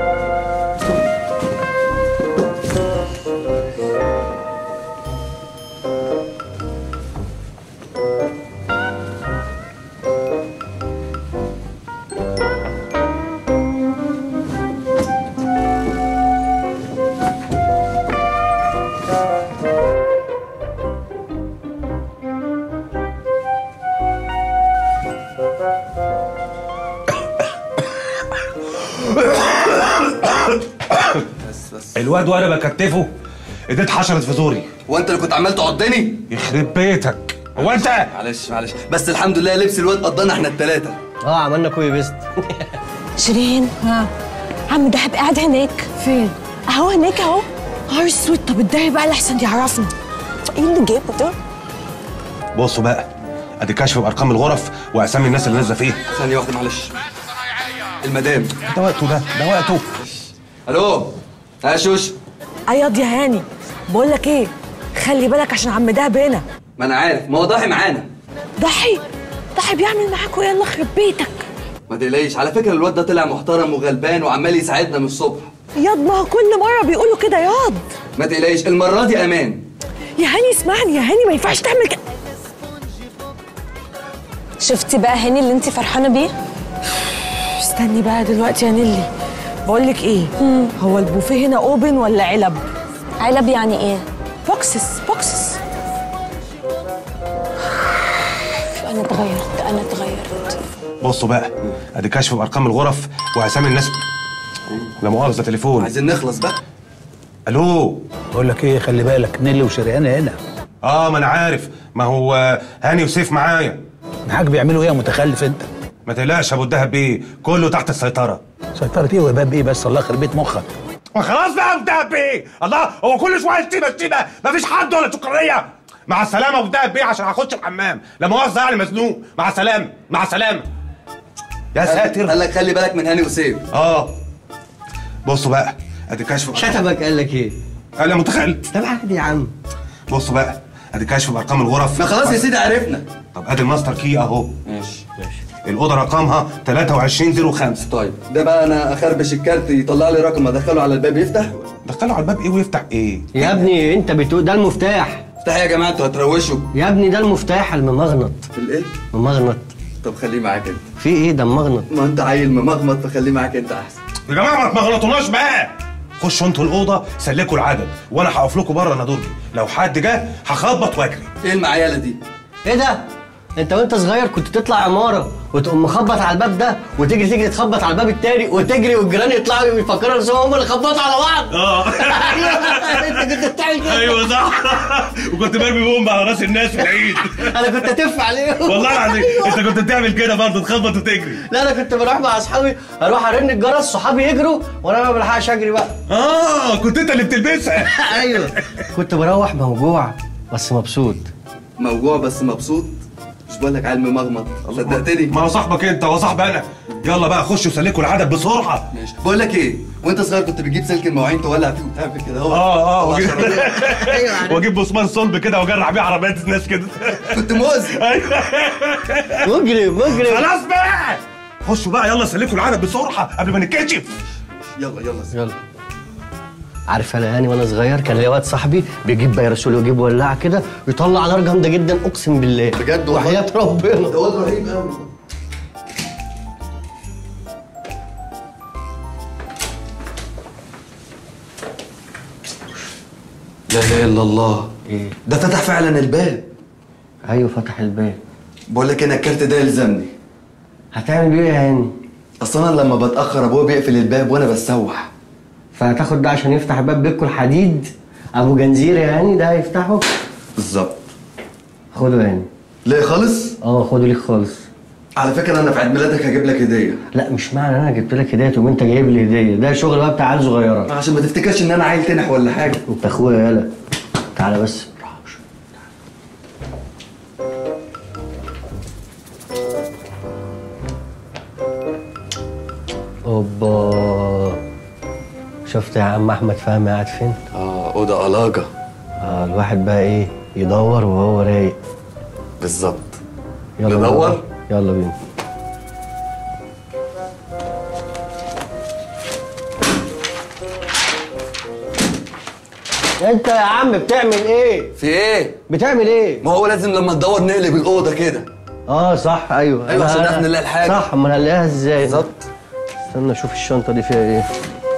الواد وانا بكتفه ايديه اتحشرت في زوري. هو انت اللي كنت عمال تعضني؟ يخرب بيتك. هو انت؟ معلش معلش، بس الحمد لله لبس الواد قضانا احنا الثلاثه. اه عملنا كوي بيست. شيرين ها عم دهب قاعد هناك. فين؟ اهو هناك اهو. نهار اسود، طب اتداري بقى لحسن يعرفنا. ايه اللي جابه ده؟ بصوا بقى، ادي كشف بارقام الغرف واسامي الناس اللي نازله فيها. ثانيه واحده معلش. المدام ده وقته، ده ده وقته. الو يا شوش. اياض يا هاني، بقول لك ايه، خلي بالك عشان عم دهب هنا. ما انا عارف، ما هو ضاحي معانا. ضحي ضحي بيعمل معاكوا ايه؟ الله يخرب بيتك. ما تقلقيش، على فكره الواد ده طلع محترم وغلبان وعمال يساعدنا من الصبح. ياض ما هو كل مره بيقولوا كده ياض. ما تقلقيش، المره دي امان. يا هاني اسمعني يا هاني، ما ينفعش تعمل كده. شفتي بقى هاني اللي انت فرحانه بيه؟ استني بقى دلوقتي يا نيلي، بقول لك ايه، مم. هو البوفيه هنا اوبن ولا علب؟ علب يعني ايه؟ بوكسس بوكسس. انا اتغيرت انا اتغيرت. بصوا بقى، ادي كشف بارقام الغرف واسامي الناس. لا مؤاخذه تليفون. عايزين نخلص بقى. الو. بقول لك ايه، خلي بالك نيلي وشريهان هنا. اه ما انا عارف، ما هو هاني وسيف معايا. الحاج بيعملوا ايه يا متخلف انت؟ ما تقلقش يا ابو الدهب بيه، كله تحت السيطره. سيطره ايه وباب ايه بس؟ الله يخرب بيت مخك. خلاص بقى يا ابو الدهب بيه، الله هو كل شويه شتيمه شتيمه، مفيش حد ولا سكريه. مع السلامه يا ابو الدهب بيه عشان هخش الحمام، لا مؤاخذه يعني مزنوق. مع السلامه مع السلامه. يا ساتر. قال لك خلي بالك من هاني وسيف. اه بصوا بقى، ادي كشف. شتمك قال لك ايه؟ قال يا متخلف. طب عادي يا عم. بصوا بقى، ادي كشف بارقام الغرف. ما خلاص يا سيدي عرفنا. طب ادي الماستر كي اهو. ماشي ماشي. الاوضه رقمها ثلاثة وعشرين صفر خمسة. طيب ده بقى انا اخربش الكارت يطلع لي رقم ادخله على الباب يفتح. دخله على الباب ايه ويفتح ايه؟ يا ابني انت بتقول ده المفتاح. افتح يا جماعه، انتوا هتروشوا. يا ابني ده المفتاح الممغنط. الايه؟ ممغنط. طب خليه معاك انت. في ايه ده ممغنط؟ ما انت عيل ممغمط، فخليه معاك انت احسن. يا جماعه ما تمغلطوناش بقى. خشوا انتوا الاوضه سلكوا العدد وانا هقف لكم بره انا درجي، لو حد جه هخبط واجري. ايه المعياله دي؟ ايه ده؟ انت وانت صغير كنت تطلع عماره وتقوم مخبط على الباب ده وتجري تجري تخبط على الباب التاني وتجري والجيران يطلعوا يفكروا نفسهم هم اللي خبطوا على بعض. اه انت كنت بتعمل كده. ايوه صح. وكنت برمي بومب على راس الناس في العيد. انا كنت اتف عليهم والله العظيم انت كنت بتعمل كده برضه تخبط وتجري. لا انا كنت بروح مع اصحابي اروح ارن الجرس صحابي يجروا وانا ما بلحقش اجري بقى. اه كنت انت اللي بتلبسها. ايوه كنت بروح موجوع بس مبسوط. موجوع بس مبسوط؟ مش بقول لك علم مغمض. صدقتني. ما هو صاحبك انت وصاحبي انا. يلا بقى خشوا سلكوا العدد بسرعه. ماشي. بقول لك ايه، وانت صغير كنت بتجيب سلك المواعين تولع فيه وتعمل كده اهو. اه اه واجيب واجيب بسمان صلب كده واجرح بيه عربيات الناس كده. كنت مؤذي. مجرم مجرم. خلاص بقى خشوا بقى يلا سلكوا العدد بسرعه قبل ما نتكشف. يلا يلا يلا. عارف انا يعني وانا صغير كان ليا واد صاحبي بيجيب بيرسول ويجيب ولاعه كده ويطلع نار جامده جدا اقسم بالله. بجد وحياه ربنا. ده واد رهيب قوي. لا اله الا الله. ايه ده فتح فعلا الباب. ايوه فتح الباب. بقول لك انا الكارت ده يلزمني. هتعمل بيه ايه يا هاني؟ اصل انا لما بتاخر ابويا بيقفل الباب وانا بتسوح. فهتاخد ده عشان يفتح باب بيتكم الحديد ابو جنزير يعني ده هيفتحه؟ بالظبط. خده يعني. ليه خالص؟ اه خده ليك خالص. على فكره انا في عيد ميلادك هجيب لك هديه. لا مش معنى انا جبت لك هديه تقوم انت جايب لي هديه، ده شغل بقى بتاع عيال صغيره. عشان ما تفتكرش ان انا عيل تنح ولا حاجه. انت اخويا يالا. تعالى بس. اوبا. شفت يا عم احمد فهمي قاعد فين؟ اه اوضه علاجه. اه الواحد بقى ايه يدور وهو رايق. بالظبط. يلا ندور؟ يلا بينا. انت يا عم بتعمل ايه؟ في ايه؟ بتعمل ايه؟ ما هو لازم لما تدور نقلب الاوضه كده. اه صح ايوه. ايوه عشان نعرف نلاقي الحاجه. صح امال هنلاقيها ازاي؟ بالظبط. استنى اشوف الشنطه دي فيها ايه.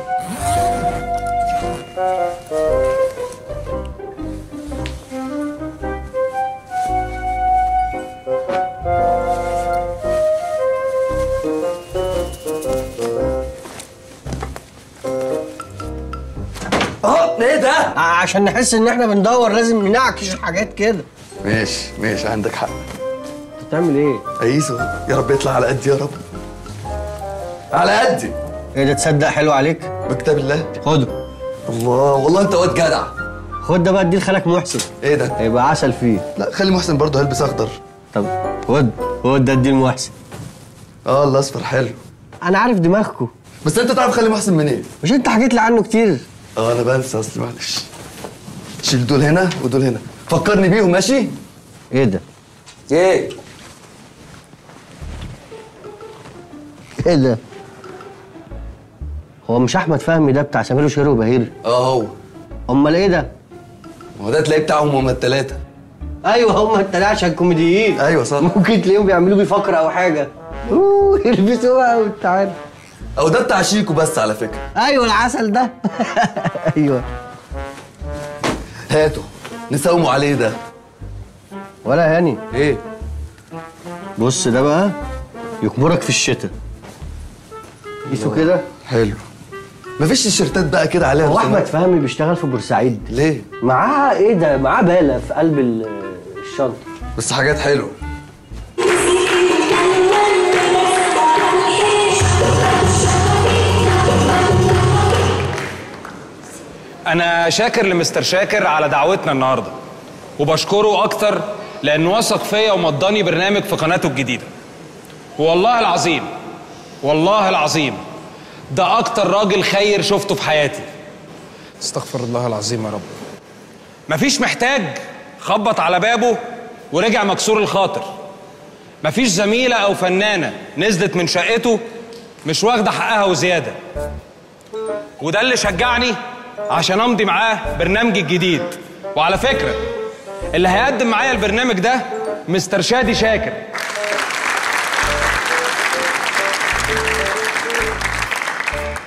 اه ايه ده؟ عشان نحس ان احنا بندور لازم ننعكش الحاجات كده. ماشي ماشي عندك حق. انت بتعمل ايه؟ ايسو يا رب يطلع على قدي يا رب. على قدي. ايه ده تصدق حلو عليك؟ بكتاب الله. خده. الله والله انت واد جدع. خد ده بقى اديه لخالك محسن. ايه ده؟ هيبقى عسل فيه. لا خلي محسن برضه هيلبس اخضر. طب خد خد ده اديه لمحسن. اه الاصفر حلو. انا عارف دماغكم. بس انت تعرف خلي محسن منين؟ إيه؟ مش انت حكيت لي عنه كتير؟ اه انا بنسى اصلي معلش. شيل دول هنا ودول هنا، فكرني بيهم ماشي؟ ايه ده؟ ايه؟ ايه ده؟ هو مش احمد فهمي ده بتاع سمير وشهير وبهير؟ اه هو. امال ايه ده؟ هو ده تلاقيه بتاعهم هما التلاته. ايوه هما التلاته عشان كوميديين. ايوه صح. ممكن تلاقيهم بيعملوا بيه فقره او حاجه. اوه يلبسوها وانت عارف. او ده بتاع شيكو بس على فكره. ايوه العسل ده. ايوه. هاتوا نساوموا عليه ده. ولا هاني. ايه؟ بص ده بقى يكبرك في الشتاء. قيسوا كده. حلو. مفيش الشيرتات بقى كده عليها. هو احمد فهمي بيشتغل في بورسعيد. ليه؟ معاه ايه ده؟ معاه باله في قلب الشنطه. بس حاجات حلوه. أنا شاكر لمستر شاكر على دعوتنا النهارده، وبشكره أكتر لأنه وثق فيا ومضاني برنامج في قناته الجديدة. والله العظيم والله العظيم ده أكتر راجل خير شفته في حياتي. استغفر الله العظيم يا رب. مفيش محتاج خبط على بابه ورجع مكسور الخاطر. مفيش زميلة أو فنانة نزلت من شقته مش واخدة حقها وزيادة. وده اللي شجعني عشان امضي معاه برنامجي الجديد. وعلى فكره اللي هيقدم معايا البرنامج ده مستر شادي شاكر.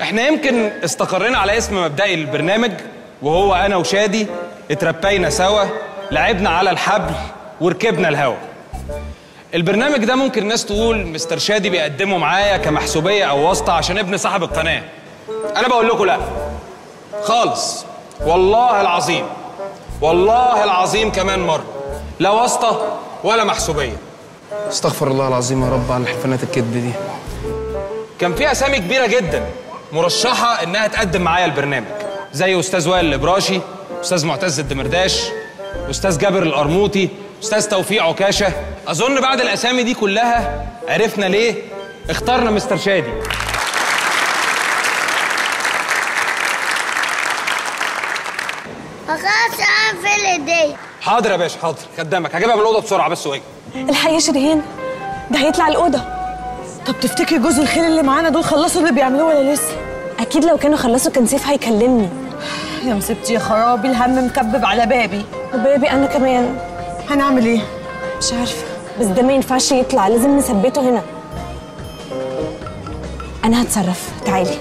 احنا يمكن استقرينا على اسم مبدئي للبرنامج، وهو انا وشادي اتربينا سوا، لعبنا على الحبل وركبنا الهوا. البرنامج ده ممكن الناس تقول مستر شادي بيقدمه معايا كمحسوبيه او واسطه عشان ابن صاحب القناه. انا بقول لكم لا خالص، والله العظيم والله العظيم كمان مره، لا واسطه ولا محسوبيه. استغفر الله العظيم يا رب على الحفلات الكذب دي. كان في اسامي كبيره جدا مرشحه انها تقدم معايا البرنامج، زي استاذ وائل الابراشي، استاذ معتز الدمرداش، استاذ جابر القرموطي، استاذ توفيق عكاشه. اظن بعد الاسامي دي كلها عرفنا ليه اخترنا مستر شادي. خلاص اقفل ايديا. حاضر يا باشا حاضر، خدامك. هجيبها من الاوضه بسرعه بس واجي. الحقيقة يا شيرين، ده هيطلع الأوضة. طب تفتكري جوز الخيل اللي معانا دول خلصوا اللي بيعملوه ولا لسه؟ اكيد لو كانوا خلصوا كان سيف هيكلمني. يا مصيبتي يا خرابي، الهم مكبب على بابي. وبابي انا كمان. هنعمل ايه؟ مش عارفه، بس ده ما ينفعش يطلع، لازم نثبته هنا. انا هتصرف، تعالي.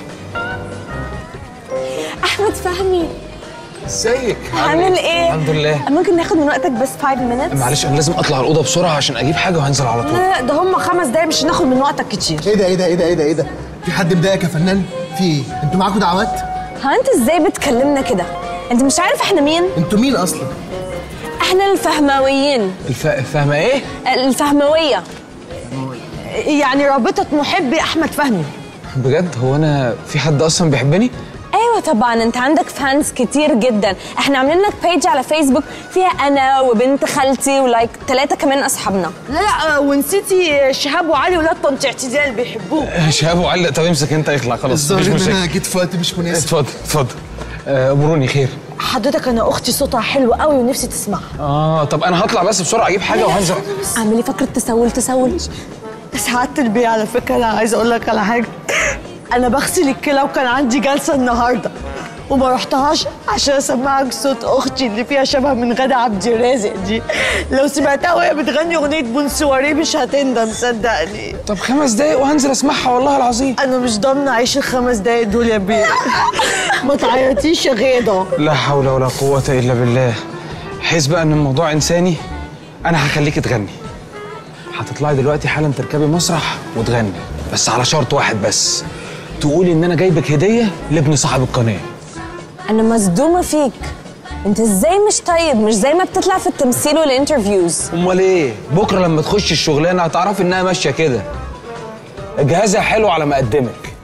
احمد فهمي، ازيك؟ عامل ايه؟ الحمد لله. ممكن ناخد من وقتك بس خمس minutes؟ معلش انا لازم اطلع الاوضه بسرعه عشان اجيب حاجه وهنزل على طول. لا ده هم خمس دقايق، مش هناخد من وقتك كتير. ايه ده ايه ده ايه ده ايه ده ايه ده؟ في حد مضايقك يا فنان؟ في ايه؟ انتوا معاكم دعوات؟ ها انت ازاي بتكلمنا كده؟ انت مش عارف احنا مين؟ انتوا مين اصلا؟ احنا الفهماويين. الف... الفهمه ايه؟ الفهمويه. يعني رابطه محبي احمد فهمي. بجد؟ هو انا في حد اصلا بيحبني؟ ايوه طبعا، انت عندك فانز كتير جدا. احنا عاملين لك بيج على فيسبوك فيها انا وبنت خالتي ولايك ثلاثه كمان اصحابنا. لا لا ونسيتي شهاب وعلي ولاد طنط اعتزال بيحبوه. شهاب وعلي؟ طب امسك انت اخلع خلاص، مفيش مشاكل. انا جيت في وقت مش مناسب. اتفضل اتفضل. امروني خير. حضرتك انا اختي صوتها حلو قوي ونفسي تسمعها. اه طب انا هطلع بس بسرعه اجيب حاجه وهنزل. اعملي فكره تسول تسول. سعادة البيه، على فكره انا عايزه اقول لك على حاجه. انا بغسل الكلى وكان عندي جلسه النهارده وما رحتهاش عشان اسمعك صوت اختي اللي فيها شبه من غادة عبد الرازق دي. لو سمعتها وهي بتغني اغنيه بونسواري مش هتندم صدقني. طب خمس دقايق وهنزل اسمعها والله العظيم. انا مش ضامنه اعيش الخمس دقايق دول يا بيه. ما تعيطيش يا غيضه. لا حول ولا قوه الا بالله. حس بقى ان الموضوع انساني، انا هخليكي تغني. هتطلعي دلوقتي حالا تركبي مسرح وتغني، بس على شرط واحد بس، تقولي ان انا جايبك هديه لابن صاحب القناه. انا مصدومه فيك، انت ازاي مش طيب؟ مش زي ما بتطلع في التمثيل والانترفيوز. امال ايه؟ بكره لما تخشي الشغلانه هتعرفي انها ماشيه كده. جهازها حلو على ما اقدمك.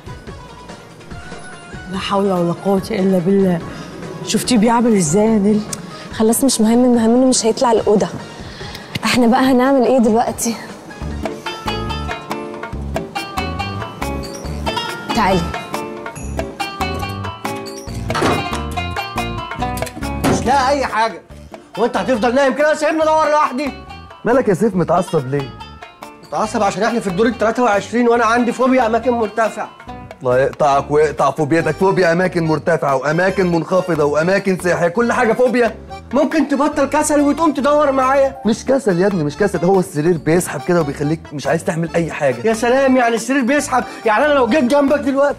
لا حول ولا قوه الا بالله. شفتيه بيعمل ازاي يا نيل؟ خلاص مش مهم، المهم انه مش هيطلع الاوضه. احنا بقى هنعمل ايه دلوقتي؟ تعالي. مش لاقي اي حاجه. وانت هتفضل نايم كده سايبني ادور لوحدي؟ مالك يا سيف متعصب ليه؟ متعصب عشان احنا في الدور ال ثلاثة وعشرين وانا عندي فوبيا اماكن مرتفعه. الله يقطعك ويقطع فوبيتك. فوبيا اماكن مرتفعه واماكن منخفضه واماكن سياحيه، كل حاجه فوبيا. ممكن تبطل كسل وتقوم تدور معايا؟ مش كسل يا ابني، مش كسل، هو السرير بيسحب كده وبيخليك مش عايز تعمل اي حاجه. يا سلام، يعني السرير بيسحب؟ يعني انا لو جيت جنبك دلوقتي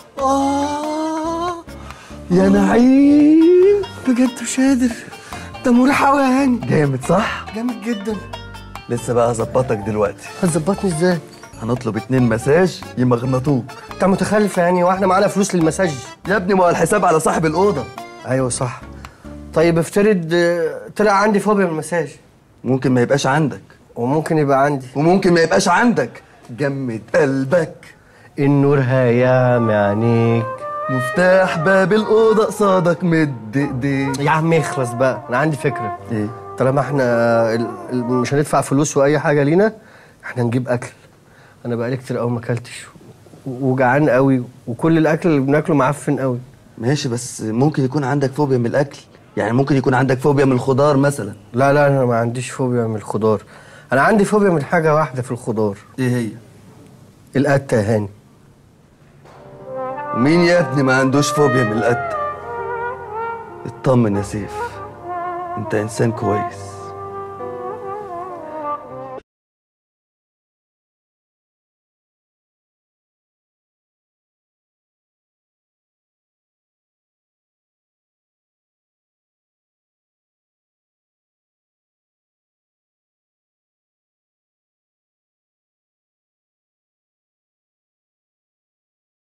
اه يا نعيم بجد مش قادر. ده مريح قوي يا هاني. جامد صح؟ جامد جدا. لسه بقى هظبطك دلوقتي. هتظبطني ازاي؟ هنطلب اتنين مساج يمغنطوك. انت متخلف يعني، واحنا معانا فلوس للمساج؟ يا ابني ما هو الحساب على صاحب الاوضه. ايوه صح. طيب افترض طلع عندي فوبيا من المساج. ممكن ما يبقاش عندك، وممكن يبقى عندي، وممكن ما يبقاش عندك. جمد قلبك. النور هيام عينيك، مفتاح باب الاوضه قصادك مد ايديك. يا عم اخلص بقى، انا عندي فكره. ايه؟ طالما احنا ال- ال- مش هندفع فلوس واي حاجه لينا، احنا نجيب اكل. انا بقالي كتير قوي ما اكلتش وجعان قوي، وكل الاكل اللي بناكله معفن قوي. ماشي، بس ممكن يكون عندك فوبيا من الاكل. يعني ممكن يكون عندك فوبيا من الخضار مثلا. لا لا انا ما عنديش فوبيا من الخضار. انا عندي فوبيا من حاجه واحده في الخضار. ايه هي؟ القتة يا هاني. ومين يا ابني ما عندوش فوبيا من القتة؟ اطمن يا سيف، انت انسان كويس.